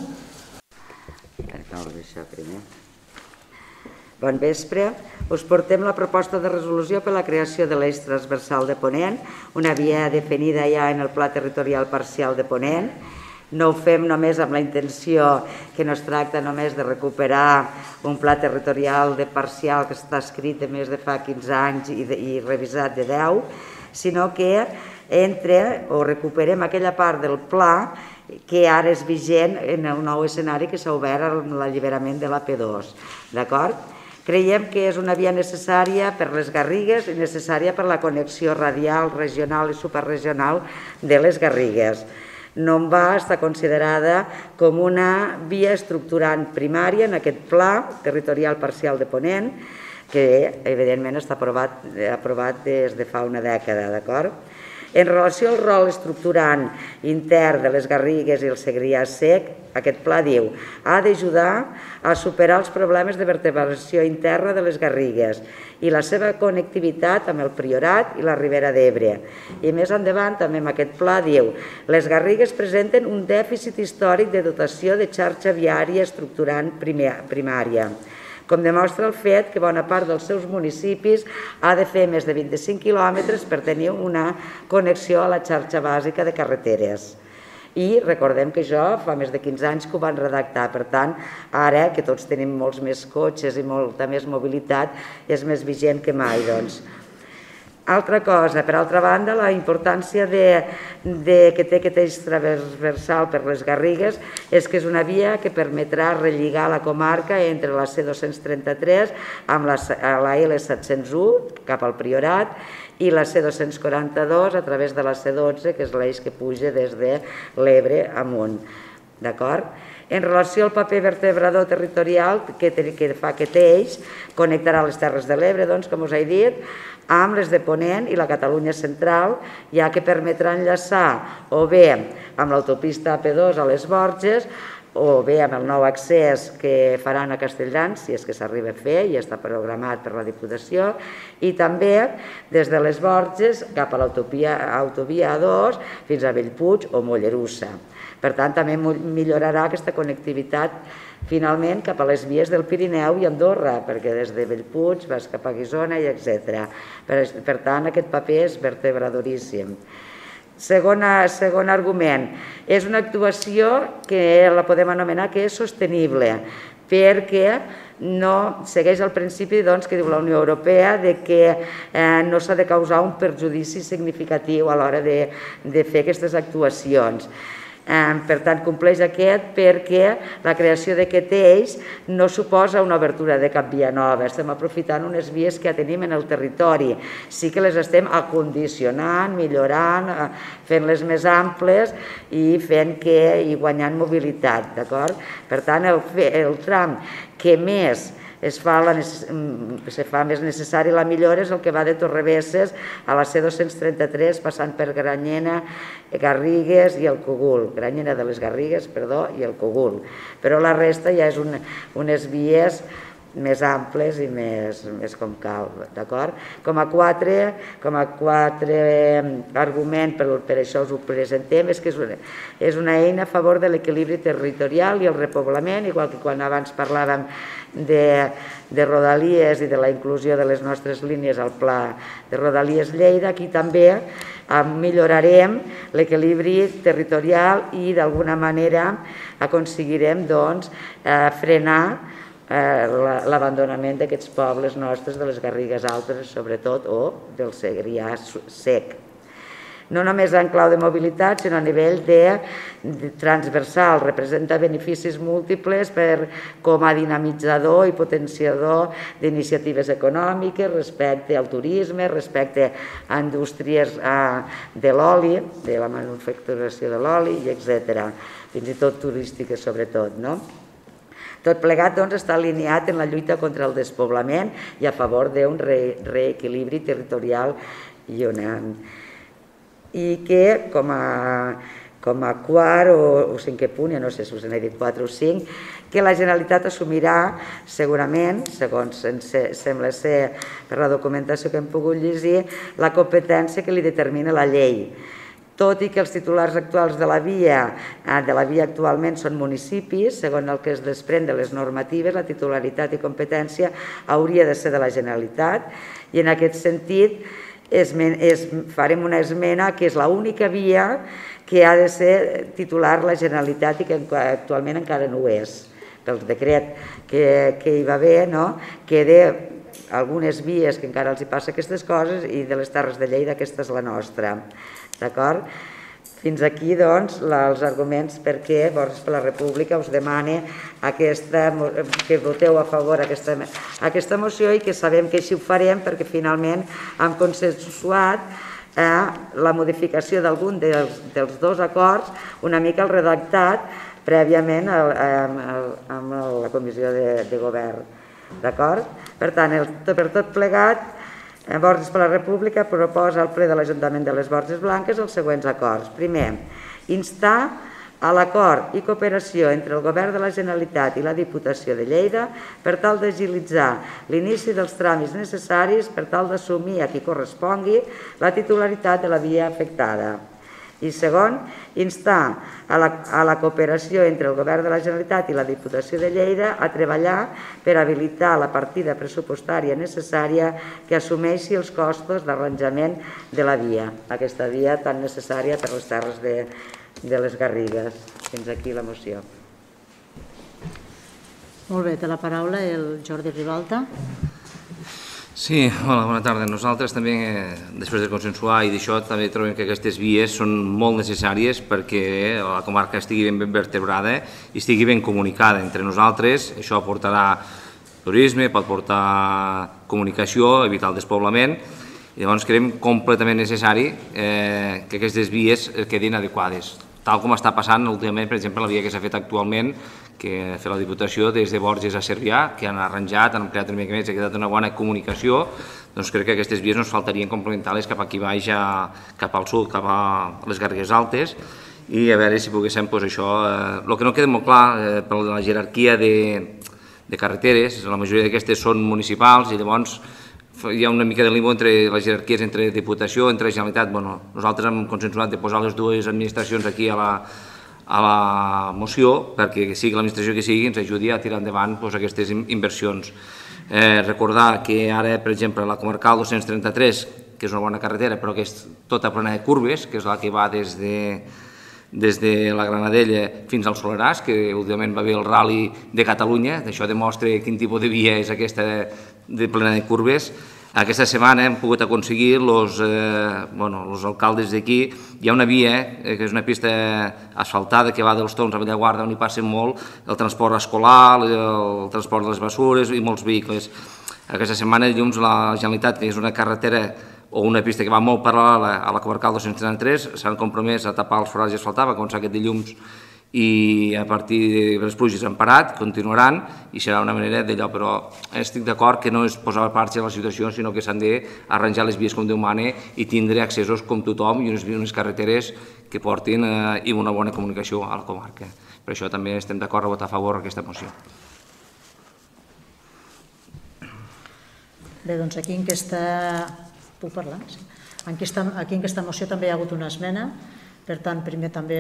Bon vespre. Us portem la proposta de resolució per la creació de l'eix transversal de Ponent, una via definida ja en el Pla Territorial Parcial de Ponent. No ho fem només amb la intenció que no es tracta només de recuperar un pla territorial de parcial que està escrit de més de fa 15 anys i revisat de 10, sinó que recuperem aquella part del pla que ara és vigent en el nou escenari que s'ha obert amb l'alliberament de l'AP2. D'acord? Creiem que és una via necessària per les Garrigues i necessària per la connexió radial, regional i superregional de les Garrigues. No va estar considerada com una via estructurant primària en aquest pla territorial parcial de Ponent, que evidentment està aprovat des de fa una dècada, d'acord? En relació al rol estructurant intern de les Garrigues i el Segrià Sec, aquest pla diu ha d'ajudar a superar els problemes de vertebració interna de les Garrigues i la seva connectivitat amb el Priorat i la Ribera d'Ebre. I més endavant també en aquest pla diu les Garrigues presenten un dèficit històric de dotació de xarxa viària estructurant primària, com demostra el fet que bona part dels seus municipis ha de fer més de 25 quilòmetres per tenir una connexió a la xarxa bàsica de carreteres. I recordem que això fa més de 15 anys que ho van redactar, per tant, ara que tots tenim molts més cotxes i molta més mobilitat, és més vigent que mai, doncs. Altra cosa, per altra banda, la importància que té aquest eix transversal per les Garrigues és que és una via que permetrà relligar la comarca entre la C233 amb la L701 cap al Priorat i la C242 a través de la C12, que és l'eix que puja des de l'Ebre amunt. D'acord? En relació al paper vertebrador territorial que fa aquest eix, connectarà les Terres de l'Ebre, doncs, com us he dit, amb les de Ponent i la Catalunya central, ja que permetrà enllaçar o bé amb l'autopista AP2 a les Borges o bé amb el nou accés que faran a Castelldans, si és que s'arriba a fer i està programat per la Diputació, i també des de les Borges cap a l'autovia A2 fins a Bellpuig o Mollerussa. Per tant, també millorarà aquesta connectivitat finalment cap a les vies del Pirineu i Andorra, perquè des de Bellpuig vas cap a Guissona i etc. Per tant, aquest paper és vertebradoríssim. Segon argument, és una actuació que la podem anomenar que és sostenible, perquè no segueix el principi que diu la Unió Europea que no s'ha de causar un perjudici significatiu a l'hora de fer aquestes actuacions. Per tant, compleix aquest perquè la creació d'aquest eix no suposa una obertura de cap via nova. Estem aprofitant unes vies que ja tenim en el territori. Sí que les estem acondicionant, millorant, fent-les més amples i fent que hi guanyant mobilitat, d'acord? Per tant, el tram que més se fa més necessari la millora és el que va de Torrebesses a la C233 passant per Granyena, Garrigues i el Cogul. Granyena de les Garrigues, perdó, i el Cogul. Però la resta ja és unes vies més amples i més com cal, d'acord? Com a quatre argument, per això us ho presentem, és que és una eina a favor de l'equilibri territorial i el repoblament, igual que quan abans parlàvem de Rodalies i de la inclusió de les nostres línies al pla de Rodalies Lleida, aquí també millorarem l'equilibri territorial i d'alguna manera aconseguirem frenar l'abandonament d'aquests pobles nostres, de les Garrigues Altes sobretot, o del Segrià sec. No només en clau de mobilitat, sinó a nivell transversal, representa beneficis múltiples com a dinamitzador i potenciador d'iniciatives econòmiques respecte al turisme, respecte a indústries de l'oli, de la manufacturació de l'oli, etc. Fins i tot turístiques sobretot, no? Tot plegat està alineat en la lluita contra el despoblament i a favor d'un reequilibri territorial i que com a quart o cinquè punt, ja no sé si us n'he dit 4 o 5, que la Generalitat assumirà segurament, segons sembla ser per la documentació que hem pogut llegir, la competència que li determina la llei. Tot i que els titulars actuals de la via actualment són municipis, segons el que es desprèn de les normatives, la titularitat i competència hauria de ser de la Generalitat i en aquest sentit farem una esmena que és l'única via que ha de ser titular la Generalitat i que actualment encara no ho és. Pel decret que hi va haver, queda algunes vies que encara els hi passa aquestes coses i de les Terres de Lleida aquesta és la nostra. D'acord? Fins aquí, doncs, els arguments perquè Borges per la República us demana que voteu a favor aquesta moció i que sabem que així ho farem perquè finalment hem consensuat la modificació d'algun dels dos acords, una mica el redactat prèviament amb la Comissió de Govern. D'acord? Per tant, per tot plegat, Borges per la República proposa al ple de l'Ajuntament de les Borges Blanques els següents acords. Primer, instar a l'acord i cooperació entre el Govern de la Generalitat i la Diputació de Lleida per tal d'agilitzar l'inici dels tràmits necessaris per tal d'assumir a qui correspongui la titularitat de la via afectada. I segon, instar a la cooperació entre el Govern de la Generalitat i la Diputació de Lleida a treballar per habilitar la partida pressupostària necessària que assumeixi els costos d'arranjament de la via, aquesta via tan necessària per les terres de les Garrigues. Fins aquí la moció. Molt bé, té la paraula el Jordi Ribalta. Sí, hola, bona tarda. Nosaltres també, després de consensuar i d'això, també trobem que aquestes vies són molt necessàries perquè la comarca estigui ben vertebrada i estigui ben comunicada entre nosaltres. Això portarà turisme, pot portar comunicació, evitar el despoblament. I llavors creiem completament necessari que aquestes vies quedin adequades. Tal com està passant últimament, per exemple, la via que s'ha fet actualment, que ha fet la Diputació des de Borges a Cervià, que han arranjat, han creat una mica més, ha quedat una bona comunicació, doncs crec que aquestes vies ens faltarien complementar-les cap aquí baix, cap al sud, cap a les Garrigues Altes, i a veure si poguéssim, doncs això, el que no queda molt clar per la jerarquia de carreteres, la majoria d'aquestes són municipals i llavors hi ha una mica de limbo entre les jerarquies, entre Diputació, entre Generalitat. Nosaltres hem consensuat de posar les dues administracions aquí a la moció perquè sigui l'administració que sigui ens ajudi a tirar endavant aquestes inversions. Recordar que ara, per exemple, la comarcal 233, que és una bona carretera però que és tota plena de curves, que és la que va des de la Granadella fins al Soleràs, que últimament va haver el Rally de Catalunya, això demostra quin tipus de via és aquesta de plena de curves. Aquesta setmana hem pogut aconseguir els alcaldes d'aquí. Hi ha una via, que és una pista asfaltada que va dels Tons a Bellaguarda, on hi passen molt el transport escolar, el transport de les bessures i molts vehicles. Aquesta setmana, dilluns, la Generalitat, que és una carretera o una pista que va molt paral·lela a la comarcal 233, s'han compromès a tapar els forats i asfaltar, va començar aquest dilluns, i a partir de les pluges han parat, continuaran i serà una manera d'allò, però estic d'acord que no és posar parxa a la situació, sinó que s'han d'arranjar les vies com Déu mana i tindre accessos com tothom i unes carreteres que portin i una bona comunicació a la comarca. Per això també estem d'acord a votar a favor d'aquesta moció. Bé, doncs aquí en aquesta... Puc parlar? Aquí en aquesta moció també hi ha hagut una esmena, per tant, primer també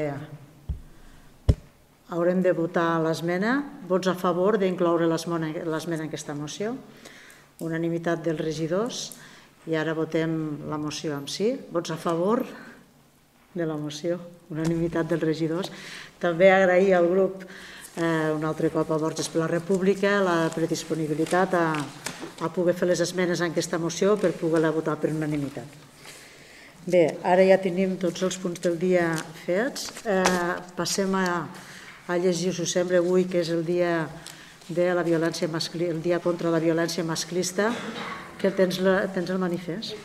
haurem de votar l'esmena. Vots a favor d'incloure l'esmena en aquesta moció. Unanimitat dels regidors. I ara votem la moció en si. Vots a favor de la moció. Unanimitat dels regidors. També agrair al grup un altre cop a Borges per la República la predisponibilitat a poder fer les esmenes en aquesta moció per poder-la votar per unanimitat. Bé, ara ja tenim tots els punts del dia fets. Passem a llegir, si us sembla, avui, que és el dia de la violència masclista, el dia contra la violència masclista, que tens el manifest.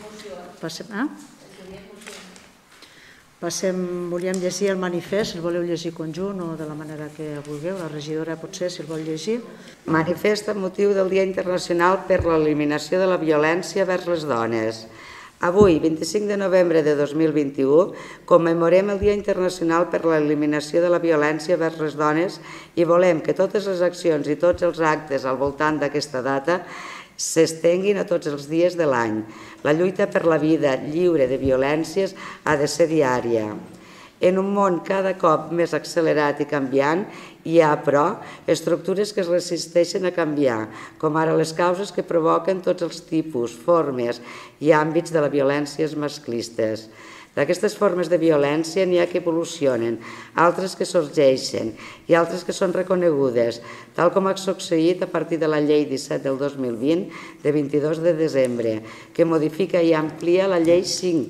Volíem llegir el manifest, si el voleu llegir conjunt o de la manera que vulgueu, la regidora potser, si el vol llegir. Manifest amb motiu del Dia Internacional per l'Eliminació de la Violència vers les Dones. Avui, 25 de novembre de 2021, commemorem el Dia Internacional per l'Eliminació de la Violència vers les Dones i volem que totes les accions i tots els actes al voltant d'aquesta data s'estenguin a tots els dies de l'any. La lluita per la vida lliure de violències ha de ser diària. En un món cada cop més accelerat i canviant, hi ha, però, estructures que es resisteixen a canviar, com ara les causes que provoquen tots els tipus, formes i àmbits de les violències masclistes. D'aquestes formes de violència n'hi ha que evolucionen, altres que sorgeixen i altres que són reconegudes, tal com ha succeït a partir de la Llei 17 del 2020 de 22 de desembre, que modifica i amplia la Llei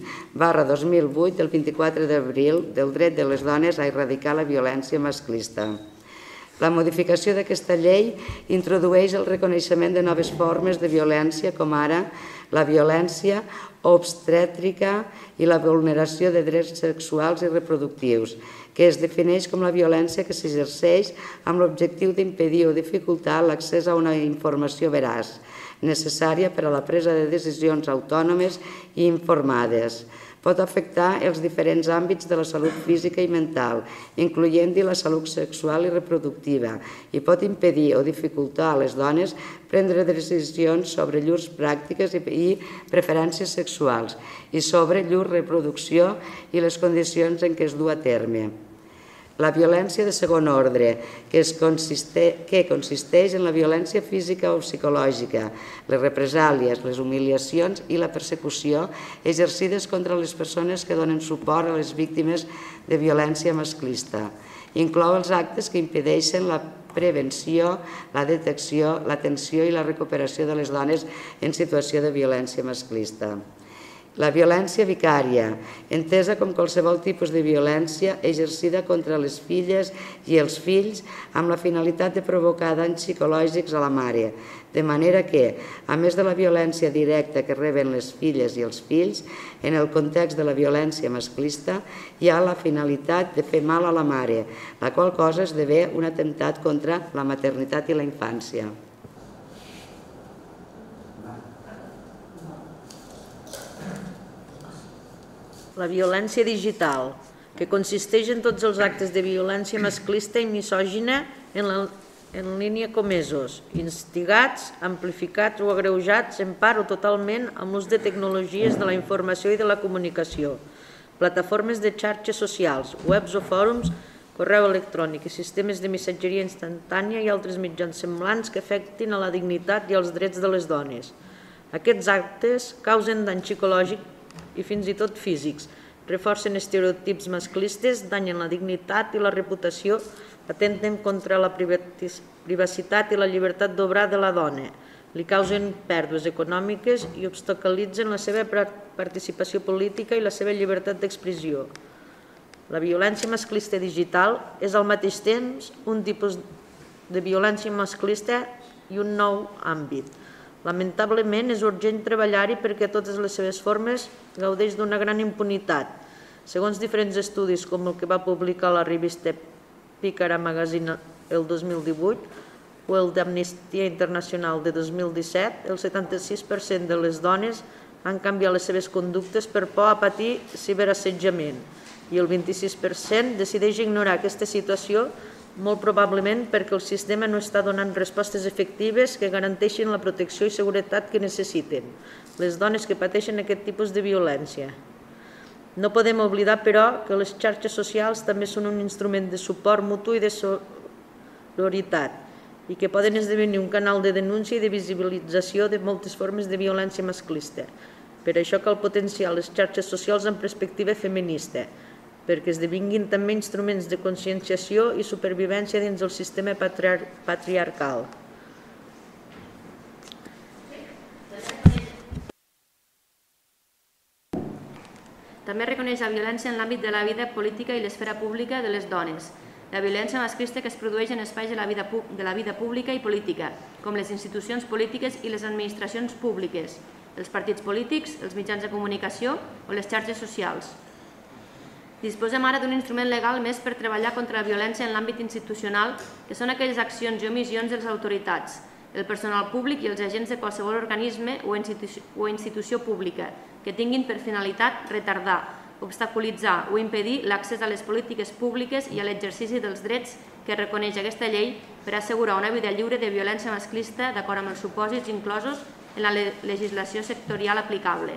5/2008 del 24 d'abril del dret de les dones a erradicar la violència masclista. La modificació d'aquesta llei introdueix el reconeixement de noves formes de violència, com ara la violència obstètrica i la vulneració de drets sexuals i reproductius, que es defineix com la violència que s'exerceix amb l'objectiu d'impedir o dificultar l'accés a una informació veraç, necessària per a la presa de decisions autònomes i informades. Pot afectar els diferents àmbits de la salut física i mental, incloent-hi la salut sexual i reproductiva, i pot impedir o dificultar a les dones prendre decisions sobre llurs pràctiques i preferències sexuals i sobre llur reproducció i les condicions en què es du a terme. La violència de segon ordre, que consisteix en la violència física o psicològica, les represàlies, les humiliacions i la persecució exercides contra les persones que donen suport a les víctimes de violència masclista. Inclou els actes que impedeixen la prevenció, la detecció, l'atenció i la recuperació de les dones en situació de violència masclista. La violència vicària, entesa com qualsevol tipus de violència exercida contra les filles i els fills amb la finalitat de provocar danys psicològics a la mare, de manera que, a més de la violència directa que reben les filles i els fills, en el context de la violència masclista hi ha la finalitat de fer mal a la mare, la qual cosa esdevé un atemptat contra la maternitat i la infància. La violència digital, que consisteix en tots els actes de violència masclista i misògina en línia comesos, instigats, amplificats o agreujats en part o totalment amb l'ús de tecnologies de la informació i de la comunicació, plataformes de xarxes socials, webs o fòrums, correu electrònic i sistemes de missatgeria instantània i altres mitjans semblants que afectin a la dignitat i als drets de les dones. Aquests actes causen dany psicològic i fins i tot físics, reforcen estereotips masclistes, danyen la dignitat i la reputació, atenten contra la privacitat i la llibertat d'obrar de la dona, li causen pèrdues econòmiques i obstaculitzen la seva participació política i la seva llibertat d'expressió. La violència masclista digital és al mateix temps un tipus de violència masclista i un nou àmbit. Lamentablement, és urgent treballar-hi perquè totes les seves formes gaudeix d'una gran impunitat. Segons diferents estudis, com el que va publicar la revista Pícara Magazine el 2018 o el d'Amnistia Internacional de 2017, el 76% de les dones han canviat les seves conductes per por a patir ciberassetjament i el 26% decideix ignorar aquesta situació, molt probablement perquè el sistema no està donant respostes efectives que garanteixin la protecció i seguretat que necessiten les dones que pateixen aquest tipus de violència. No podem oblidar, però, que les xarxes socials també són un instrument de suport mutu i de sororitat i que poden esdevenir un canal de denúncia i de visibilització de moltes formes de violència masclista. Per això cal potenciar les xarxes socials en perspectiva feminista, perquè esdevinguin també instruments de conscienciació i supervivència dins del sistema patriarcal. També reconeix la violència en l'àmbit de la vida política i l'esfera pública de les dones, la violència masclista que es produeix en espais de la vida pública i política, com les institucions polítiques i les administracions públiques, els partits polítics, els mitjans de comunicació o les xarxes socials. Disposem ara d'un instrument legal més per treballar contra la violència en l'àmbit institucional, que són aquelles accions i omissions de les autoritats, el personal públic i els agents de qualsevol organisme o institució pública que tinguin per finalitat retardar, obstaculitzar o impedir l'accés a les polítiques públiques i a l'exercici dels drets que reconeix aquesta llei per assegurar una vida lliure de violència masclista d'acord amb els supòsits inclosos en la legislació sectorial aplicable.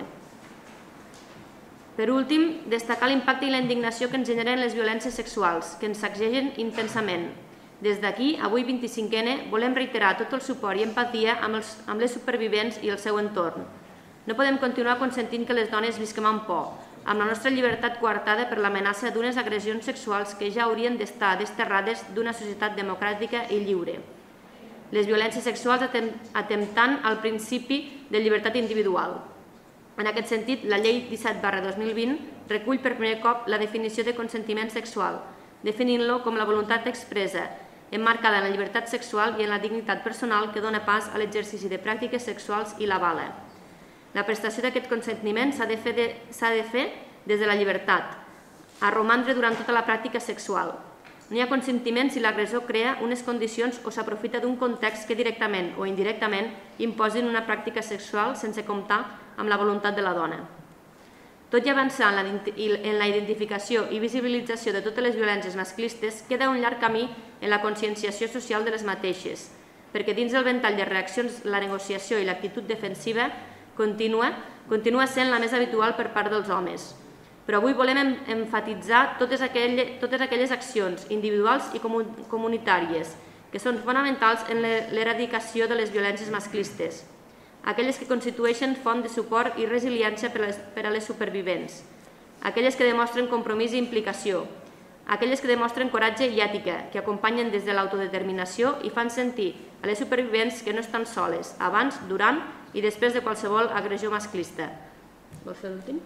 Per últim, destacar l'impacte i la indignació que ens generen les violències sexuals, que ens sacsegen intensament. Des d'aquí, avui 25N, volem reiterar tot el suport i empatia amb les supervivents i el seu entorn. No podem continuar consentint que les dones visquem amb por, amb la nostra llibertat coartada per l'amenaça d'unes agressions sexuals que ja haurien d'estar desterrades d'una societat democràtica i lliure. Les violències sexuals atemptant al principi de llibertat individual. En aquest sentit, la Llei 17/2020 recull per primer cop la definició de consentiment sexual, definint-lo com la voluntat expressa, emmarcada en la llibertat sexual i en la dignitat personal que dona pas a l'exercici de pràctiques sexuals i l'avala. La prestació d'aquest consentiment s'ha de fer des de la llibertat, a romandre durant tota la pràctica sexual. No hi ha consentiment si l'agressor crea unes condicions o s'aprofita d'un context que directament o indirectament imposin una pràctica sexual sense comptar amb la voluntat de la dona. Tot i avançar en la identificació i visibilització de totes les violències masclistes, queda un llarg camí en la conscienciació social de les mateixes, perquè dins del ventall de reaccions la negociació i l'actitud defensiva continua sent la més habitual per part dels homes. Però avui volem emfatitzar totes aquelles accions individuals i comunitàries que són fonamentals en l'eradicació de les violències masclistes, aquelles que constitueixen font de suport i resiliència per a les supervivents, aquelles que demostren compromís i implicació, aquelles que demostren coratge i ètica, que acompanyen des de l'autodeterminació i fan sentir a les supervivents que no estan soles, abans, durant i després de qualsevol agressió masclista. Vols fer l'últim?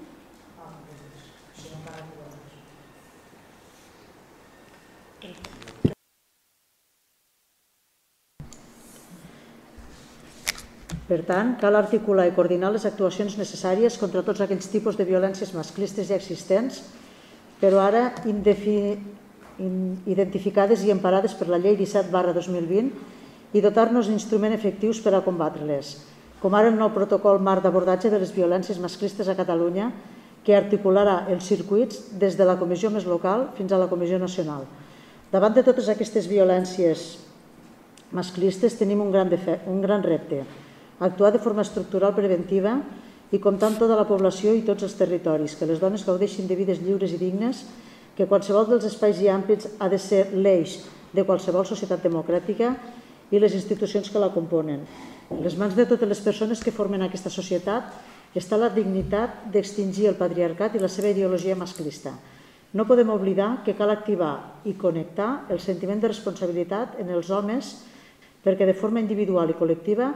Per tant, cal articular i coordinar les actuacions necessàries contra tots aquells tipus de violències masclistes ja existents, però ara identificades i emparades per la Llei 17/2020 i dotar-nos d'instruments efectius per a combatre-les, com ara el nou protocol marc d'abordatge de les violències masclistes a Catalunya, que articularà els circuits des de la comissió més local fins a la comissió nacional. Davant de totes aquestes violències masclistes tenim un gran repte: actuar de forma estructural preventiva i comptar amb tota la població i tots els territoris, que les dones gaudeixin de vides lliures i dignes, que qualsevol dels espais i àmbits ha de ser l'eix de qualsevol societat democràtica i les institucions que la componen. En les mans de totes les persones que formen aquesta societat està la dignitat d'extingir el patriarcat i la seva ideologia masclista. No podem oblidar que cal activar i connectar el sentiment de responsabilitat en els homes perquè de forma individual i col·lectiva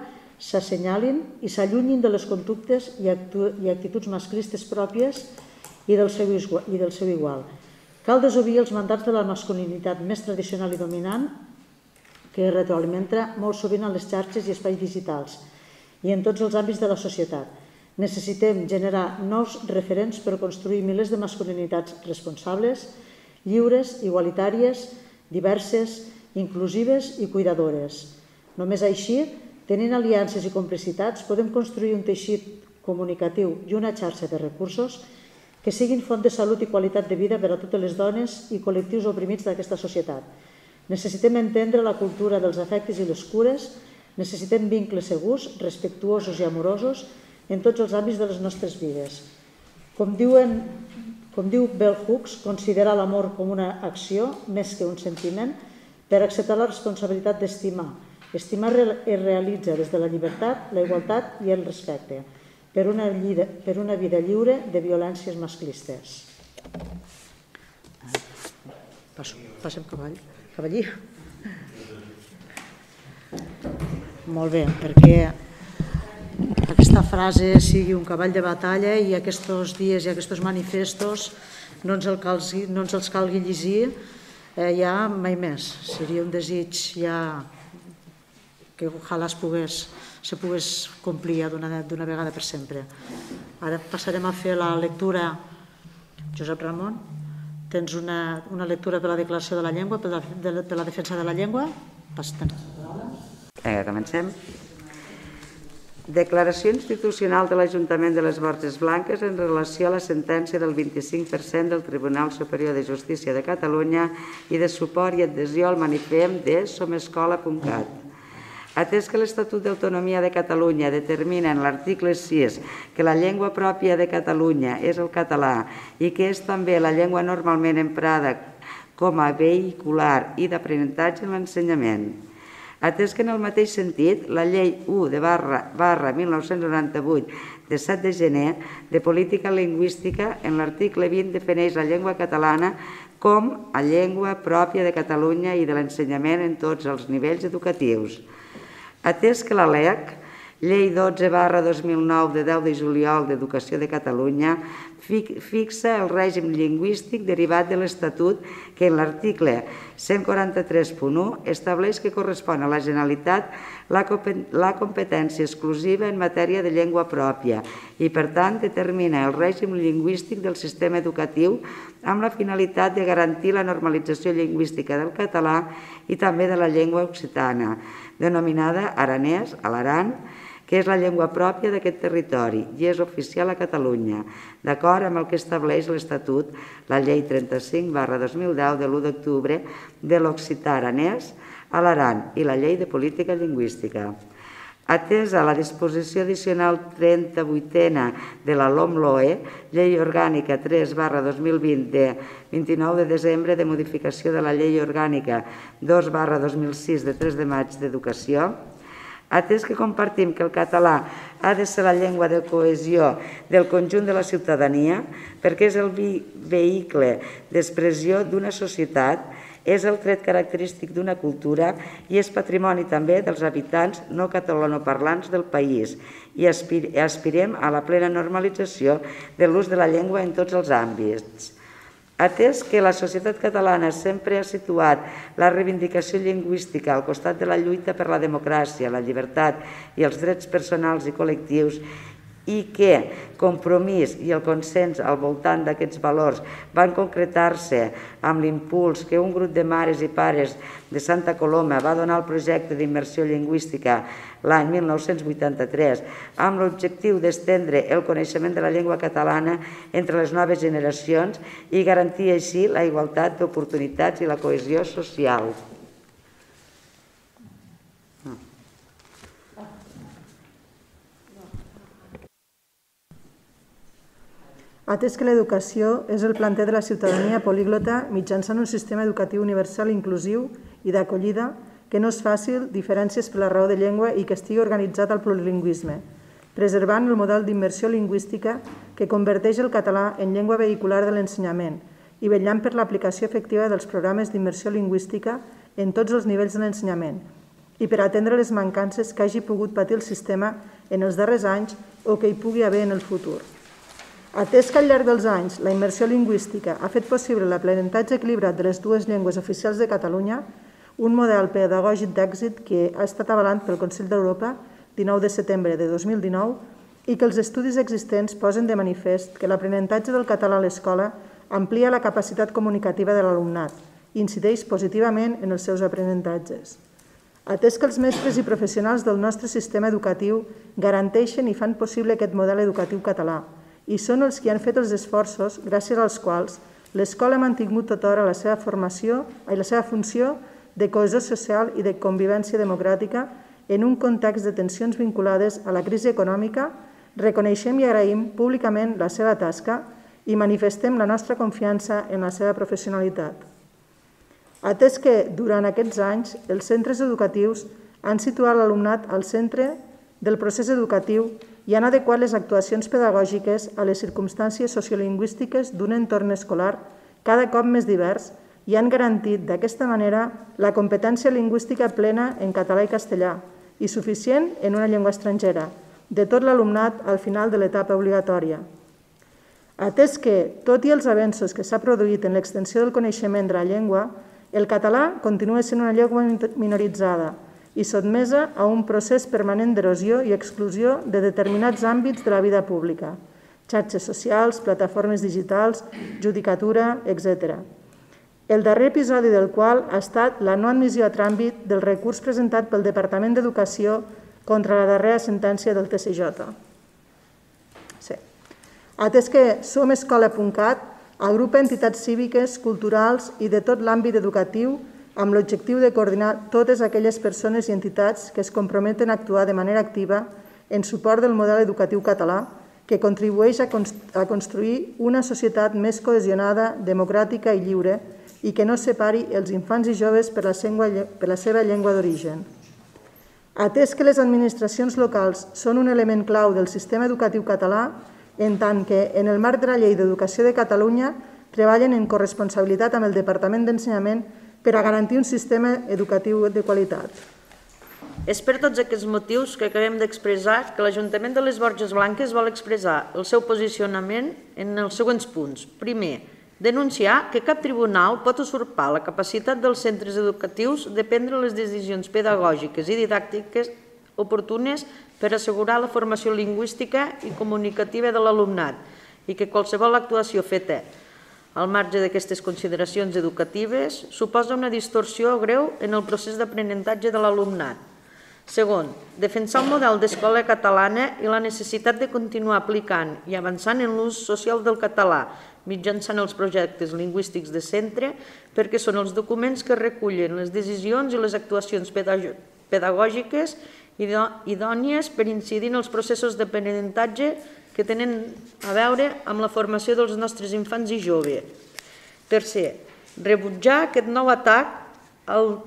s'assenyalin i s'allunyin de les conductes i actituds masclistes pròpies i del seu igual. Cal desobeir els mandats de la masculinitat més tradicional i dominant que es retroalimenta molt sovint en les xarxes i espais digitals i en tots els àmbits de la societat. Necessitem generar nous referents per construir milers de masculinitats responsables, lliures, igualitàries, diverses, inclusives i cuidadores. Només així, tenint aliances i complicitats, podem construir un teixit comunicatiu i una xarxa de recursos que siguin font de salut i qualitat de vida per a totes les dones i col·lectius oprimits d'aquesta societat. Necessitem entendre la cultura dels afectes i les cures, necessitem vincles segurs, respectuosos i amorosos en tots els àmbits de les nostres vides. Com diu Bell Hooks, considerar l'amor com una acció més que un sentiment per acceptar la responsabilitat d'estimar. Estimar es realitza des de la llibertat, la igualtat i el respecte, per una vida lliure de violències masclistes. Passem cavallí. Molt bé, perquè aquesta frase sigui un cavall de batalla i aquests dies i aquests manifestos no ens els calgui llegir ja mai més. Seria un desig ja que ojalà se pogués complir d'una vegada per sempre. Ara passarem a fer la lectura. Josep Ramon, tens una lectura per la declaració de la llengua, per la defensa de la llengua? Comencem. Declaració institucional de l'Ajuntament de les Borges Blanques en relació a la sentència del 25% del Tribunal Superior de Justícia de Catalunya i de suport i adhesió al manifest de somescola.cat. Atès que l'Estatut d'Autonomia de Catalunya determina en l'article 6 que la llengua pròpia de Catalunya és el català i que és també la llengua normalment emprada com a vehicular i d'aprenentatge en l'ensenyament. Atès que en el mateix sentit, la Llei 1/1998 de 7 de gener de política lingüística en l'article 20 defineix la llengua catalana com a llengua pròpia de Catalunya i de l'ensenyament en tots els nivells educatius. Atès que la LEC, Llei 12/2009 de 10 de juliol d'Educació de Catalunya, fixa el règim lingüístic derivat de l'Estatut que en l'article 143.1 estableix que correspon a la Generalitat la competència exclusiva en matèria de llengua pròpia i, per tant, determina el règim lingüístic del sistema educatiu amb la finalitat de garantir la normalització lingüística del català i també de la llengua occitana, denominada aranès, a l'Aran, que és la llengua pròpia d'aquest territori i és oficial a Catalunya, d'acord amb el que estableix l'Estatut, la Llei 35/2010 de l'1 d'octubre de l'occità aranès a l'Aran i la Llei de Política Lingüística. Atesa la disposició addicional 38a de la LOMLOE, Llei Orgànica 3/2020 de 29 de desembre de modificació de la Llei Orgànica 2/2006 de 3 de maig d'Educació, atès que compartim que el català ha de ser la llengua de cohesió del conjunt de la ciutadania perquè és el vehicle d'expressió d'una societat, és el tret característic d'una cultura i és patrimoni també dels habitants no catalanoparlants del país i aspirem a la plena normalització de l'ús de la llengua en tots els àmbits. Atès que la societat catalana sempre ha situat la reivindicació lingüística al costat de la lluita per la democràcia, la llibertat i els drets personals i col·lectius i que compromís i el consens al voltant d'aquests valors van concretar-se amb l'impuls que un grup de mares i pares de Santa Coloma va donar al projecte d'immersió lingüística l'any 1983 amb l'objectiu d'estendre el coneixement de la llengua catalana entre les noves generacions i garantir així la igualtat d'oportunitats i la cohesió social. Atès que l'educació és el planter de la ciutadania políglota mitjançant un sistema educatiu universal inclusiu i d'acollida que no és fàcil diferències per la raó de llengua i que estigui organitzat al plurilingüisme, preservant el model d'immersió lingüística que converteix el català en llengua vehicular de l'ensenyament i vetllant per l'aplicació efectiva dels programes d'immersió lingüística en tots els nivells de l'ensenyament i per atendre les mancances que hagi pogut patir el sistema en els darrers anys o que hi pugui haver en el futur. Atès que al llarg dels anys la immersió lingüística ha fet possible l'aprenentatge equilibrat de les dues llengües oficials de Catalunya, un model pedagògic d'èxit que ha estat avalat pel Consell d'Europa 19 de setembre de 2019 i que els estudis existents posen de manifest que l'aprenentatge del català a l'escola amplia la capacitat comunicativa de l'alumnat i incideix positivament en els seus aprenentatges. Atès que els mestres i professionals del nostre sistema educatiu garanteixen i fan possible aquest model educatiu català i són els que han fet els esforços gràcies als quals l'escola ha mantingut tothora la seva formació i la seva funció de cohesió social i de convivència democràtica en un context de tensions vinculades a la crisi econòmica, reconeixem i agraïm públicament la seva tasca i manifestem la nostra confiança en la seva professionalitat. Atès que, durant aquests anys, els centres educatius han situat l'alumnat al centre del procés educatiu i han adequat les actuacions pedagògiques a les circumstàncies sociolingüístiques d'un entorn escolar cada cop més divers i han garantit d'aquesta manera la competència lingüística plena en català i castellà i suficient en una llengua estrangera, de tot l'alumnat al final de l'etapa obligatòria. Atès que, tot i els avenços que s'ha produït en l'extensió del coneixement de la llengua, el català continua sent una llengua minoritzada i sotmesa a un procés permanent d'erosió i exclusió de determinats àmbits de la vida pública, xarxes socials, plataformes digitals, judicatura, etc. El darrer episodi del qual ha estat la no admissió a tràmit del recurs presentat pel Departament d'Educació contra la darrera sentència del TSJ. Sí. Atès que SomEscola.cat agrupa entitats cíviques, culturals i de tot l'àmbit educatiu amb l'objectiu de coordinar totes aquelles persones i entitats que es comprometen a actuar de manera activa en suport del model educatiu català que contribueix a construir una societat més cohesionada, democràtica i lliure i que no separi els infants i joves per la seva llengua d'origen. Atès que les administracions locals són un element clau del sistema educatiu català, en tant que en el marc de la Llei d'Educació de Catalunya treballen en corresponsabilitat amb el Departament d'Ensenyament per a garantir un sistema educatiu de qualitat. És per tots aquests motius que acabem d'expressar que l'Ajuntament de les Borges Blanques vol expressar el seu posicionament en els següents punts. Primer, denunciar que cap tribunal pot usurpar la capacitat dels centres educatius de prendre les decisions pedagògiques i didàctiques oportunes per assegurar la formació lingüística i comunicativa de l'alumnat i que qualsevol actuació feta al marge d'aquestes consideracions educatives suposa una distorsió greu en el procés d'aprenentatge de l'alumnat. Segon, defensar el model d'escola catalana i la necessitat de continuar aplicant i avançant en l'ús social del català mitjançant els projectes lingüístics de centre perquè són els documents que recullen les decisions i les actuacions pedagògiques idònies per incidir en els processos d'aprenentatge que tenen a veure amb la formació dels nostres infants i joves. Tercer, rebutjar aquest nou atac al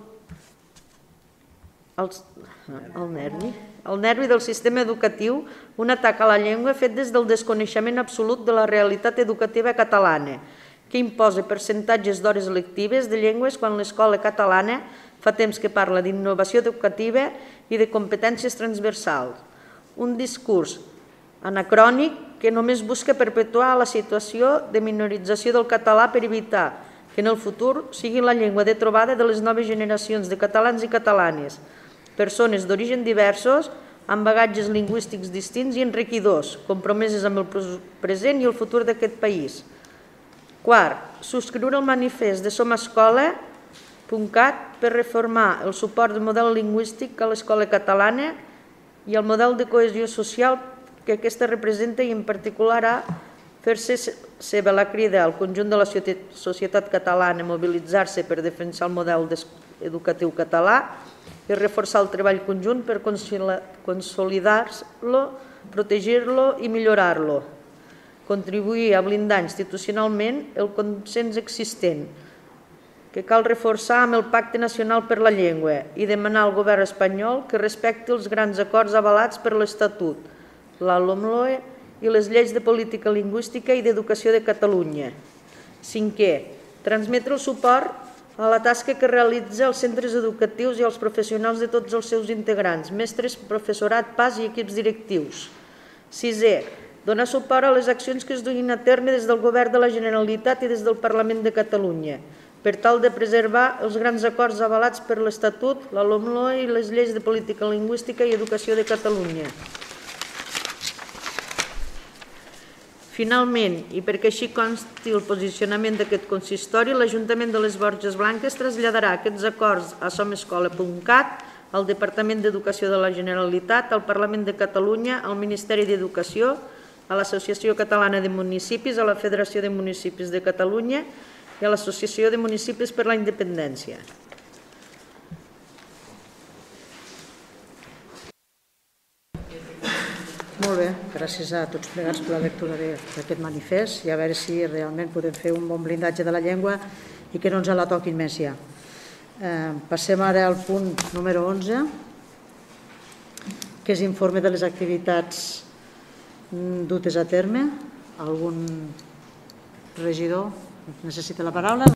nervi del sistema educatiu, un atac a la llengua fet des del desconeixement absolut de la realitat educativa catalana, que imposa percentatges d'hores lectives de llengües quan l'escola catalana fa temps que parla d'innovació educativa i de competències transversals. Un discurs anacrònic que només busca perpetuar la situació de minorització del català per evitar que en el futur sigui la llengua de trobada de les noves generacions de catalans i catalanes, persones d'origen diversos, amb bagatges lingüístics distints i enriquidors, compromeses amb el present i el futur d'aquest país. Quart, subscriure el manifest de SomEscola.cat per reformar el suport del model lingüístic a l'escola catalana i el model de cohesió social que aquesta representa i en particular a fer-se seva la crida al conjunt de la societat catalana a mobilitzar-se per defensar el model educatiu català i reforçar el treball conjunt per consolidar-lo, protegir-lo i millorar-lo. Contribuir a blindar institucionalment el consens existent, que cal reforçar amb el Pacte Nacional per la Llengua i demanar al govern espanyol que respecti els grans acords avalats per l'Estatut, la LOMLOE i les lleis de política lingüística i d'educació de Catalunya. Cinquè, transmetre el suport a la tasca que realitza els centres educatius i els professionals de tots els seus integrants, mestres, professorat, PAS i equips directius. 6è. Donar suport a les accions que es duguin a terme des del Govern de la Generalitat i des del Parlament de Catalunya, per tal de preservar els grans acords avalats per l'Estatut, la LOMLOE i les lleis de política lingüística i educació de Catalunya. Finalment, i perquè així consti el posicionament d'aquest consistori, l'Ajuntament de les Borges Blanques traslladarà aquests acords a somescola.cat, al Departament d'Educació de la Generalitat, al Parlament de Catalunya, al Ministeri d'Educació, a l'Associació Catalana de Municipis, a la Federació de Municipis de Catalunya i a l'Associació de Municipis per la Independència. Molt bé, gràcies a tots plegats per la lectura d'aquest manifest i a veure si realment podem fer un bon blindatge de la llengua i que no ens la toquin més ja. Passem ara al punt número 11, que és informe de les activitats dutes a terme. Algun regidor necessita la paraula?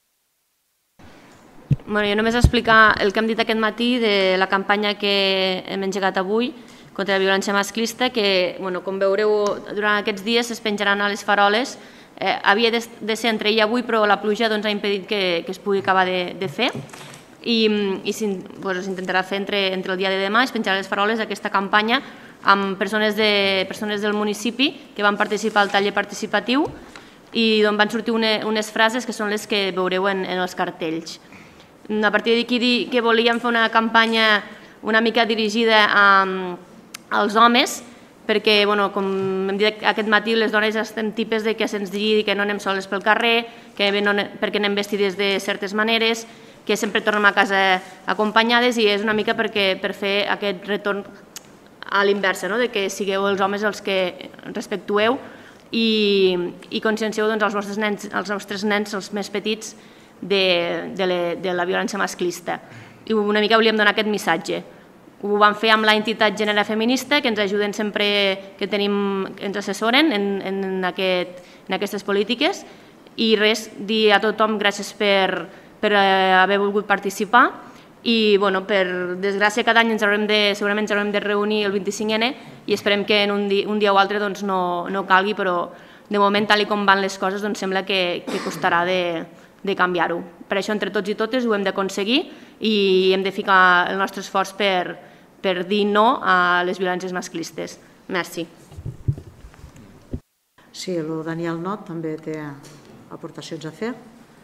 Jo només explicar el que hem dit aquest matí de la campanya que hem engegat avui contra la violència masclista, que, com veureu, durant aquests dies es penjaran a les faroles. Havia de ser entre ahir i avui, però la pluja ha impedit que es pugui acabar de fer i s'intentarà fer entre el dia de demà. Es penjarà a les faroles aquesta campanya amb persones del municipi que van participar al taller participatiu i d'on van sortir unes frases que són les que veureu en els cartells. A partir d'aquí dir que volíem fer una campanya una mica dirigida als homes, perquè, com hem dit aquest matí, les dones estem tipes que se'ns digui que no anem soles pel carrer, perquè anem vestides de certes maneres, que sempre tornem a casa acompanyades, i és una mica per fer aquest retorn a l'inversa, que sigueu els homes els que respectueu i consciencieu els nostres nens, els més petits, de la violència masclista. I una mica volíem donar aquest missatge. Ho vam fer amb l'entitat Gènere Feminista, que ens ajuden sempre, que ens assessoren en aquestes polítiques, i res, dir a tothom gràcies per haver volgut participar i, per desgràcia, cada any segurament ens haurem de reunir el 25N i esperem que un dia o altre no calgui, però de moment, tal com van les coses, sembla que costarà de canviar-ho. Per això, entre tots i totes, ho hem d'aconseguir i hem de ficar el nostre esforç per dir no a les violències masclistes. Merci. Sí, el Daniel Not també té aportacions a fer.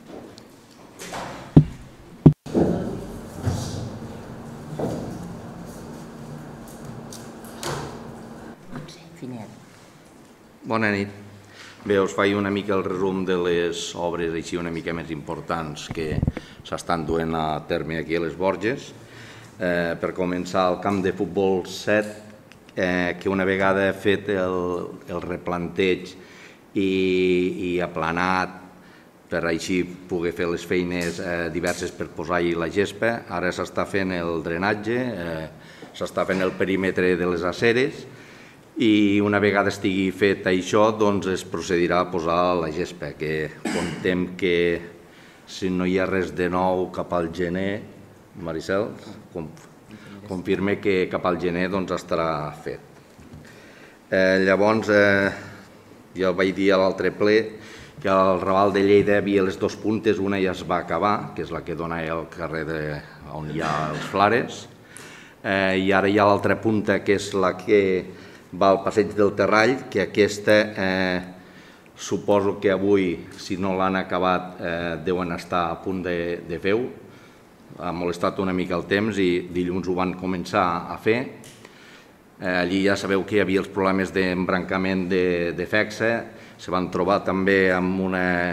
Bona nit. Bé, us faig una mica el resum de les obres així una mica més importants que s'estan duent a terme aquí a les Borges. Per començar, el camp de futbol 7, que una vegada fet el replanteig i aplanat per així poder fer les feines diverses per posar-hi la gespa, ara s'està fent el drenatge, s'està fent el perímetre de les aceres, i una vegada estigui fet això, doncs es procedirà a posar la gespa, que contem que si no hi ha res de nou cap al gener, Maricel, confirme que cap al gener estarà fet. Llavors, jo vaig dir a l'altre ple que al Raval de Lleida hi havia les dues puntes, una ja es va acabar, que és la que dona al carrer on hi ha els Flares, i ara hi ha l'altra punta, que és la que va al passeig del Terrall, que aquesta suposo que avui, si no l'han acabat, deuen estar a punt de fer-ho. Ha molestat una mica el temps i dilluns ho van començar a fer. Allí ja sabeu que hi havia els problemes d'embrancament de FECSA, se van trobar també amb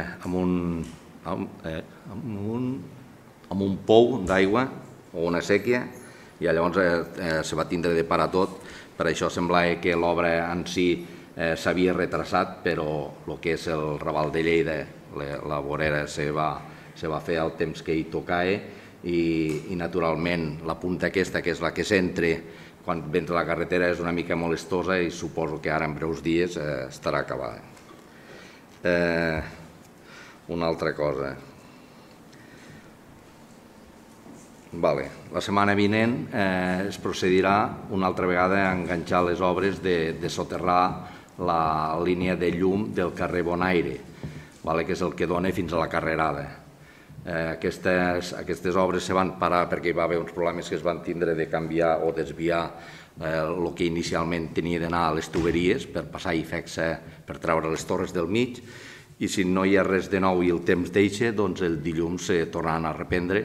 un pou d'aigua o una sèquia i llavors se va tindre de parar tot. Per això semblava que l'obra en si s'havia retrasat, però el que és el Raval de Lleida, la vorera se va fer al temps que hi tocava i naturalment la punta aquesta, que és la que s'entra quan vens a la carretera, és una mica molestosa i suposo que ara en breus dies estarà acabada. Una altra cosa. La setmana vinent es procedirà una altra vegada a enganxar les obres de soterrar la línia de llum del carrer Bonaire, que és el que dona fins a la carrerada. Aquestes obres se van parar perquè hi va haver uns problemes que es van tindre de canviar o desviar el que inicialment tenia d'anar a les tuberies per passar i fer-se per treure les torres del mig, i si no hi ha res de nou i el temps deixa, doncs el dilluns se tornaran a reprendre.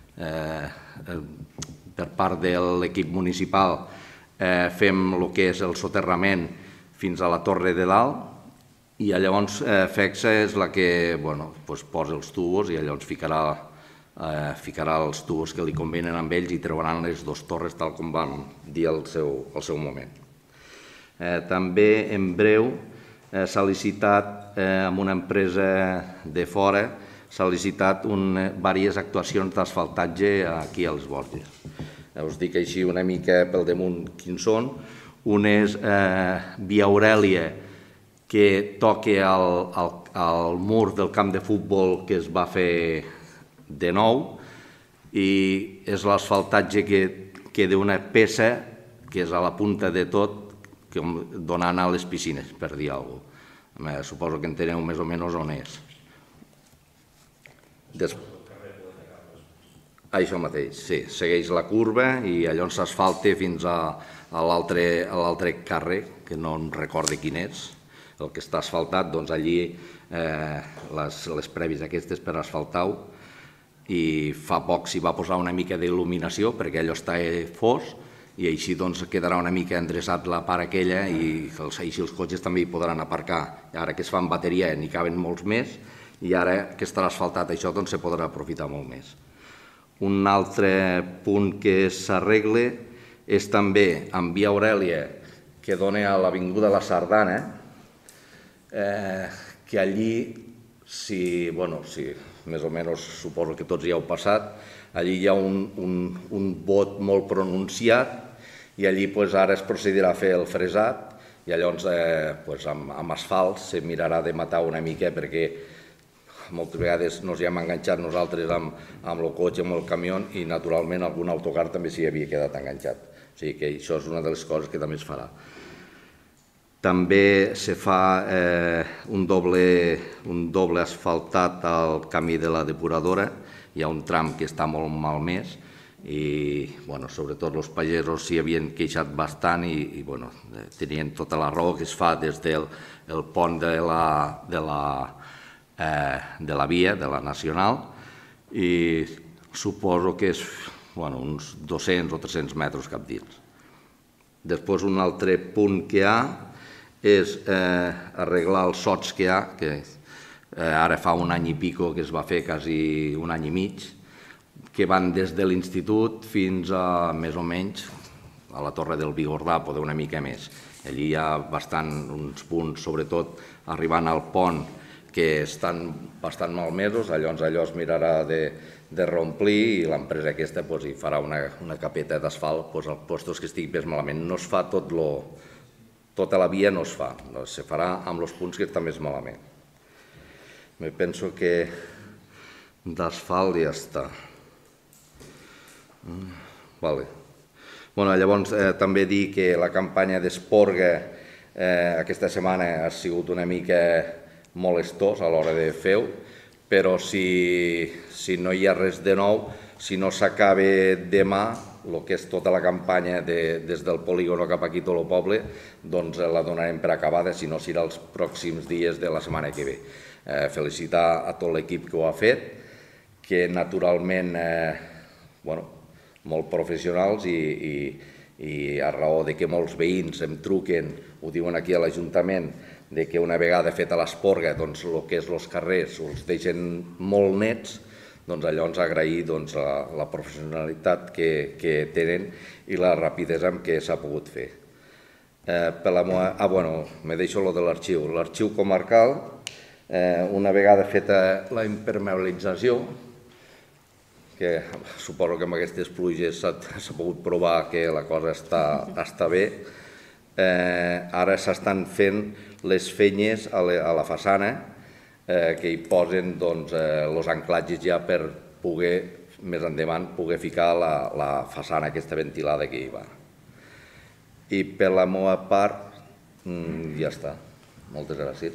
Per part de l'equip municipal fem el que és el soterrament fins a la torre de dalt i llavors FECSA és la que posa els tubos i llavors ficarà els tubos que li convenen amb ells i treuran les dues torres tal com vam dir al seu moment. També en breu s'ha licitat amb una empresa de fora, s'ha licitat diverses actuacions d'asfaltatge aquí a les Borges. Us dic així una mica pel damunt quins són. Un és Via Aurèlia, que toca al mur del camp de futbol que es va fer de nou, i és l'asfaltatge que queda una peça que és a la punta de tot, donant a les piscines, per dir alguna cosa. Suposo que enteneu més o menys on és. Això mateix, sí. Segueix la curva i llavors s'asfalta fins a l'altre carrer, que no em recordo quin és, el que està asfaltat, doncs allí les previs aquestes per asfaltar-ho, i fa poc s'hi va posar una mica d'il·luminació perquè allò està fos, i així quedarà una mica endreçat la part aquella i així els cotxes també hi podran aparcar. Ara que es fa en bateria n'hi caben molts més i ara que estarà asfaltat això se podrà aprofitar molt més. Un altre punt que s'arregla és també amb Via Aurèlia, que dona a l'Avinguda La Sardana, que allí, més o menys suposo que tots ja heu passat, allí hi ha un bot molt pronunciat i allí ara es procedirà a fer el fresat i llavors amb asfalt se mirarà de matar una mica perquè moltes vegades ens hi hem enganxat nosaltres amb el cotxe, amb el camió i naturalment algun autocar també s'hi havia quedat enganxat. O sigui que això és una de les coses que també es farà. També se fa un doble asfaltat al camí de la depuradora. Hi ha un tram que està molt malmès i sobretot els pagesos s'hi havien queixat bastant i tenien tota la raó que es fa des del pont de la via, de la nacional, i suposo que és uns 200 o 300 metres cap dins. Després un altre punt que hi ha és arreglar els sots que hi ha, que ara fa un any i pico que es va fer, quasi un any i mig, que van des de l'institut fins a més o menys a la Torre del Bigordà, poder una mica més. Allí hi ha uns punts, sobretot arribant al pont, que estan bastant malmesos, llavors allò es mirarà de reomplir i l'empresa aquesta hi farà una capeta d'asfalt als llocs que estigui més malament. No es fa tota la via, no es fa, se farà amb els punts que estan més malament. Penso que d'asfalt ja està. Llavors també dir que la campanya d'Esporga aquesta setmana ha sigut una mica molestós a l'hora de fer-ho, però si no hi ha res de nou, si no s'acaba demà, el que és tota la campanya des del polígon cap aquí tot el poble, doncs la donarem per acabada, si no serà els pròxims dies de la setmana que ve. Felicitar a tot l'equip que ho ha fet, que naturalment molt professionals i a raó de que molts veïns em truquen, ho diuen aquí a l'Ajuntament, de que una vegada feta l'Esporga, doncs el que és els carrers els deixen molt nets, doncs llavors agrair la professionalitat que tenen i la rapidesa amb què s'ha pogut fer. Me deixo lo de l'arxiu. L'arxiu comarcal, una vegada feta la impermeabilització, que suposo que amb aquestes pluges s'ha pogut provar que la cosa està bé, ara s'estan fent les fenyes a la façana que hi posen els anclatges ja per poder més endavant poder ficar la façana aquesta ventilada que hi va. I per la meva part ja està. Moltes gràcies.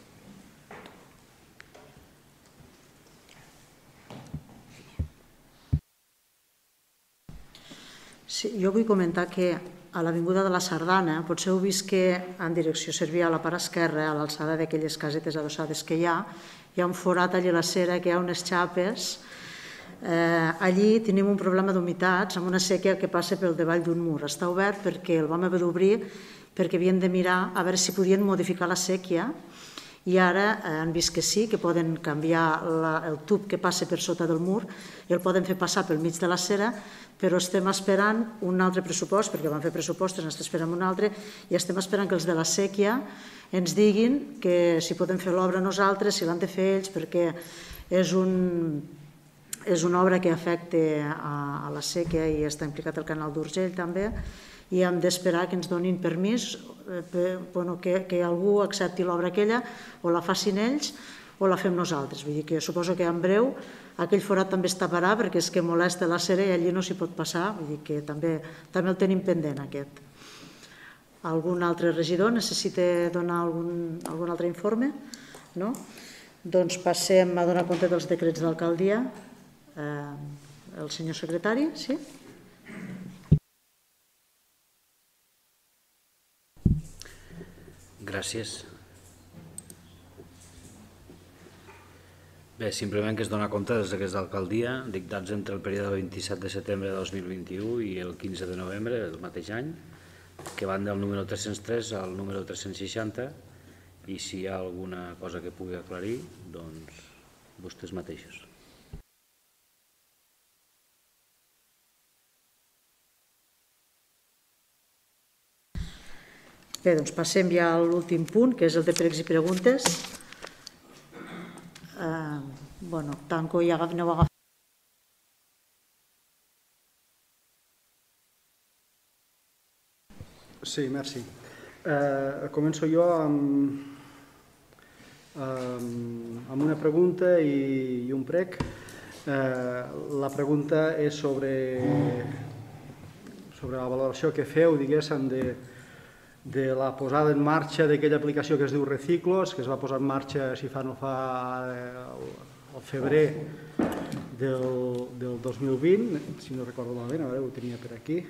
Sí, jo vull comentar que a l'avinguda de la Sardana, potser heu vist que en direcció Cervià, a la part esquerra, a l'alçada d'aquelles casetes adossades que hi ha un forat allà a la cera, que hi ha unes xapes. Allí tenim un problema d'humitats amb una sèquia que passa pel davall d'un mur. Està obert perquè el vam haver d'obrir perquè havien de mirar a veure si podien modificar la sèquia i ara han vist que sí, que poden canviar el tub que passa per sota del mur i el poden fer passar pel mig de la cera, però estem esperant un altre pressupost, perquè vam fer pressupostos, n'estem esperant un altre, i estem esperant que els de la sèquia ens diguin que si podem fer l'obra nosaltres, si l'han de fer ells, perquè és una obra que afecta a la sèquia i està implicat el canal d'Urgell també, i hem d'esperar que ens donin permís, que algú accepti l'obra aquella, o la facin ells o la fem nosaltres. Vull dir que suposo que en breu aquell forat també es taparà perquè és que molesta la cera i allí no s'hi pot passar, vull dir que també el tenim pendent aquest. Algun altre regidor necessita donar algun altre informe? No? Doncs passem a donar compte dels decrets d'alcaldia. El senyor secretari, sí? Gràcies. Bé, simplement que es dona compte dels decrets d'alcaldia dictats entre el període del 27 de setembre de 2021 i el 15 de novembre del mateix any, que van del número 303 al número 360, i si hi ha alguna cosa que pugui aclarir, doncs vostès mateixos. Bé, doncs passem ja a l'últim punt, que és el de pregs i preguntes. Tanco i aneu agafant. Sí, merci. Començo jo amb una pregunta i un prec. La pregunta és sobre la valoració que feu, diguéssim, de la posada en marxa d'aquella aplicació que es diu Reciclos, que es va posar en marxa, si fa no fa, al febrer del 2020, si no recordo malament, a veure, ho tenia per aquí.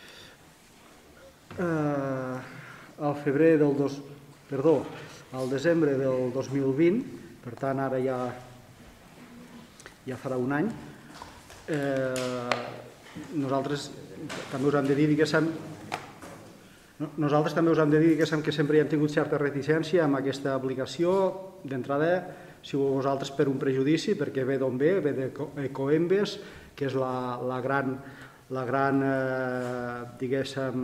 Al desembre del 2020, per tant ara ja farà un any, nosaltres també us hem de dir, diguéssim, que sempre hi hem tingut certa reticència amb aquesta aplicació. D'entrada, si vosaltres per un prejudici, perquè ve d'on ve d'Ecoembes, que és la gran, diguéssim,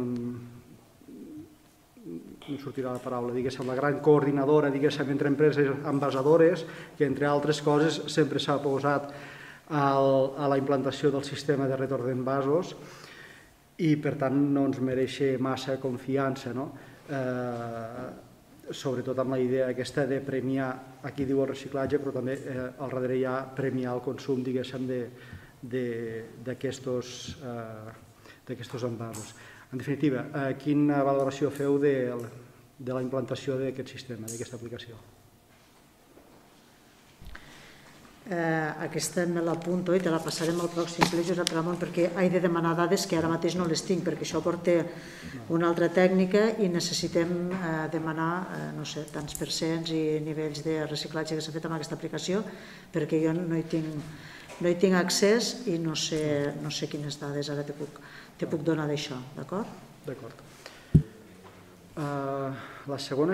no sortirà la paraula, diguéssim, la gran coordinadora, diguéssim, entre empreses envasadores, que entre altres coses sempre s'ha posat a la implantació del sistema de retorn d'envasos, i per tant no ens mereix massa confiança, sobretot amb la idea aquesta de premiar, aquí diu el reciclatge, però també al darrere hi ha premiar el consum, diguéssim, d'aquests envasos. En definitiva, quina valoració feu de la implantació d'aquest sistema, d'aquesta aplicació? Aquesta me l'apunto i te la passarem al pròxim ple, Josep Ramon, perquè he de demanar dades que ara mateix no les tinc, perquè això porta una altra tècnica i necessitem demanar, no sé, tants percents i nivells de reciclatge que s'ha fet amb aquesta aplicació, perquè jo no hi tinc accés i no sé quines dades ara te puc donar d'això, d'acord? D'acord. La segona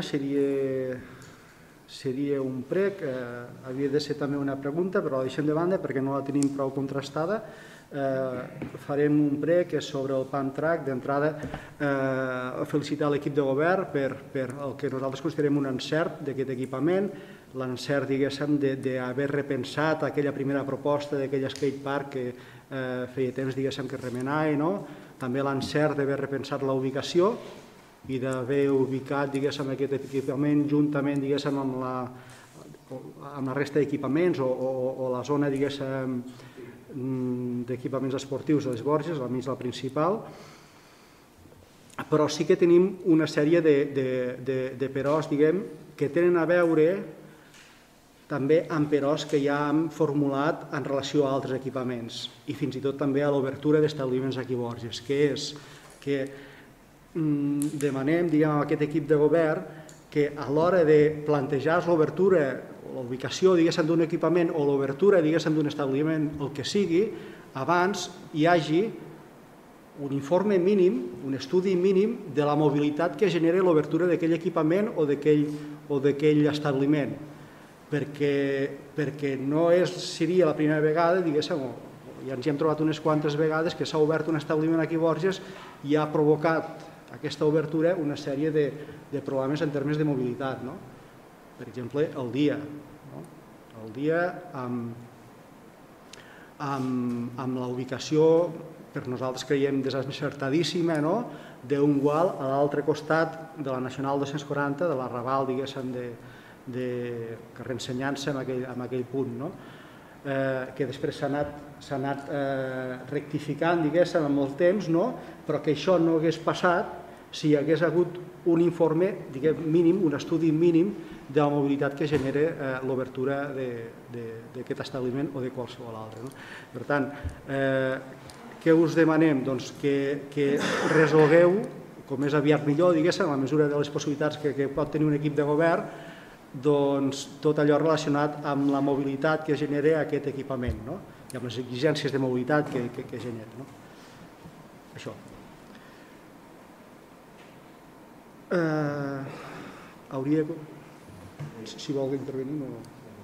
seria un prec, havia de ser també una pregunta, però la deixem de banda perquè no la tenim prou contrastada. Farem un prec que és sobre el PAN-TRAC. D'entrada, felicitar l'equip de govern per el que nosaltres considerem un encert d'aquest equipament, l'encert, diguéssim, d'haver repensat aquella primera proposta d'aquell skatepark que feia temps, diguéssim, que remenava, també l'encert d'haver repensat la ubicació i d'haver ubicat, diguéssim, aquest equipament juntament, diguéssim, amb la resta d'equipaments o la zona, diguéssim, d'equipaments esportius a les Borges, almenys la principal, però sí que tenim una sèrie de peròs, diguem, que tenen a veure també amb peròs que ja hem formulat en relació a altres equipaments i fins i tot també a l'obertura d'establiments aquí a Borges, que és que demanem, diguem, a aquest equip de govern que a l'hora de plantejar l'obertura, la ubicació, diguéssim, d'un equipament o l'obertura, diguéssim, d'un establiment, el que sigui, abans hi hagi un informe mínim, un estudi mínim de la mobilitat que genera l'obertura d'aquell equipament o d'aquell establiment, perquè no seria la primera vegada, diguéssim, ja ens hi hem trobat unes quantes vegades que s'ha obert un establiment aquí a Borges i ha provocat aquesta obertura una sèrie de problemes en termes de mobilitat. Per exemple, el dia. El dia amb la ubicació, per nosaltres creiem desencertadíssima, d'un gual a l'altre costat de la Nacional 240, de l'arrabal, diguéssim, de carrer Ensenyança en aquell punt, que després s'ha anat rectificant, diguéssim, amb el temps, però que això no hagués passat si hi hagués hagut un informe mínim, un estudi mínim de la mobilitat que genera l'obertura d'aquest establiment o de qualsevol altre. Per tant, què us demanem? Doncs que resolgueu, com més aviat millor, diguéssim, a la mesura de les possibilitats que pot tenir un equip de govern, doncs tot allò relacionat amb la mobilitat que genera aquest equipament i amb les exigències de mobilitat que genera. Això. Hauria... Si vol intervenir o no.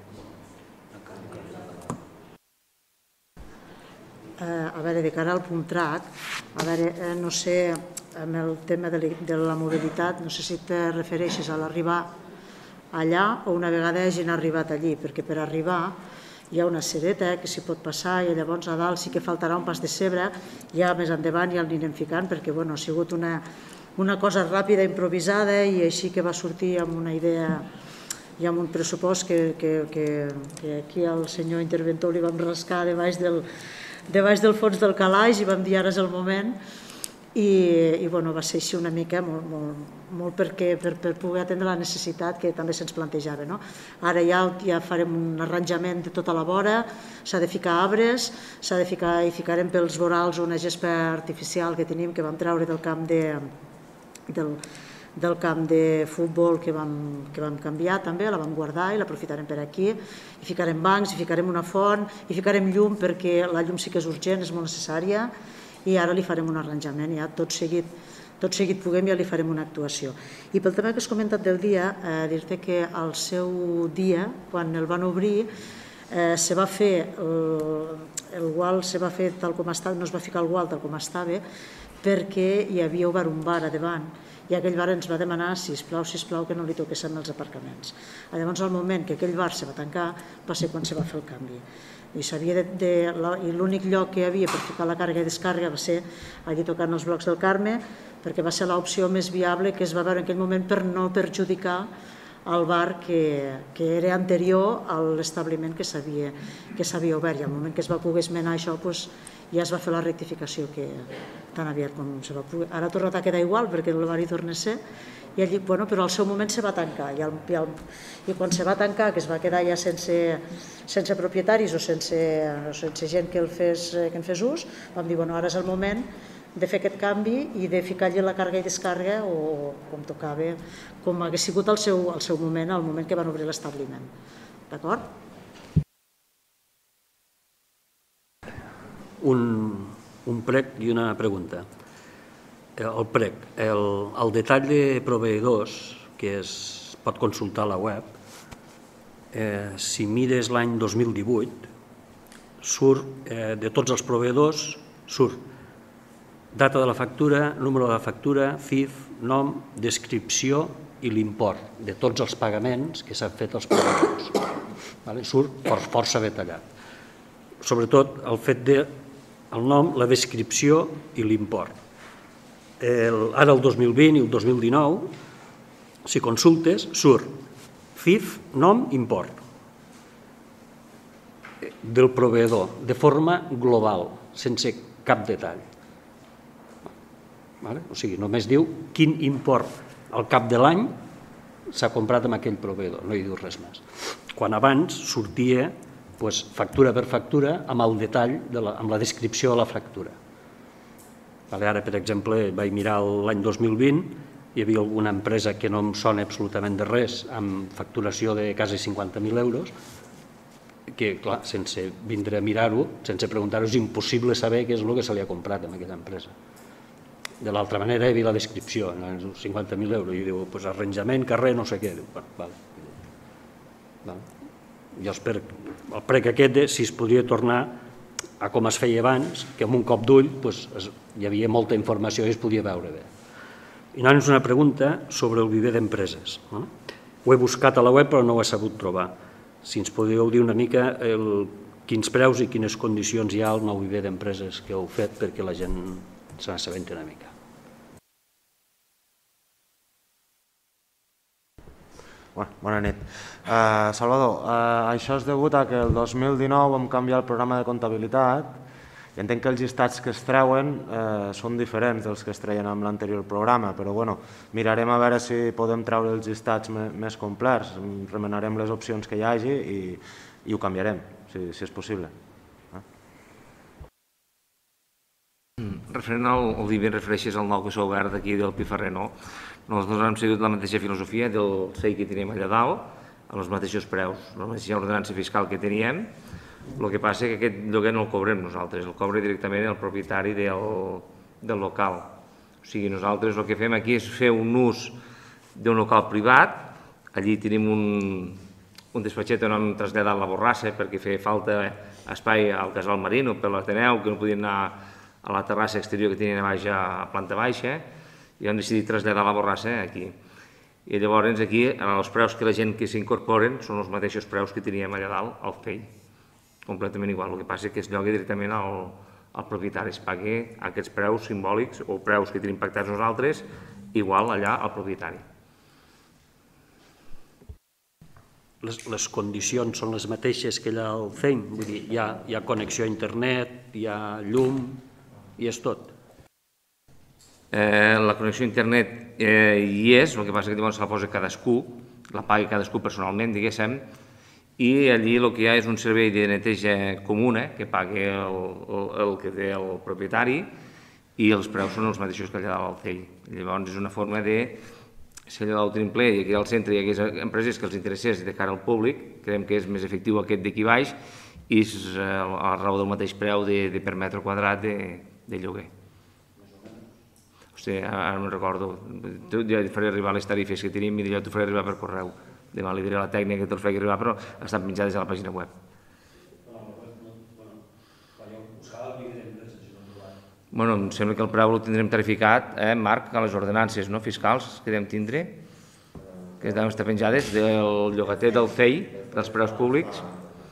A veure, de cara al punt trac, a veure, no sé, amb el tema de la mobilitat, no sé si te refereixes a l'arribar allà o una vegada hagin arribat allí, perquè per arribar hi ha una sereta que s'hi pot passar i llavors a dalt sí que faltarà un pas de cebre, ja més endavant ja el anirem ficant perquè ha sigut una cosa ràpida, improvisada i així que va sortir amb una idea i amb un pressupost que aquí al senyor interventor li vam rascar debaix del fons del calaix i vam dir ara és el moment i va ser així una mica molt per poder atendre la necessitat que també se'ns plantejava. Ara ja farem un arranjament de tota la vora, s'ha de ficar arbres, i ficarem pels vorals una gespa artificial que tenim que vam treure del camp de futbol que vam canviar també, la vam guardar i l'aprofitarem per aquí, hi ficarem bancs, hi ficarem una font, hi ficarem llum perquè la llum sí que és urgent, és molt necessària i ara li farem un arranjament, ja tot seguit puguem ja li farem una actuació. I pel tema que has comentat del dia, dir-te que al seu dia, quan el van obrir, se va fer el gual, se va fer tal com estava, no es va ficar el gual tal com estava perquè hi havia obert un bar a davant i aquell bar ens va demanar, sisplau, que no li toquessin els aparcaments. Llavors, al moment que aquell bar se va tancar, va ser quan se va fer el canvi. I l'únic lloc que hi havia per ficar la càrrega i descàrrega va ser allí tocant els blocs del Carme, perquè va ser l'opció més viable que es va veure en aquell moment per no perjudicar el bar que era anterior a l'establiment que s'havia obert. I al moment que es va poder esmenar això, ja es va fer la rectificació tan aviat com se va poder. Ara ha tornat a quedar igual perquè el bar hi torna a ser, però al seu moment se va tancar i quan se va tancar, que es va quedar ja sense propietaris o sense gent que en fes ús, vam dir, ara és el moment de fer aquest canvi i de ficar-hi la càrrega i descàrrega o com tocava, com hagués sigut al seu moment, al moment que van obrir l'establiment. D'acord? Un prec i una pregunta. El prec, el detall de proveïdors, que es pot consultar a la web, si mires l'any 2018, surt de tots els proveïdors, surt data de la factura, número de la factura, CIF, nom, descripció i l'import de tots els pagaments que s'han fet als proveïdors. Surt força detallat. Sobretot el fet del nom, la descripció i l'import. Ara el 2020 i el 2019, si consultes, surt CIF, nom, import. del proveïdor de forma global, sense cap detall. O sigui, només diu quin import al cap de l'any s'ha comprat amb aquell proveïdor, no hi diu res més. Quan abans sortia factura per factura amb el detall, amb la descripció de la factura. Ara, per exemple, vaig mirar l'any 2020, hi havia alguna empresa que no em sona absolutament de res, amb facturació de quasi 50.000 euros, que, clar, sense vindre a mirar-ho, sense preguntar-ho, és impossible saber què és el que se li ha comprat a aquella empresa. De l'altra manera, hi havia la descripció, 50.000 euros, i diu, arranjament, carrer, no sé què. Jo espero, el prec aquest, si es podria tornar a com es feia abans, que amb un cop d'ull hi havia molta informació i es podia veure bé. I llavors una pregunta sobre el viver d'empreses. Ho he buscat a la web però no ho he sabut trobar. Si ens podríeu dir una mica quins preus i quines condicions hi ha al nou viver d'empreses que heu fet perquè la gent se n'assabenti una mica. Bona nit. Salvador, això és degut a que el 2019 vam canviar el programa de comptabilitat i entenc que els llistats que es treuen són diferents dels que es treien amb l'anterior programa, però mirarem a veure si podem treure els llistats més complets, remenarem les opcions que hi hagi i ho canviarem, si és possible. Referent al Viver, refereixes al nou que s'ha obert d'aquí del Piferrer, no? Nosaltres hem seguit la mateixa filosofia del CEI que teníem allà dalt, amb els mateixos preus, la mateixa ordenança fiscal que teníem. El que passa és que aquest lloguer no el cobrem nosaltres, el cobra directament el propietari del local. O sigui, nosaltres el que fem aquí és fer un ús d'un local privat, allí tenim un despatxet on hem traslladat la borrassa perquè feia falta espai al casal Marino per l'Ateneu, que no podien anar a la terrassa exterior que tenien a planta baixa, i hem decidit traslladar la borrassa aquí. I llavors aquí els preus que la gent que s'incorporen són els mateixos preus que teníem allà dalt al FEI, completament igual. El que passa és que es lloga directament al propietari, es paga aquests preus simbòlics o preus que tenim pactats nosaltres, igual allà al propietari. Les condicions són les mateixes que allà al FEI? Vull dir, hi ha connexió a internet, hi ha llum, i és tot? La connexió a internet hi és, el que passa és que se la posa cadascú, la paga cadascú personalment, diguéssim, i allí el que hi ha és un servei de neteja comuna que paga el que té el propietari i els preus són els mateixos que allà al CEI. Llavors és una forma de, si allà ho tenim ple i aquí al centre hi hagués empreses que els interessés de cara al públic, creiem que és més efectiu aquest d'aquí baix i és a raó del mateix preu per metre quadrat de lloguer. Ara no recordo, ja et faré arribar les tarifes que tenim i jo t'ho faré arribar per correu. Demà li diré a la tècnica que te'ls faci arribar, però estan penjades a la pàgina web. Bueno, em sembla que el preu el tindrem tarificat, Marc, a les ordenances fiscals que devem tindre, que deuen estar penjades del llogater del CEI, dels preus públics.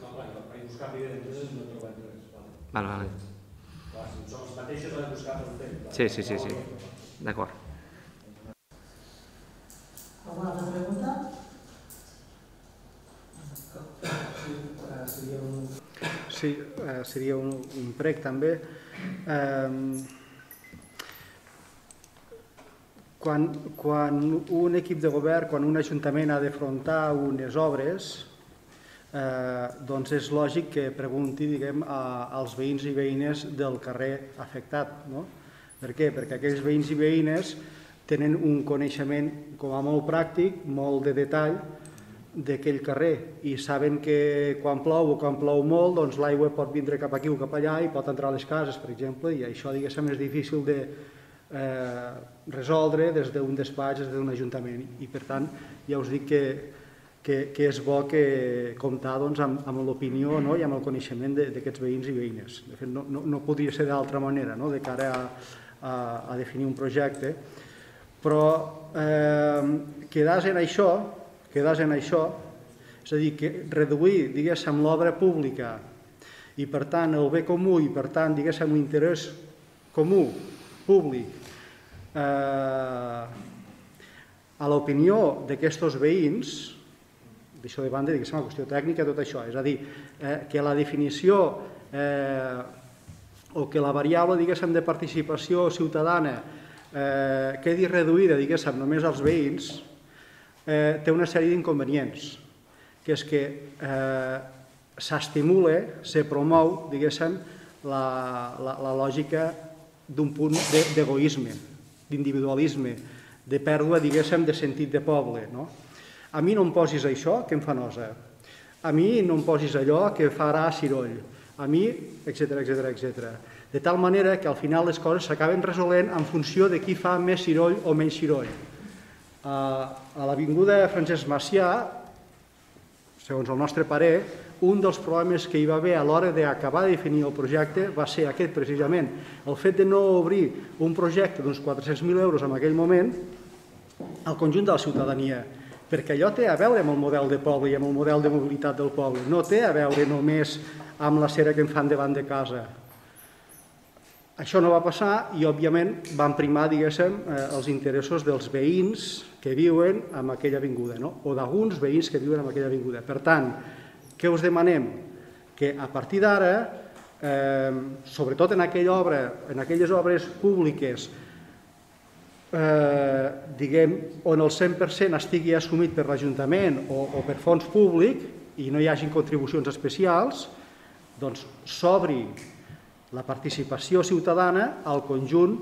Vale. Sí. D'acord. Alguna altra pregunta? Sí, seria un prec també. Quan un equip de govern, quan un ajuntament ha d'afrontar unes obres, doncs és lògic que pregunti als veïns i veïnes del carrer afectat. Per què? Perquè aquells veïns i veïnes tenen un coneixement com a molt pràctic, molt de detall d'aquell carrer i saben que quan plou o quan plou molt doncs l'aigua pot vindre cap aquí o cap allà i pot entrar a les cases, per exemple, i això diguéssim és difícil de resoldre des d'un despatx, des d'un ajuntament, i per tant ja us dic que és bo comptar amb l'opinió i amb el coneixement d'aquests veïns i veïnes. De fet, no podria ser d'altra manera de cara a definir un projecte, però quedar en això, és a dir, reduir, diguéssim, l'obra pública i, per tant, el bé comú i, per tant, diguéssim, l'interès comú, públic, a l'opinió d'aquests veïns, d'això de banda, diguéssim, la qüestió tècnica, tot això. És a dir, que la definició o que la variable, diguéssim, de participació ciutadana quedi reduïda, diguéssim, només als veïns, té una sèrie d'inconvenients, que és que s'estimula, se promou, diguéssim, la lògica d'un punt d'egoisme, d'individualisme, de pèrdua, diguéssim, de sentit de poble. A mi no em posis això, que em fa nosa. A mi no em posis allò, que farà ciroll. A mi, etc. De tal manera que al final les coses s'acaben resolent en funció de qui fa més ciroll o menys ciroll. A l'avinguda Francesc Macià, segons el nostre parer, un dels problemes que hi va haver a l'hora d'acabar de definir el projecte va ser aquest, precisament, el fet de no obrir un projecte d'uns 400.000 euros en aquell moment al conjunt de la ciutadania, perquè allò té a veure amb el model de poble i amb el model de mobilitat del poble, no té a veure només amb la cera que en fan davant de casa. Això no va passar i, òbviament, van primar, diguéssim, els interessos dels veïns que viuen en aquella avinguda, o d'alguns veïns que viuen en aquella avinguda. Per tant, què us demanem? Que a partir d'ara, sobretot en aquelles obres públiques, diguem, on el 100% estigui assumit per l'Ajuntament o per fons públic i no hi hagin contribucions especials, doncs s'obri la participació ciutadana al conjunt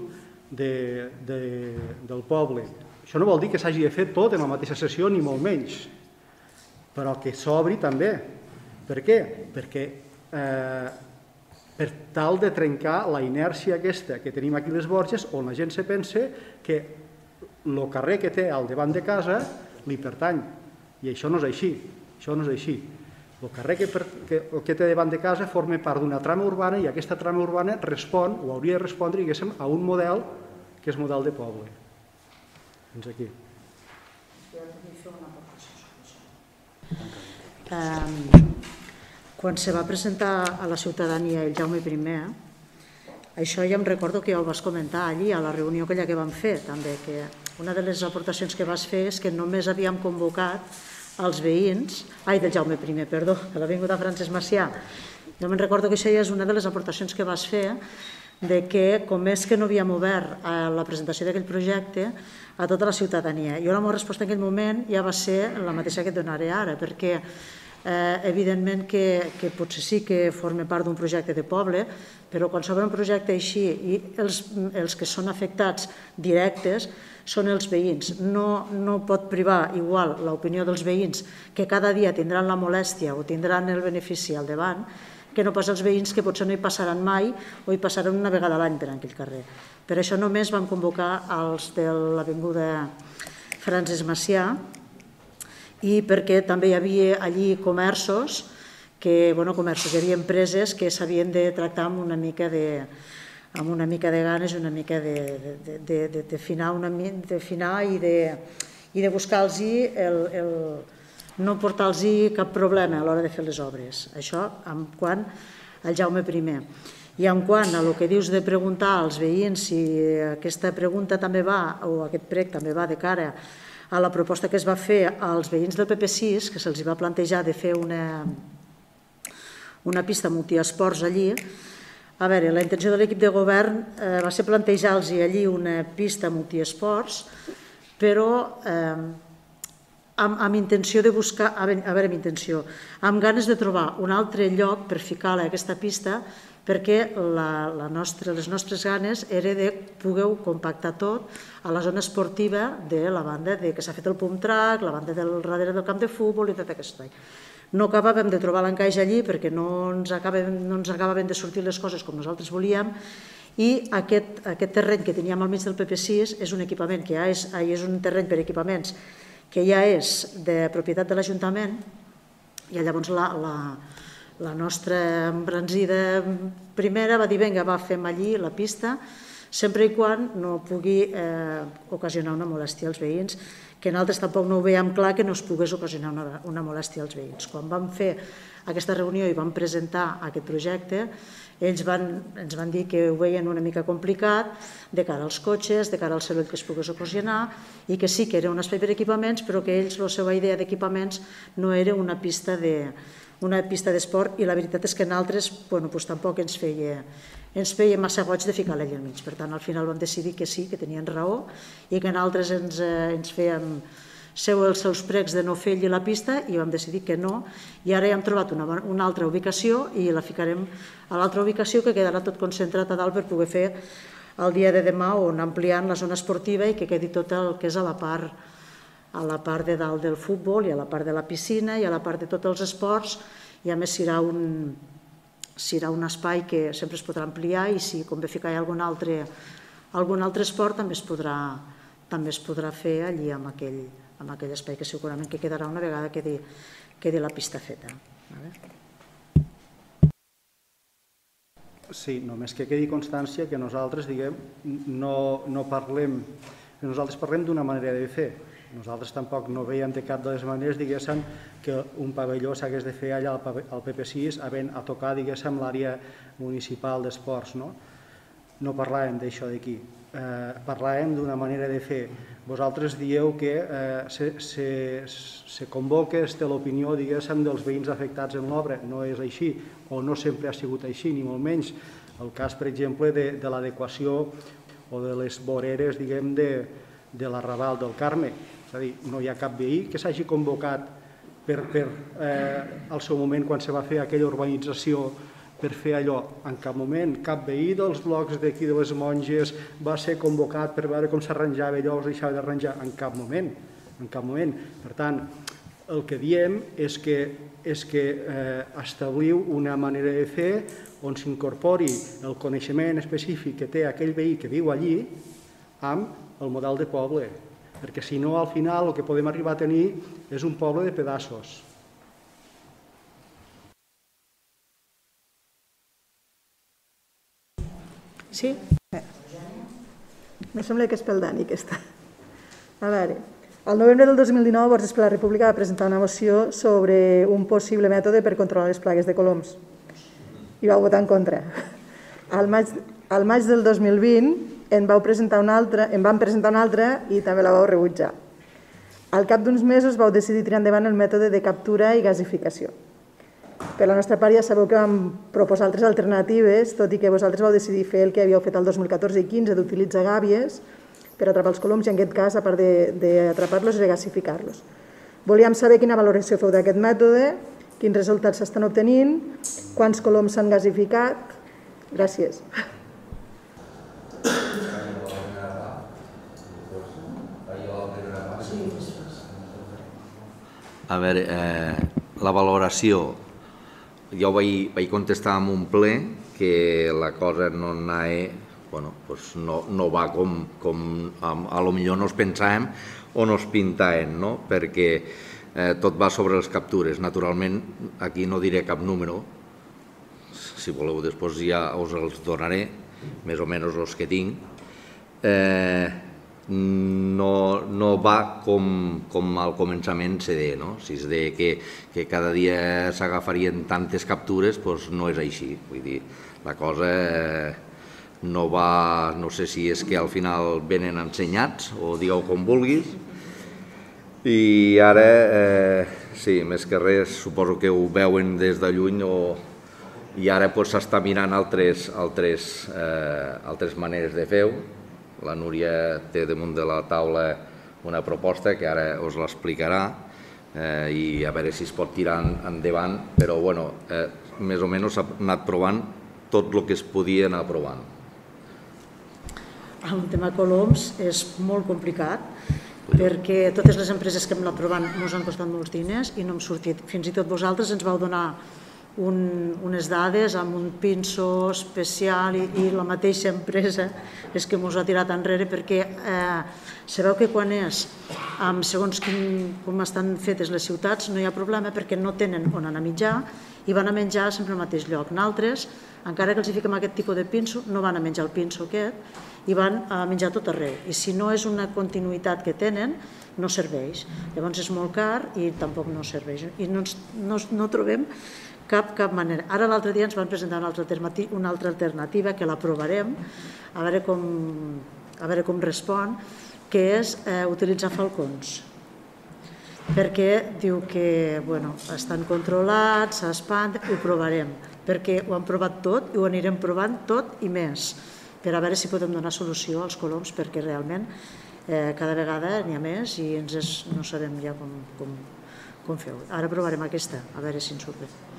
del poble. Això no vol dir que s'hagi de fer tot en la mateixa sessió, ni molt menys, però que s'obri també. Per què? Perquè per tal de trencar la inèrcia aquesta que tenim aquí a les Borges, on la gent se pensa que el carrer que té al davant de casa li pertany. I això no és així. Això no és així. El carrer que té davant de casa forma part d'una trama urbana i aquesta trama urbana respon, o hauria de respondre, diguéssim, a un model que és model de poble. Fins aquí. Quan se va presentar a la ciutadania el Jaume I, això ja em recordo que ja ho vas comentar allí, a la reunió aquella que vam fer, també, que una de les aportacions que vas fer és que només havíem convocat els veïns, del Jaume I, perdó, de l'avinguda Francesc Macià. Jo me'n recordo que això ja és una de les aportacions que vas fer, de que com és que no havíem obert la presentació d'aquell projecte a tota la ciutadania. Jo la meva resposta en aquell moment ja va ser la mateixa que et donaré ara, perquè evidentment que potser sí que forma part d'un projecte de poble, però quan s'obre un projecte així i els que són afectats directes són els veïns. No pot privar igual l'opinió dels veïns, que cada dia tindran la molèstia o tindran el benefici al davant, que no pas els veïns que potser no hi passaran mai o hi passaran una vegada a l'any per aquell carrer. Per això només vam convocar els de l'avinguda Francesc Macià, i perquè també hi havia allí comerços, hi havia empreses que s'havien de tractar amb una mica de ganes, una mica d'afinar i de buscar-los, no portar-los cap problema a l'hora de fer les obres. Això en quant al Jaume I. I en quant a el que dius de preguntar als veïns si aquesta pregunta també va, o aquest prec també va de cara a la proposta que es va fer als veïns del PP6, que se'ls va plantejar de fer una pista multiesports allí. A veure, la intenció de l'equip de govern va ser plantejar-los allí una pista multiesports, però amb intenció de buscar, amb ganes de trobar un altre lloc per ficar aquesta pista, perquè les nostres ganes era de poder compactar tot a la zona esportiva de la banda que s'ha fet el pump track, la banda del darrere del camp de futbol i tot aquest any. No acabàvem de trobar l'encaix allí perquè no ens acabaven de sortir les coses com nosaltres volíem, i aquest terreny que teníem al mig del PP6 és un equipament que és un terreny per equipaments que ja és de propietat de l'Ajuntament, i llavors la nostra embranzida primera va dir, vinga, fem allí la pista, sempre i quan no pugui ocasionar una molèstia als veïns, que nosaltres tampoc no ho veiem clar que no es pogués ocasionar una molèstia als veïns. Quan vam fer aquesta reunió i vam presentar aquest projecte, ells ens van dir que ho veien una mica complicat de cara als cotxes, de cara al soroll que es pogués ocasionar, i que sí que era un espai per equipaments, però que ells, la seva idea d'equipaments no era una pista d'esport, i la veritat és que nosaltres tampoc ens feia massa goig de ficar-la allà al mig. Per tant, al final vam decidir que sí, que tenien raó, i que nosaltres ens fèiem els seus pregs de no fer allí la pista, i vam decidir que no, i ara ja hem trobat una altra ubicació i la ficarem a l'altra ubicació, que quedarà tot concentrat a dalt per poder fer el dia de demà, on ampliant la zona esportiva i que quedi tot el que és a la part de dalt del futbol i a la part de la piscina i a la part de tots els esports, i a més serà un espai que sempre es podrà ampliar, i si convé ficar algun altre esport també es podrà fer allí amb aquell espai, que segurament que quedarà una vegada quedi la pista feta. Sí, només que quedi constància que nosaltres no parlem, que nosaltres parlem d'una manera de fer. Nosaltres tampoc no veiem de cap de les maneres, diguéssim, que un pavelló s'hagués de fer allà al PP6 a tocar, diguéssim, l'àrea municipal d'esports. No parlàvem d'això d'aquí. Parlàvem d'una manera de fer. Vosaltres dieu que se convoca, es té l'opinió, diguéssim, dels veïns afectats en l'obra. No és així, o no sempre ha sigut així, ni molt menys. El cas, per exemple, de l'adequació o de les voreres, diguem, de l'arrabal del Carme. És a dir, no hi ha cap veí que s'hagi convocat al seu moment, quan se va fer aquella urbanització, per fer allò. En cap moment, cap veí dels blocs d'aquí de les Monges va ser convocat per veure com s'arranjava allò o es deixava d'arranjar. En cap moment. Per tant, el que diem és que establiu una manera de fer on s'incorpori el coneixement específic que té aquell veí que viu allí amb el model de poble, perquè si no, al final, el que podem arribar a tenir és un poble de pedaços. Sí? Me sembla que és pel Dani, aquesta. A veure, el novembre del 2019, Borges per la República va presentar una moció sobre un possible mètode per controlar les plagues de coloms. I vau votar en contra. Al maig del 2020 en van presentar una altra i també la vau rebutjar. Al cap d'uns mesos vau decidir tirar endavant el mètode de captura i gasificació. Per la nostra part ja sabeu que vam proposar altres alternatives, tot i que vosaltres vau decidir fer el que havíeu fet el 2014 i 2015 d'utilitzar gàbies per atrapar els coloms i en aquest cas, a part d'atrapar-los, regasificar-los. Volíem saber quina valoració feu d'aquest mètode, quins resultats s'estan obtenint, quants coloms s'han gasificat. Gràcies. A veure, la valoració, jo vaig contestar en un ple que la cosa no va com a lo millor no es pensàvem o no es pintàvem, perquè tot va sobre les captures. Naturalment, aquí no diré cap número, si voleu després ja us els donaré, més o menys els que tinc. No va com al començament se deia, si es deia que cada dia s'agafarien tantes captures, doncs no és així. Vull dir, la cosa no va, no sé si és que al final venen ensenyats o digueu com vulguis, i ara, sí, més que res, suposo que ho veuen des de lluny i ara s'està mirant altres maneres de fer-ho. La Núria té damunt de la taula una proposta que ara us l'explicarà i a veure si es pot tirar endavant, però més o menys s'ha anat provant tot el que es podia anar provant. El tema coloms és molt complicat perquè totes les empreses que hem anat provant ens han costat molts diners i no hem sortit. Fins i tot vosaltres ens vau donar unes dades amb un pinso especial i la mateixa empresa és que ens ha tirat enrere perquè sabeu que quan és segons com estan fetes les ciutats no hi ha problema perquè no tenen on anar a mitjar i van a menjar sempre al mateix lloc. Nosaltres, encara que els fiquem aquest tipus de pinso, no van a menjar el pinso aquest i van a menjar tot arreu. I si no és una continuïtat que tenen, no serveix. Llavors és molt car i tampoc no serveix. I no trobem cap manera. Ara l'altre dia ens van presentar una altra alternativa que l'aprovarem, a veure com respon, que és utilitzar falcons. Perquè diu que estan controlats, s'espanten, ho provarem, perquè ho han provat tot i ho anirem provant tot i més, per a veure si podem donar solució als coloms, perquè realment cada vegada n'hi ha més i no sabem ja com fer-ho. Ara provarem aquesta, a veure si ens surt bé.